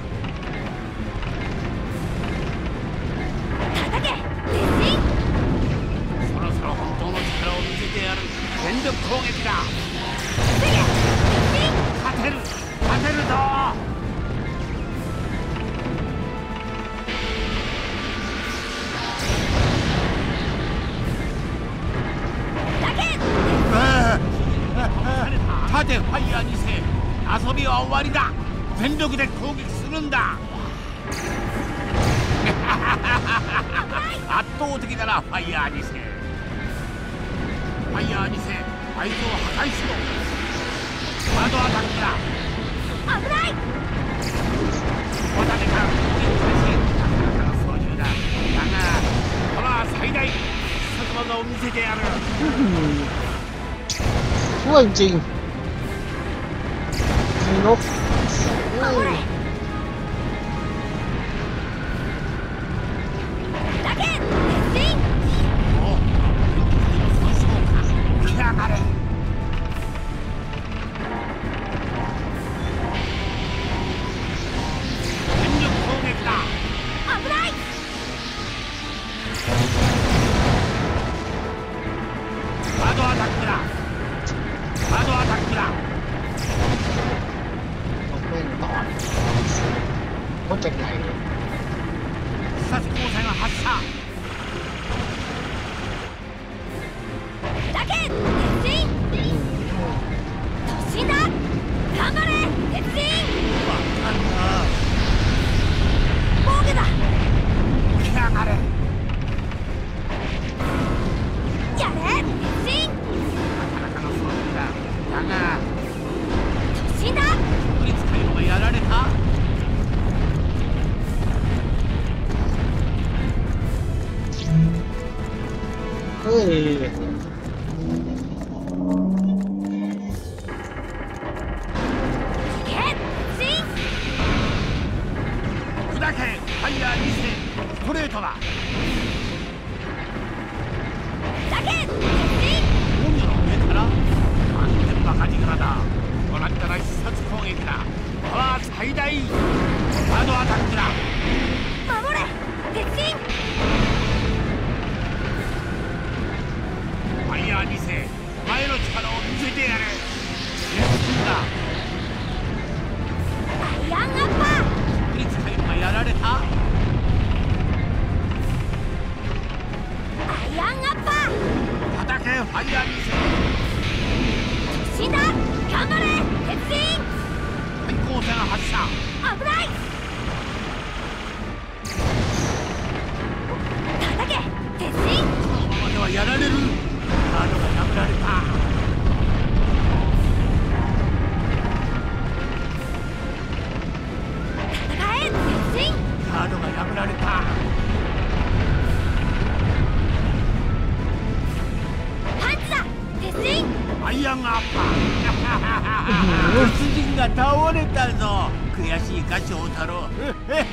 叩け鉄人。 そろそろ本当の力を見せてやる。全力攻撃だ。 防げ鉄人。 勝てる勝てるぞ。 叩け立てファイヤー2世。遊びは終わりだ。全力で攻撃するんだ。圧倒的だなファイヤー2世。ファイヤー2世あいつを破壊しろ。ハードアタックだ。 危ない。 渡辺から攻撃開始。なかなかの操縦だ。だがパワー最大必殺技を見せてやる。 ช่วยจริงมีนก守れ。叩け鉄人。 おそうしようか。起き上がれ。全力攻撃だ。 危ない。 ハードアタックだ。ハードアタックだ。 แม่งตอดโคตรเจ๋งใหญ่เลย視察光線が発射。 叩け鉄人。突進だ。頑張れ鉄人。 わかるな。 防御だ。 起き上がれ。 やれ鉄人。 なかなかの装備だ。だが突進だ。 国立会のがやられた。 เฮ้ยけ鉄人。 砕けファイヤー2世ストレートだ。 叩け鉄人。 本女の上から完全バカ力だ。ご覧たら必殺攻撃だ。パワー最大ハードアタックだ。 守れ鉄人。 ファイヤー2世お前の力を見せてやれ。鉄人だ。 アイアンアッパー。 国立会のがやられた。 アイアンアッパー。 叩けファイヤー2世。 突進だ。頑張れ鉄人。 対向戦発射。 危ない。叩け鉄人。 このままではやられる。カードが破られた。 戦え鉄人。 カードが破られた。 パンチだ鉄人。 アイアンアッパー。鉄人が倒れたぞ。悔しいか翔太郎。フ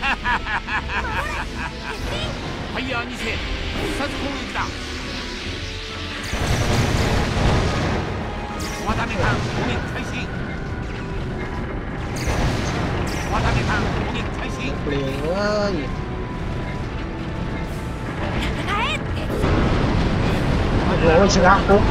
ァイヤー2世必殺攻撃だ。渡辺から攻撃開始。 ยโอ้โหชนะปุ๊บ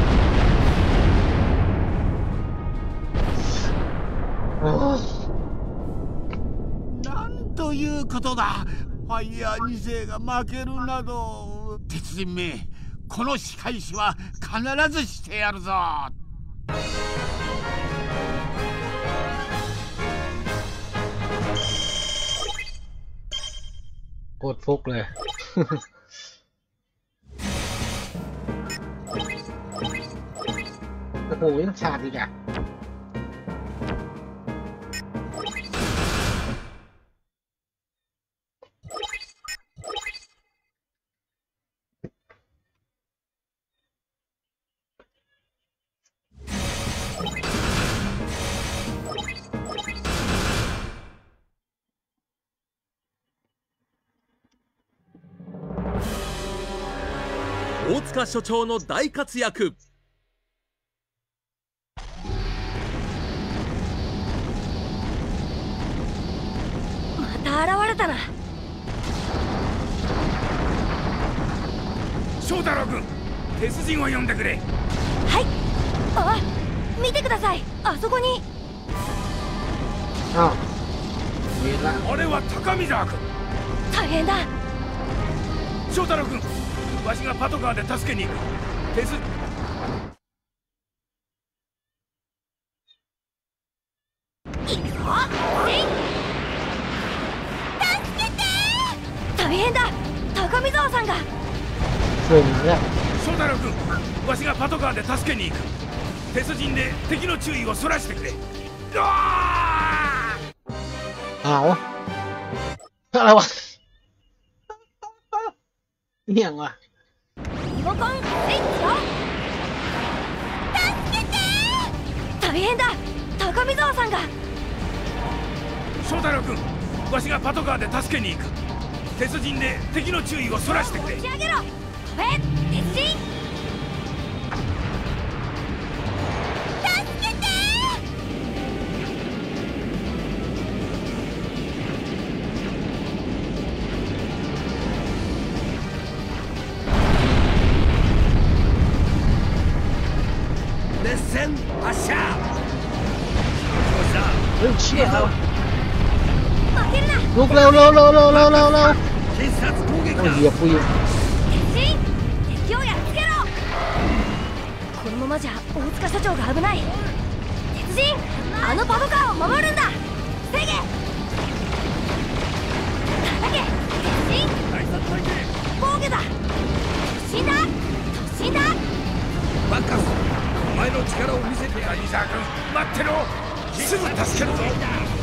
なんということだ。ファイヤー2世が負けるなど。鉄人め、この仕返しは必ずしてやるぞ。 โคตรฟุกเลยโอ้โหยังฉาดอีกอ่ะ大塚所長の大活躍。 また現れたな。 翔太郎君、鉄人を呼んでくれ。 はい。あ、見てください、あそこに。 อ้าวเห็นละあれは高見沢君。 大変だ。 翔太郎君、わしがパトカーで助けに行く。鉄行くぞ。助けて。大変だ、高見沢さんが。 ช่วยมันเนี่ย翔太郎君、わしがパトカーで助けに行く。鉄人で敵の注意をそらしてくれ。うわーอ้าวอะไรวะเนี่ยงวะリモコンスイッチを。助けて。大変だ、高見沢さんが。 翔太郎君、わしがパトカーで助けに行く。鉄人で敵の注意をそらしてくれ。 持ち上げろ、飛べ、鉄人。助けて。 熱戦発射。 เฮ้ยเชี่ยแล้ว負けるな。 ลุกเร็วเร็วเร็วเร็วเร็วเร็วเร็ว必殺攻撃โอ้ยだ。 เหยียบกูอยู่鉄人、敵をやっつけろ。このままじゃ大塚社長が危ない。鉄人、あのパトカーを守るんだ。防げ。叩け、鉄人。 大殺体系。 防御だ。突進だ、突進だ。 バッカス、お前の力を見せてやる。西沢君、待ってろ。すぐ助けるぞ。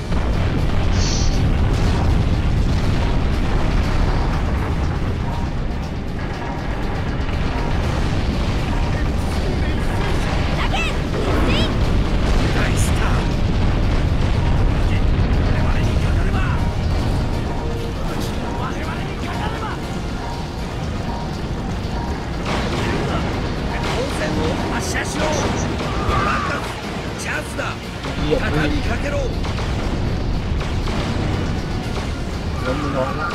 だけ、鉄人。 大スター。我々にかかれば。我々にかかれば。光線を発射しろ。バッカス、チャンスだ。 เหยียบกู畳みかけろ。 ล้มนอนละ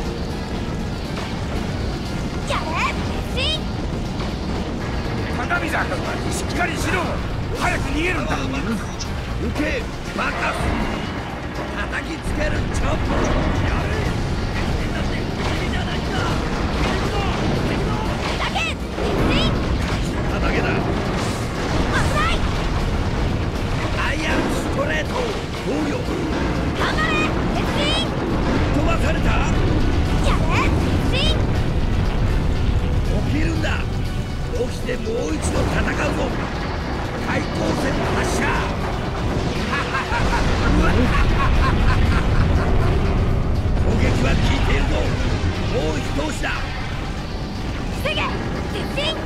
やれ、鉄人。 高見沢君、しっかりしろ。早く逃げるんだ。受け、バカス。叩きつける、チョップ。やれ。じゃないんだ。 だけ、鉄人。 だけだ。 危ない。 アイアンストレート。防御。 頑張れ、鉄人。 飛ばされた。 やれ、鉄人。 起きるんだ。起きてもう一度戦うぞ。対抗戦発射。攻撃は効いているぞ。もう一押しだ。 防げ、鉄人。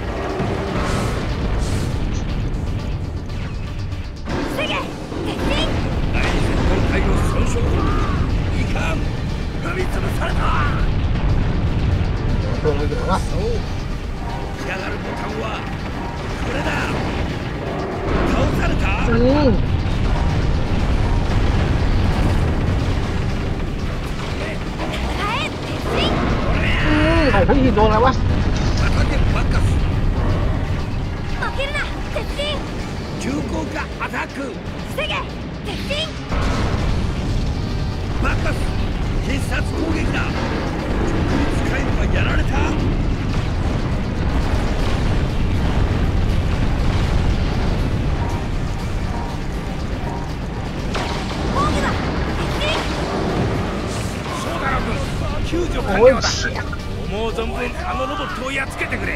防げ、鉄人。 第二戦闘隊の損傷。いかん。踏み潰された。 ตัวอะไรอยู่วะそう。起き上がるボタンはこれだ。倒された。 อืมนี่โดนอะไรวะ叩けバッカス負けるな鉄人急降下アタック防げ鉄人バッカス必殺攻撃だ直立回路がやられた防御だ鉄人翔太郎君救助完โอ้ย了だเชี่ย思う存分あのロボットをやっつけてくれ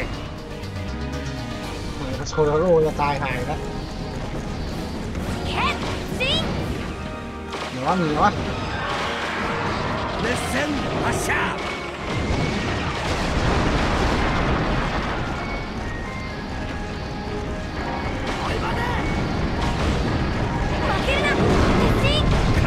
โซโลโร่จะตายหายแล้ว鉄人เดี๋ยวว่ามีวะ熱戦発射負けるな鉄人核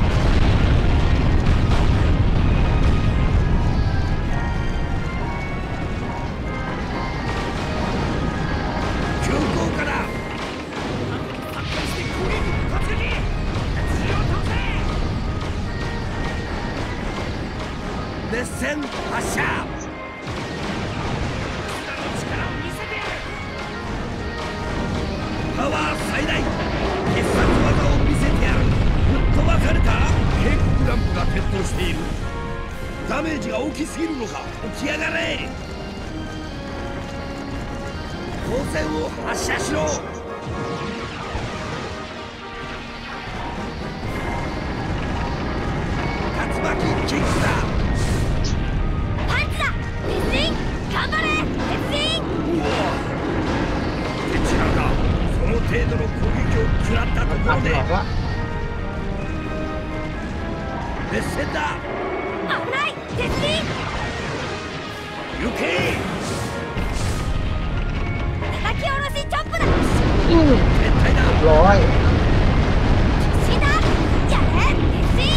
急降下だ発火して攻撃突撃鉄人を倒せ熱戦発射力を見せてやるパワー最大必殺技を見せてやる吹っ飛ばされた警告ランプが点灯しているダメージが大きすぎるのか起き上がれ光線を発射しろ竜巻キックだパンチだ鉄人頑張れ鉄人手違うかその程度の攻撃を食らったところทำでหรอกวะ熱戦だ危ない鉄人行け叩き下ろしチョップだอืม絶対だร้อย死んだやれ鉄人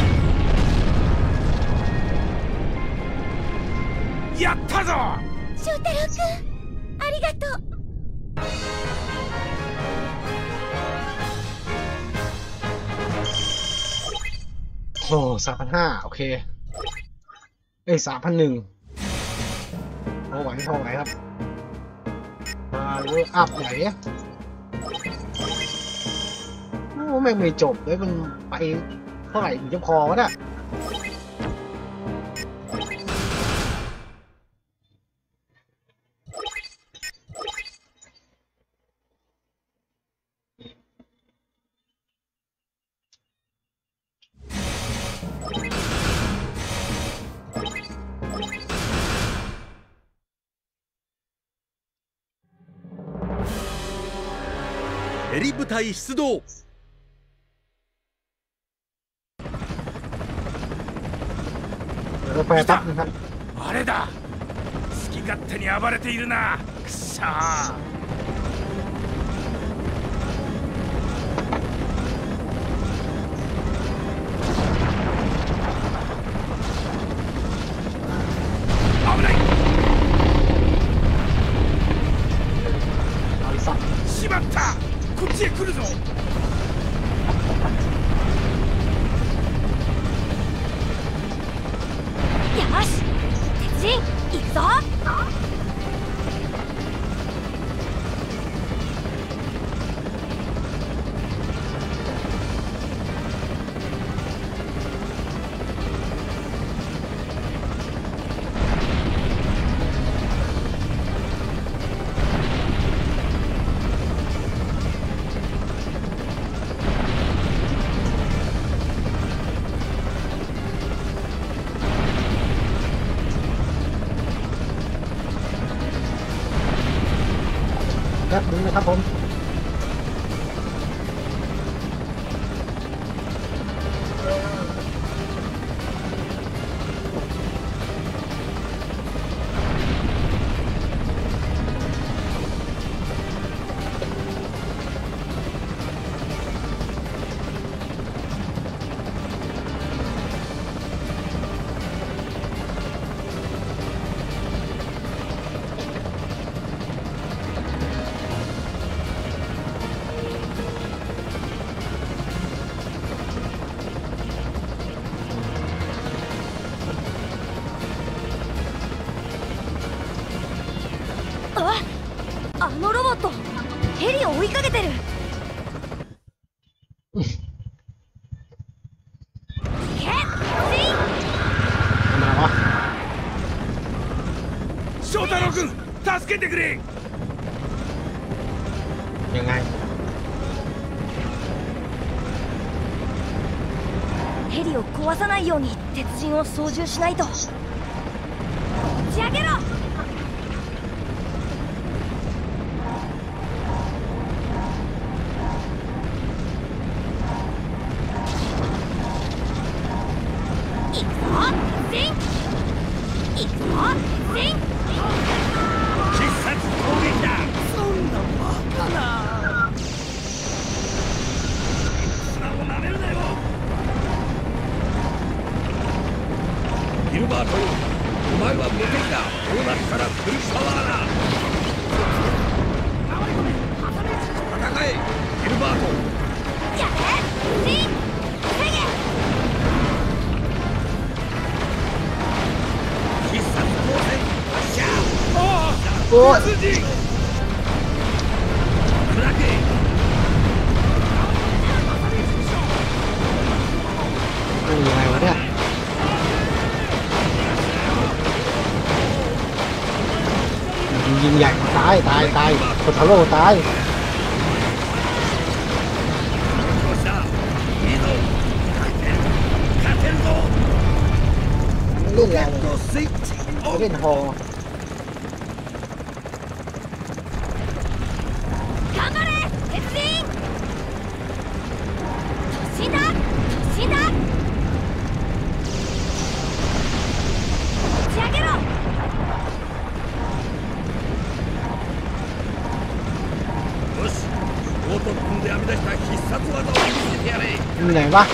やったぞ翔太郎くんありがとうโอ้3,500โอเคเอ้ย3,100พอไหวครับมาเวอร์อัพไหนโอ้แม่งไม่จบเลยมันไปเท่าไหร่ถึงจะพอวะเนี่ยヘリ部隊出動เดี๋ยวเราไปแป๊บนึงครับあれだ好き勝手に暴れているなくっしゃー危ないเอาสักしまったこっちへ来るぞよし鉄人行くぞแป๊บนึงนะครับผมあのロボットヘリを追いかけてる。 なんだわ。 翔太郎君助けてくれ。 ยังไงヘリを壊さないように鉄人を操縦しないと。打ち上げろ。 ギルバートよ、お前は無敵だ。こうなったらフルパワーだ。戦えギルバート。 やれリン防げ。 必殺光線発射。ああおい鉄人砕け。 ยังไงวะเนี่ยยิงใหญ่ตายโคทาโร่ตายเล่นแรงเล่นฮอ頑張れ鉄人。突進だ突進だ。打ち上げろ。 よし、オートップンで編み出した必殺技を見せてやれ。 อยู่ไหนวะ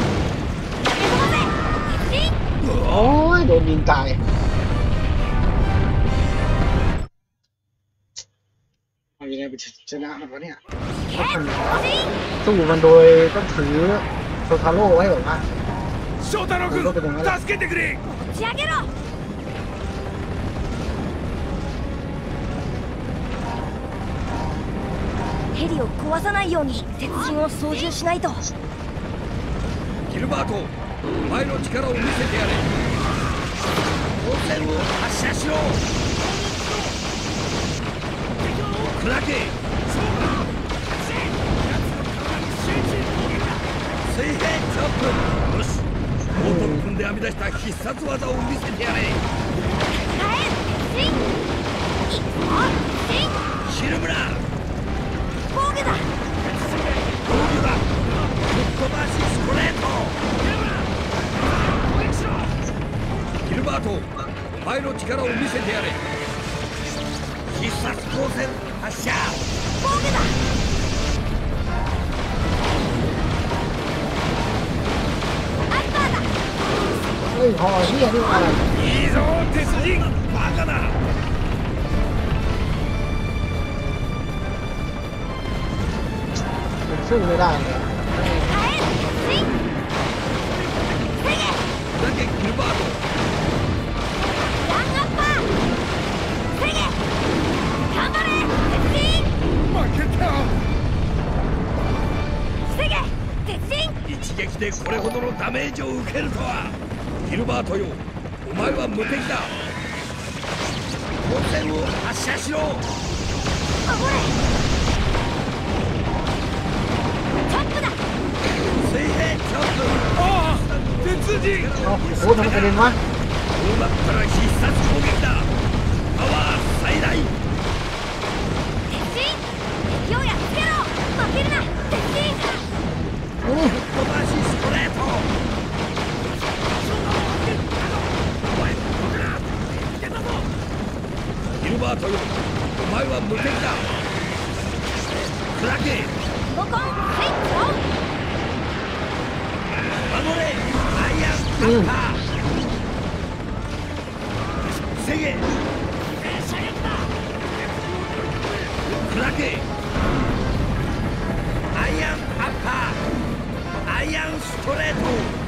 โอ้ยโดนยิงตายเอายังไงไปชนะมันวะเนี่ยสู้มันโดยต้องถือโซทาโร่ไว้แบบว่า翔太郎君助けてくれ。 打ち上げろ。ヘリを壊さないように鉄人を操縦しないと。 ギルバート、お前の力を見せてやれ。光線を発射しろ。砕け。水平チョップ。よし、オートップンで編み出した必殺技を見せてやれ。シルブラ防御だ。 防御だ。ぶっ飛ばしストレート。ギルバート、お前の力を見せてやれ。必殺光線発射。 防御だ。アイパーだ。 เฮ้ยฮอเฮียนี่อะไรいいぞ鉄人、バカだ。 สู้ไม่ได้เลยだけギルバート。 ランアッパー防げ。頑張れ鉄人。 負けた。 防げ鉄人。 一撃でこれほどのダメージを受けるとは。ギルバートよ、お前は無敵だ。光線を発射しろ。 守れ。チョップだ。 水平チョップ。ああ鉄人。 โอ้โหทำไมกระเด็นวะこうなったら必殺攻撃だ。パワー最大。 鉄人敵をやっつけろ。負けるな鉄人。 飛ばしストレート。ギルバートよ、お前は無敵だ。砕け。 リモコンスイッチオン。 守れアイアンカッター。防げ。砕け。アイアンアッパー。アイアンストレート。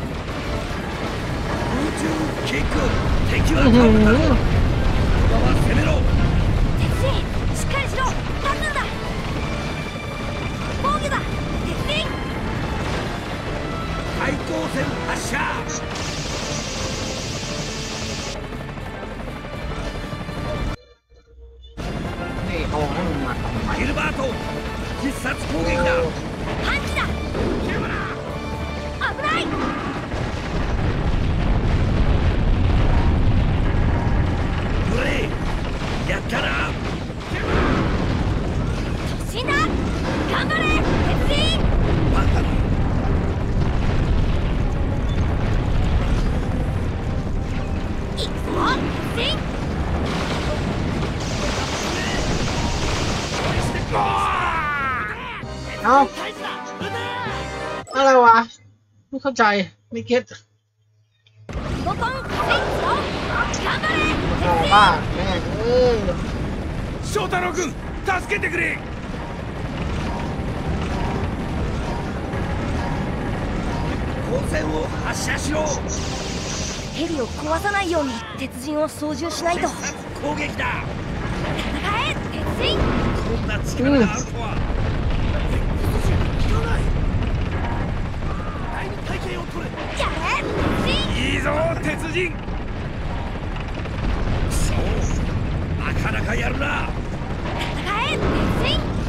空中キック。敵は倒れたぞ。今は攻めろ。 鉄人しっかりしろ。 เอาให้มันมาทำไมギルバート必殺攻撃だパンチだ危ないブレイやったな突進だ頑張れ鉄人バカないくぞ鉄人เอาอะไรวะไม่เข้าใจไม่เก็ตリモコンスイッチオン頑張れโอ้บ้าแม่เอ้ย翔太郎君助けてくれ光線を発射しろヘリを壊さないように鉄人を操縦しないと必殺攻撃だ戦え鉄人こんな力があるとはやれ鉄人いいぞ鉄人そうなかなかやるな戦え鉄人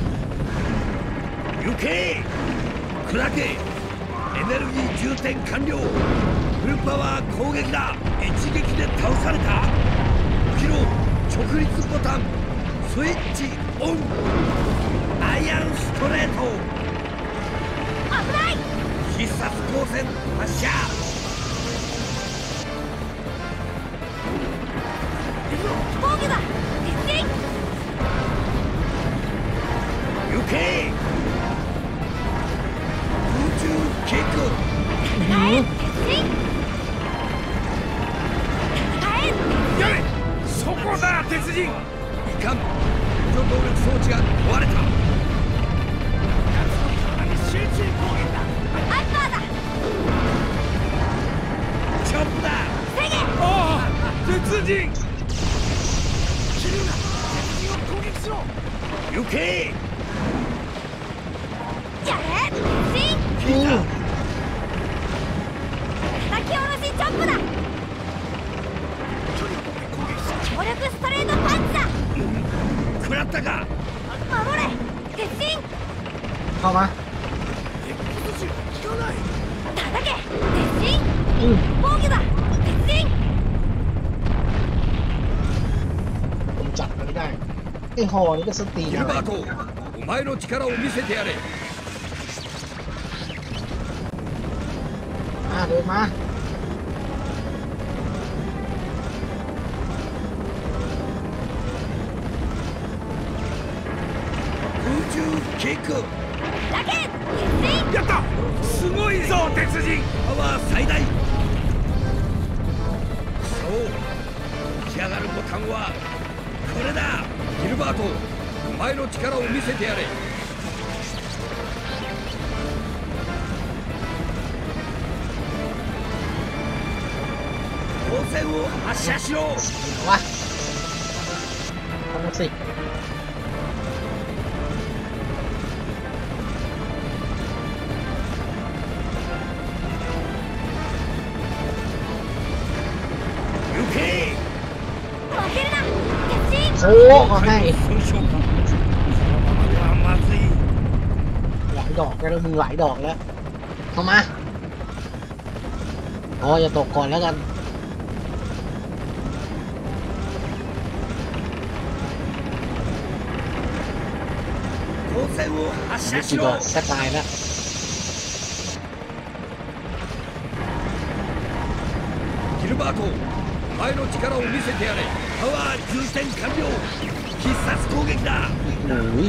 行け砕けエネルギー充填完了フルパワー攻撃だ一撃で倒されたキロ直立ボタンスイッチオンアイアンストレート危ない必殺光線発射防御だ鉄人行け空中キック戦え鉄人戦えやれそこだ鉄人いかん補助動力装置が壊れた集中攻撃だアッパーだチョップだ防げおお鉄人切るな鉄人を攻撃しろ行けやれ鉄人聞いた叩き下ろしチョップだ強力ストレートパンチだ食らったか守れ鉄人เข้ามา叩け鉄人อืม防御だ鉄人ผมจับมันไม่ได้ไอ้ฮอนี่ก็สตีギอะルไรバートお前の力を見せてやれเดินมา空中キックだけ鉄人やったすごいぞ鉄人パワー最大そう起き上がるボタンはこれだギルバートお前の力を見せてやれ光線を発射しろวะทำมาสิ行け負けるな鉄人โอ้ก็ให้損傷かこのままではまずいหลายดอกแล้วมึงหลายดอกแล้วเข้ามาอ๋ออย่าตกก่อนแล้วกัน光線を発射しろนี่ก็จะตายแล้วギルバートお前の力を見せてやれパワー充填完了必殺攻撃だโอ้ย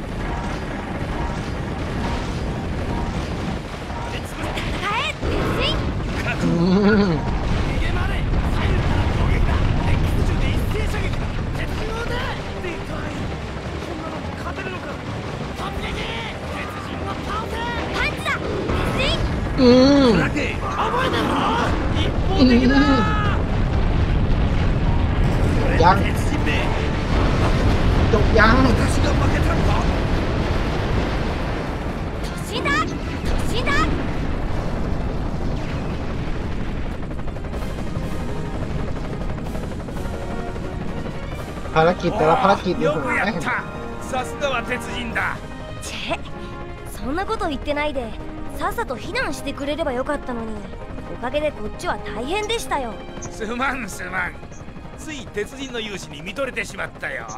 戦え鉄人อืม逃げまれ左右から攻撃だ X 銃で一斉射撃だ鉄人だでかいこんなの勝てるのか突撃鉄人を倒せパンチだ鉄人อืม砕け覚えてろ一方的だยัง鉄人めจบยัง私が負けたのか突進だ突進だภารกิจแต่ละภารกิจนี่よผมくやไม่ったさすがは鉄人だ。 チェ、そんなこと言ってないでさっさと避難してくれればよかったのに。おかげでこっちは大変でしたよ。 すまんすまん、つい鉄人の勇姿に見とれてしまったよ。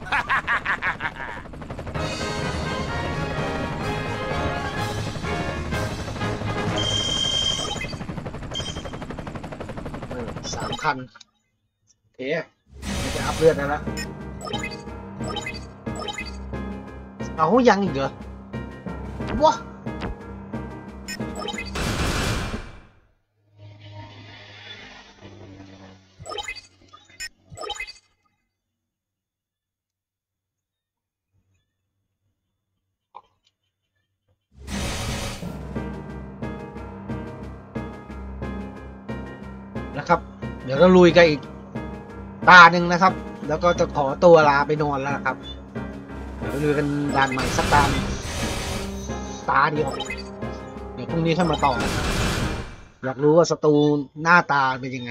3 คันเอ๊ะมันจะอัพเลือดได้แล้วเอายังอีกเหรอว้านะครับเดี๋ยวเราลุยกันอีกตาหนึ่งนะครับแล้วก็จะขอตัวลาไปนอนแล้วนะครับเดี๋ยวลุยกันด่านใหม่สักตาเดียวเดี๋ยวพรุ่งนี้ค่อยมาต่ออยากรู้ว่าศัตรูหน้าตาเป็นยังไง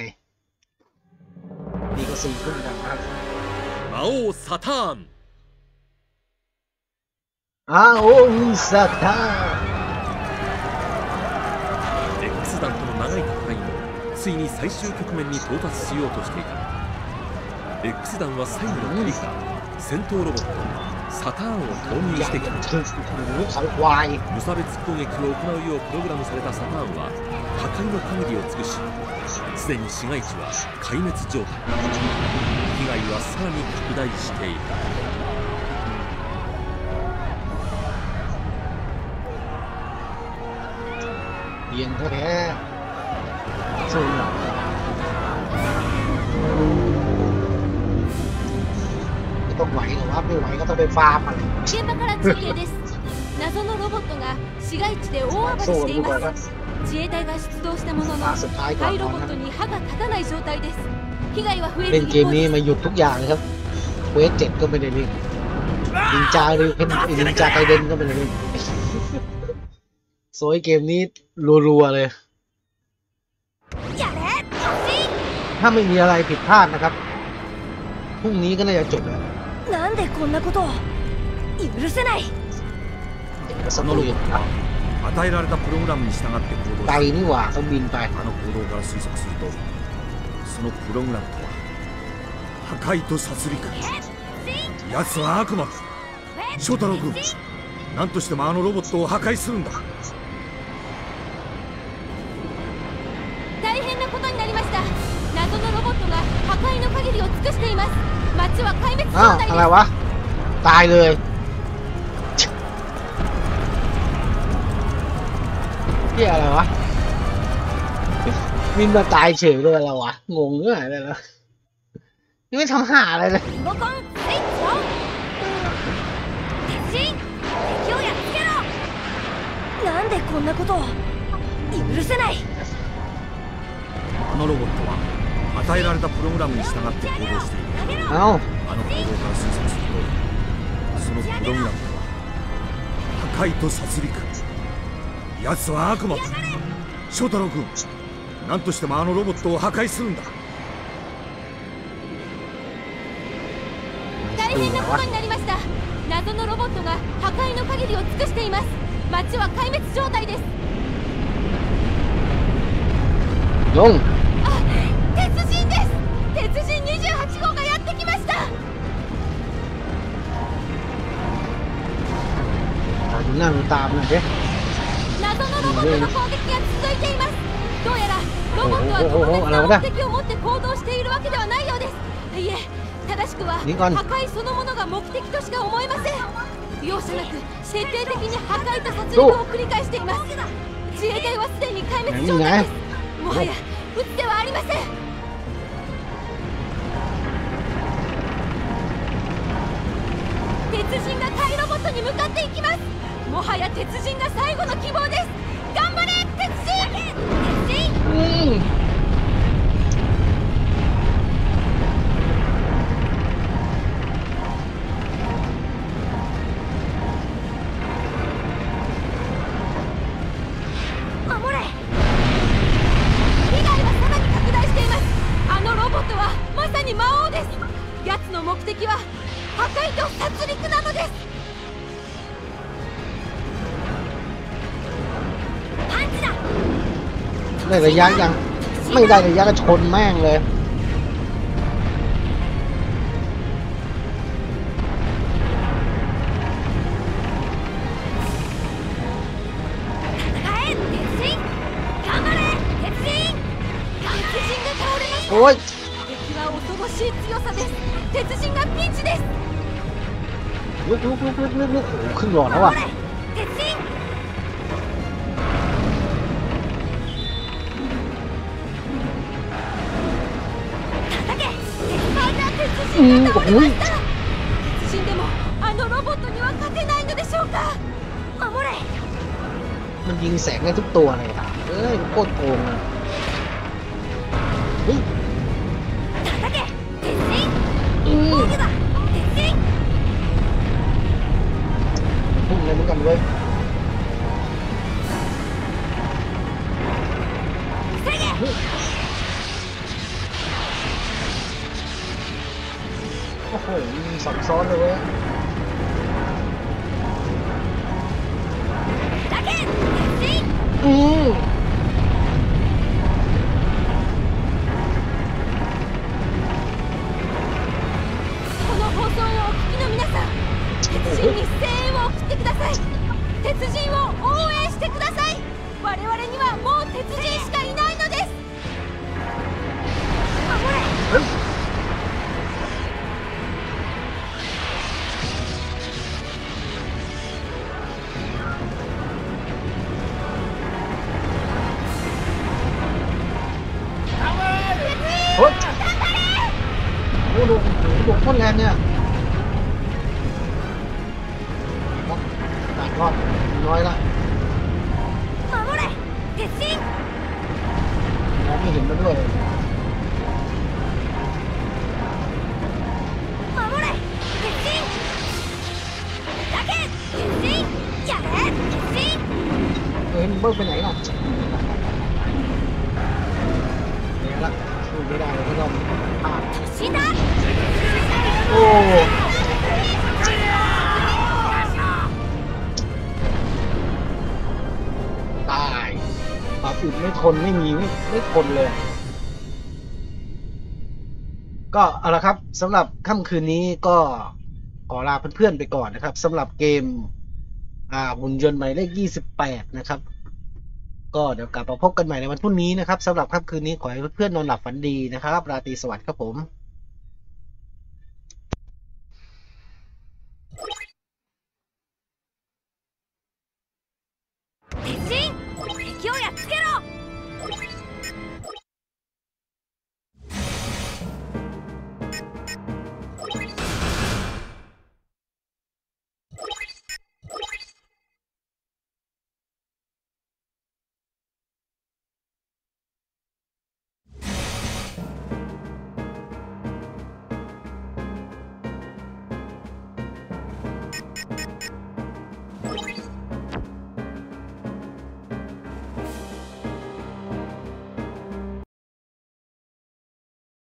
นี่ก็4 ทุ่มกันนะครับ魔王サターンโอ้ซาตาน X 団との長い戦いもついに最終局面に到達しようとしていた。 X 団は最後の切り札戦闘ロボットサターンを投入してきた。無差別攻撃を行うようプログラムされたサターンは破壊の限りを尽くし、すでに市街地は壊滅状態。被害はさらに拡大していた。 เย็นแท้ๆสู้หนักไม่ต้องไหวหรอวะไม่ไหวก็ต้องไปฟาร์มอะไร現場から中継です。謎のロボットが市街地で大暴れしています。自衛隊が出動したものの対ロボットに歯が立たない状態です。被害は増えるเล่นเกมนี้มาหยุดทุกอย่างเลยครับเวส7ก็ไม่ได้เล่นนินจาเลยนินจาไกเดนก็ไม่ได้เล่นโซยเกมนี้รัวๆเลยถ้าไม่มีอะไรผิดพลาดนะครับพรุ่งนี้ก็น่าจะจบแล้วなんでこんなことを許せない。 その与えられたプログラムに従って行動する。 ไกนี่หว่าต้องบินไปあの行動から推測すると、そのプログラムとは破壊と殺戮。奴は悪魔だ。翔太郎君、何としてもあのロボットを破壊するんだ。 大変なことになりました。謎のロボットが破壊の限りを尽くしています。街は壊滅状態です。 อะไรวะตายเลยเหี้ยอะไรวะมินมาตายเฉยเลยอะไรวะงงเรื่องอะไรแล้วนี่ไม่ทำหาอะไรเลยなんでこんなことを許せない。 あのロボットは与えられたプログラムに従って行動している。あの行動から推測すると、そのプログラムとは破壊と殺戮。奴は悪魔だ。翔太郎君、何としてもあのロボットを破壊するんだ。 大変なことになりました。謎のロボットが破壊の限りを尽くしています。街は壊滅状態です。 4 鉄人です。鉄人28号がやってきました。 ดูหน้าดูตามหน่อยดิ謎のロボットの攻撃が続いています。どうやらロボットは特別な目的を持って行動しているわけではないようです。いえ、正しくは破壊そのものが目的としか思えません。容赦なく徹底的に破壊と殺戮を繰り返しています。自衛隊はすでに壊滅状態です。もはや打つ手はありません。鉄人が怪ロボットに向かっていきます。もはや鉄人が最後の希望です。頑張れ鉄人。鉄人。 守れ。 被害はさらに拡大しています。あのロボットはまさに魔王です。奴の目的は破壊と殺戮なのです。 ได้ระยะยังไม่ได้ระยะก็ชนแม่งเลยโอ้ยลุกโอ้ขึ้นหลอดแล้วว่ะโอ้ยมันยิงแสงได้ทุกตัวเลยค่ะเอ้ยโคตรโกงเลยเฮ้ยพุ่งเลยเหมือนกันเว้ยโอ้โหซับซ้อนเลยเว้ยโอ้ยโอ้โหโคตรแรงเนี่ยตัดรอดน้อยละมองไม่เห็นมันด้วยเฮ้ยมันเบิ้ลไปไหนล่ะเนี่ยละสู้ไม่ได้เลยก็ต้องพลาดโอ้ตายปากอึดไม่ทนไม่มีไม่ทนเลยก็เอาละครับสำหรับค่ำคืนนี้ก็ขอลาเพื่อนๆไปก่อนนะครับสำหรับเกมหุ่นยนต์หมายเลข28นะครับก็เดี๋ยวกลับมาพบกันใหม่ในวันพรุ่งนี้นะครับสำหรับค่ำคืนนี้ขอให้เพื่อนๆนอนหลับฝันดีนะครับราตรีสวัสดิ์ครับผม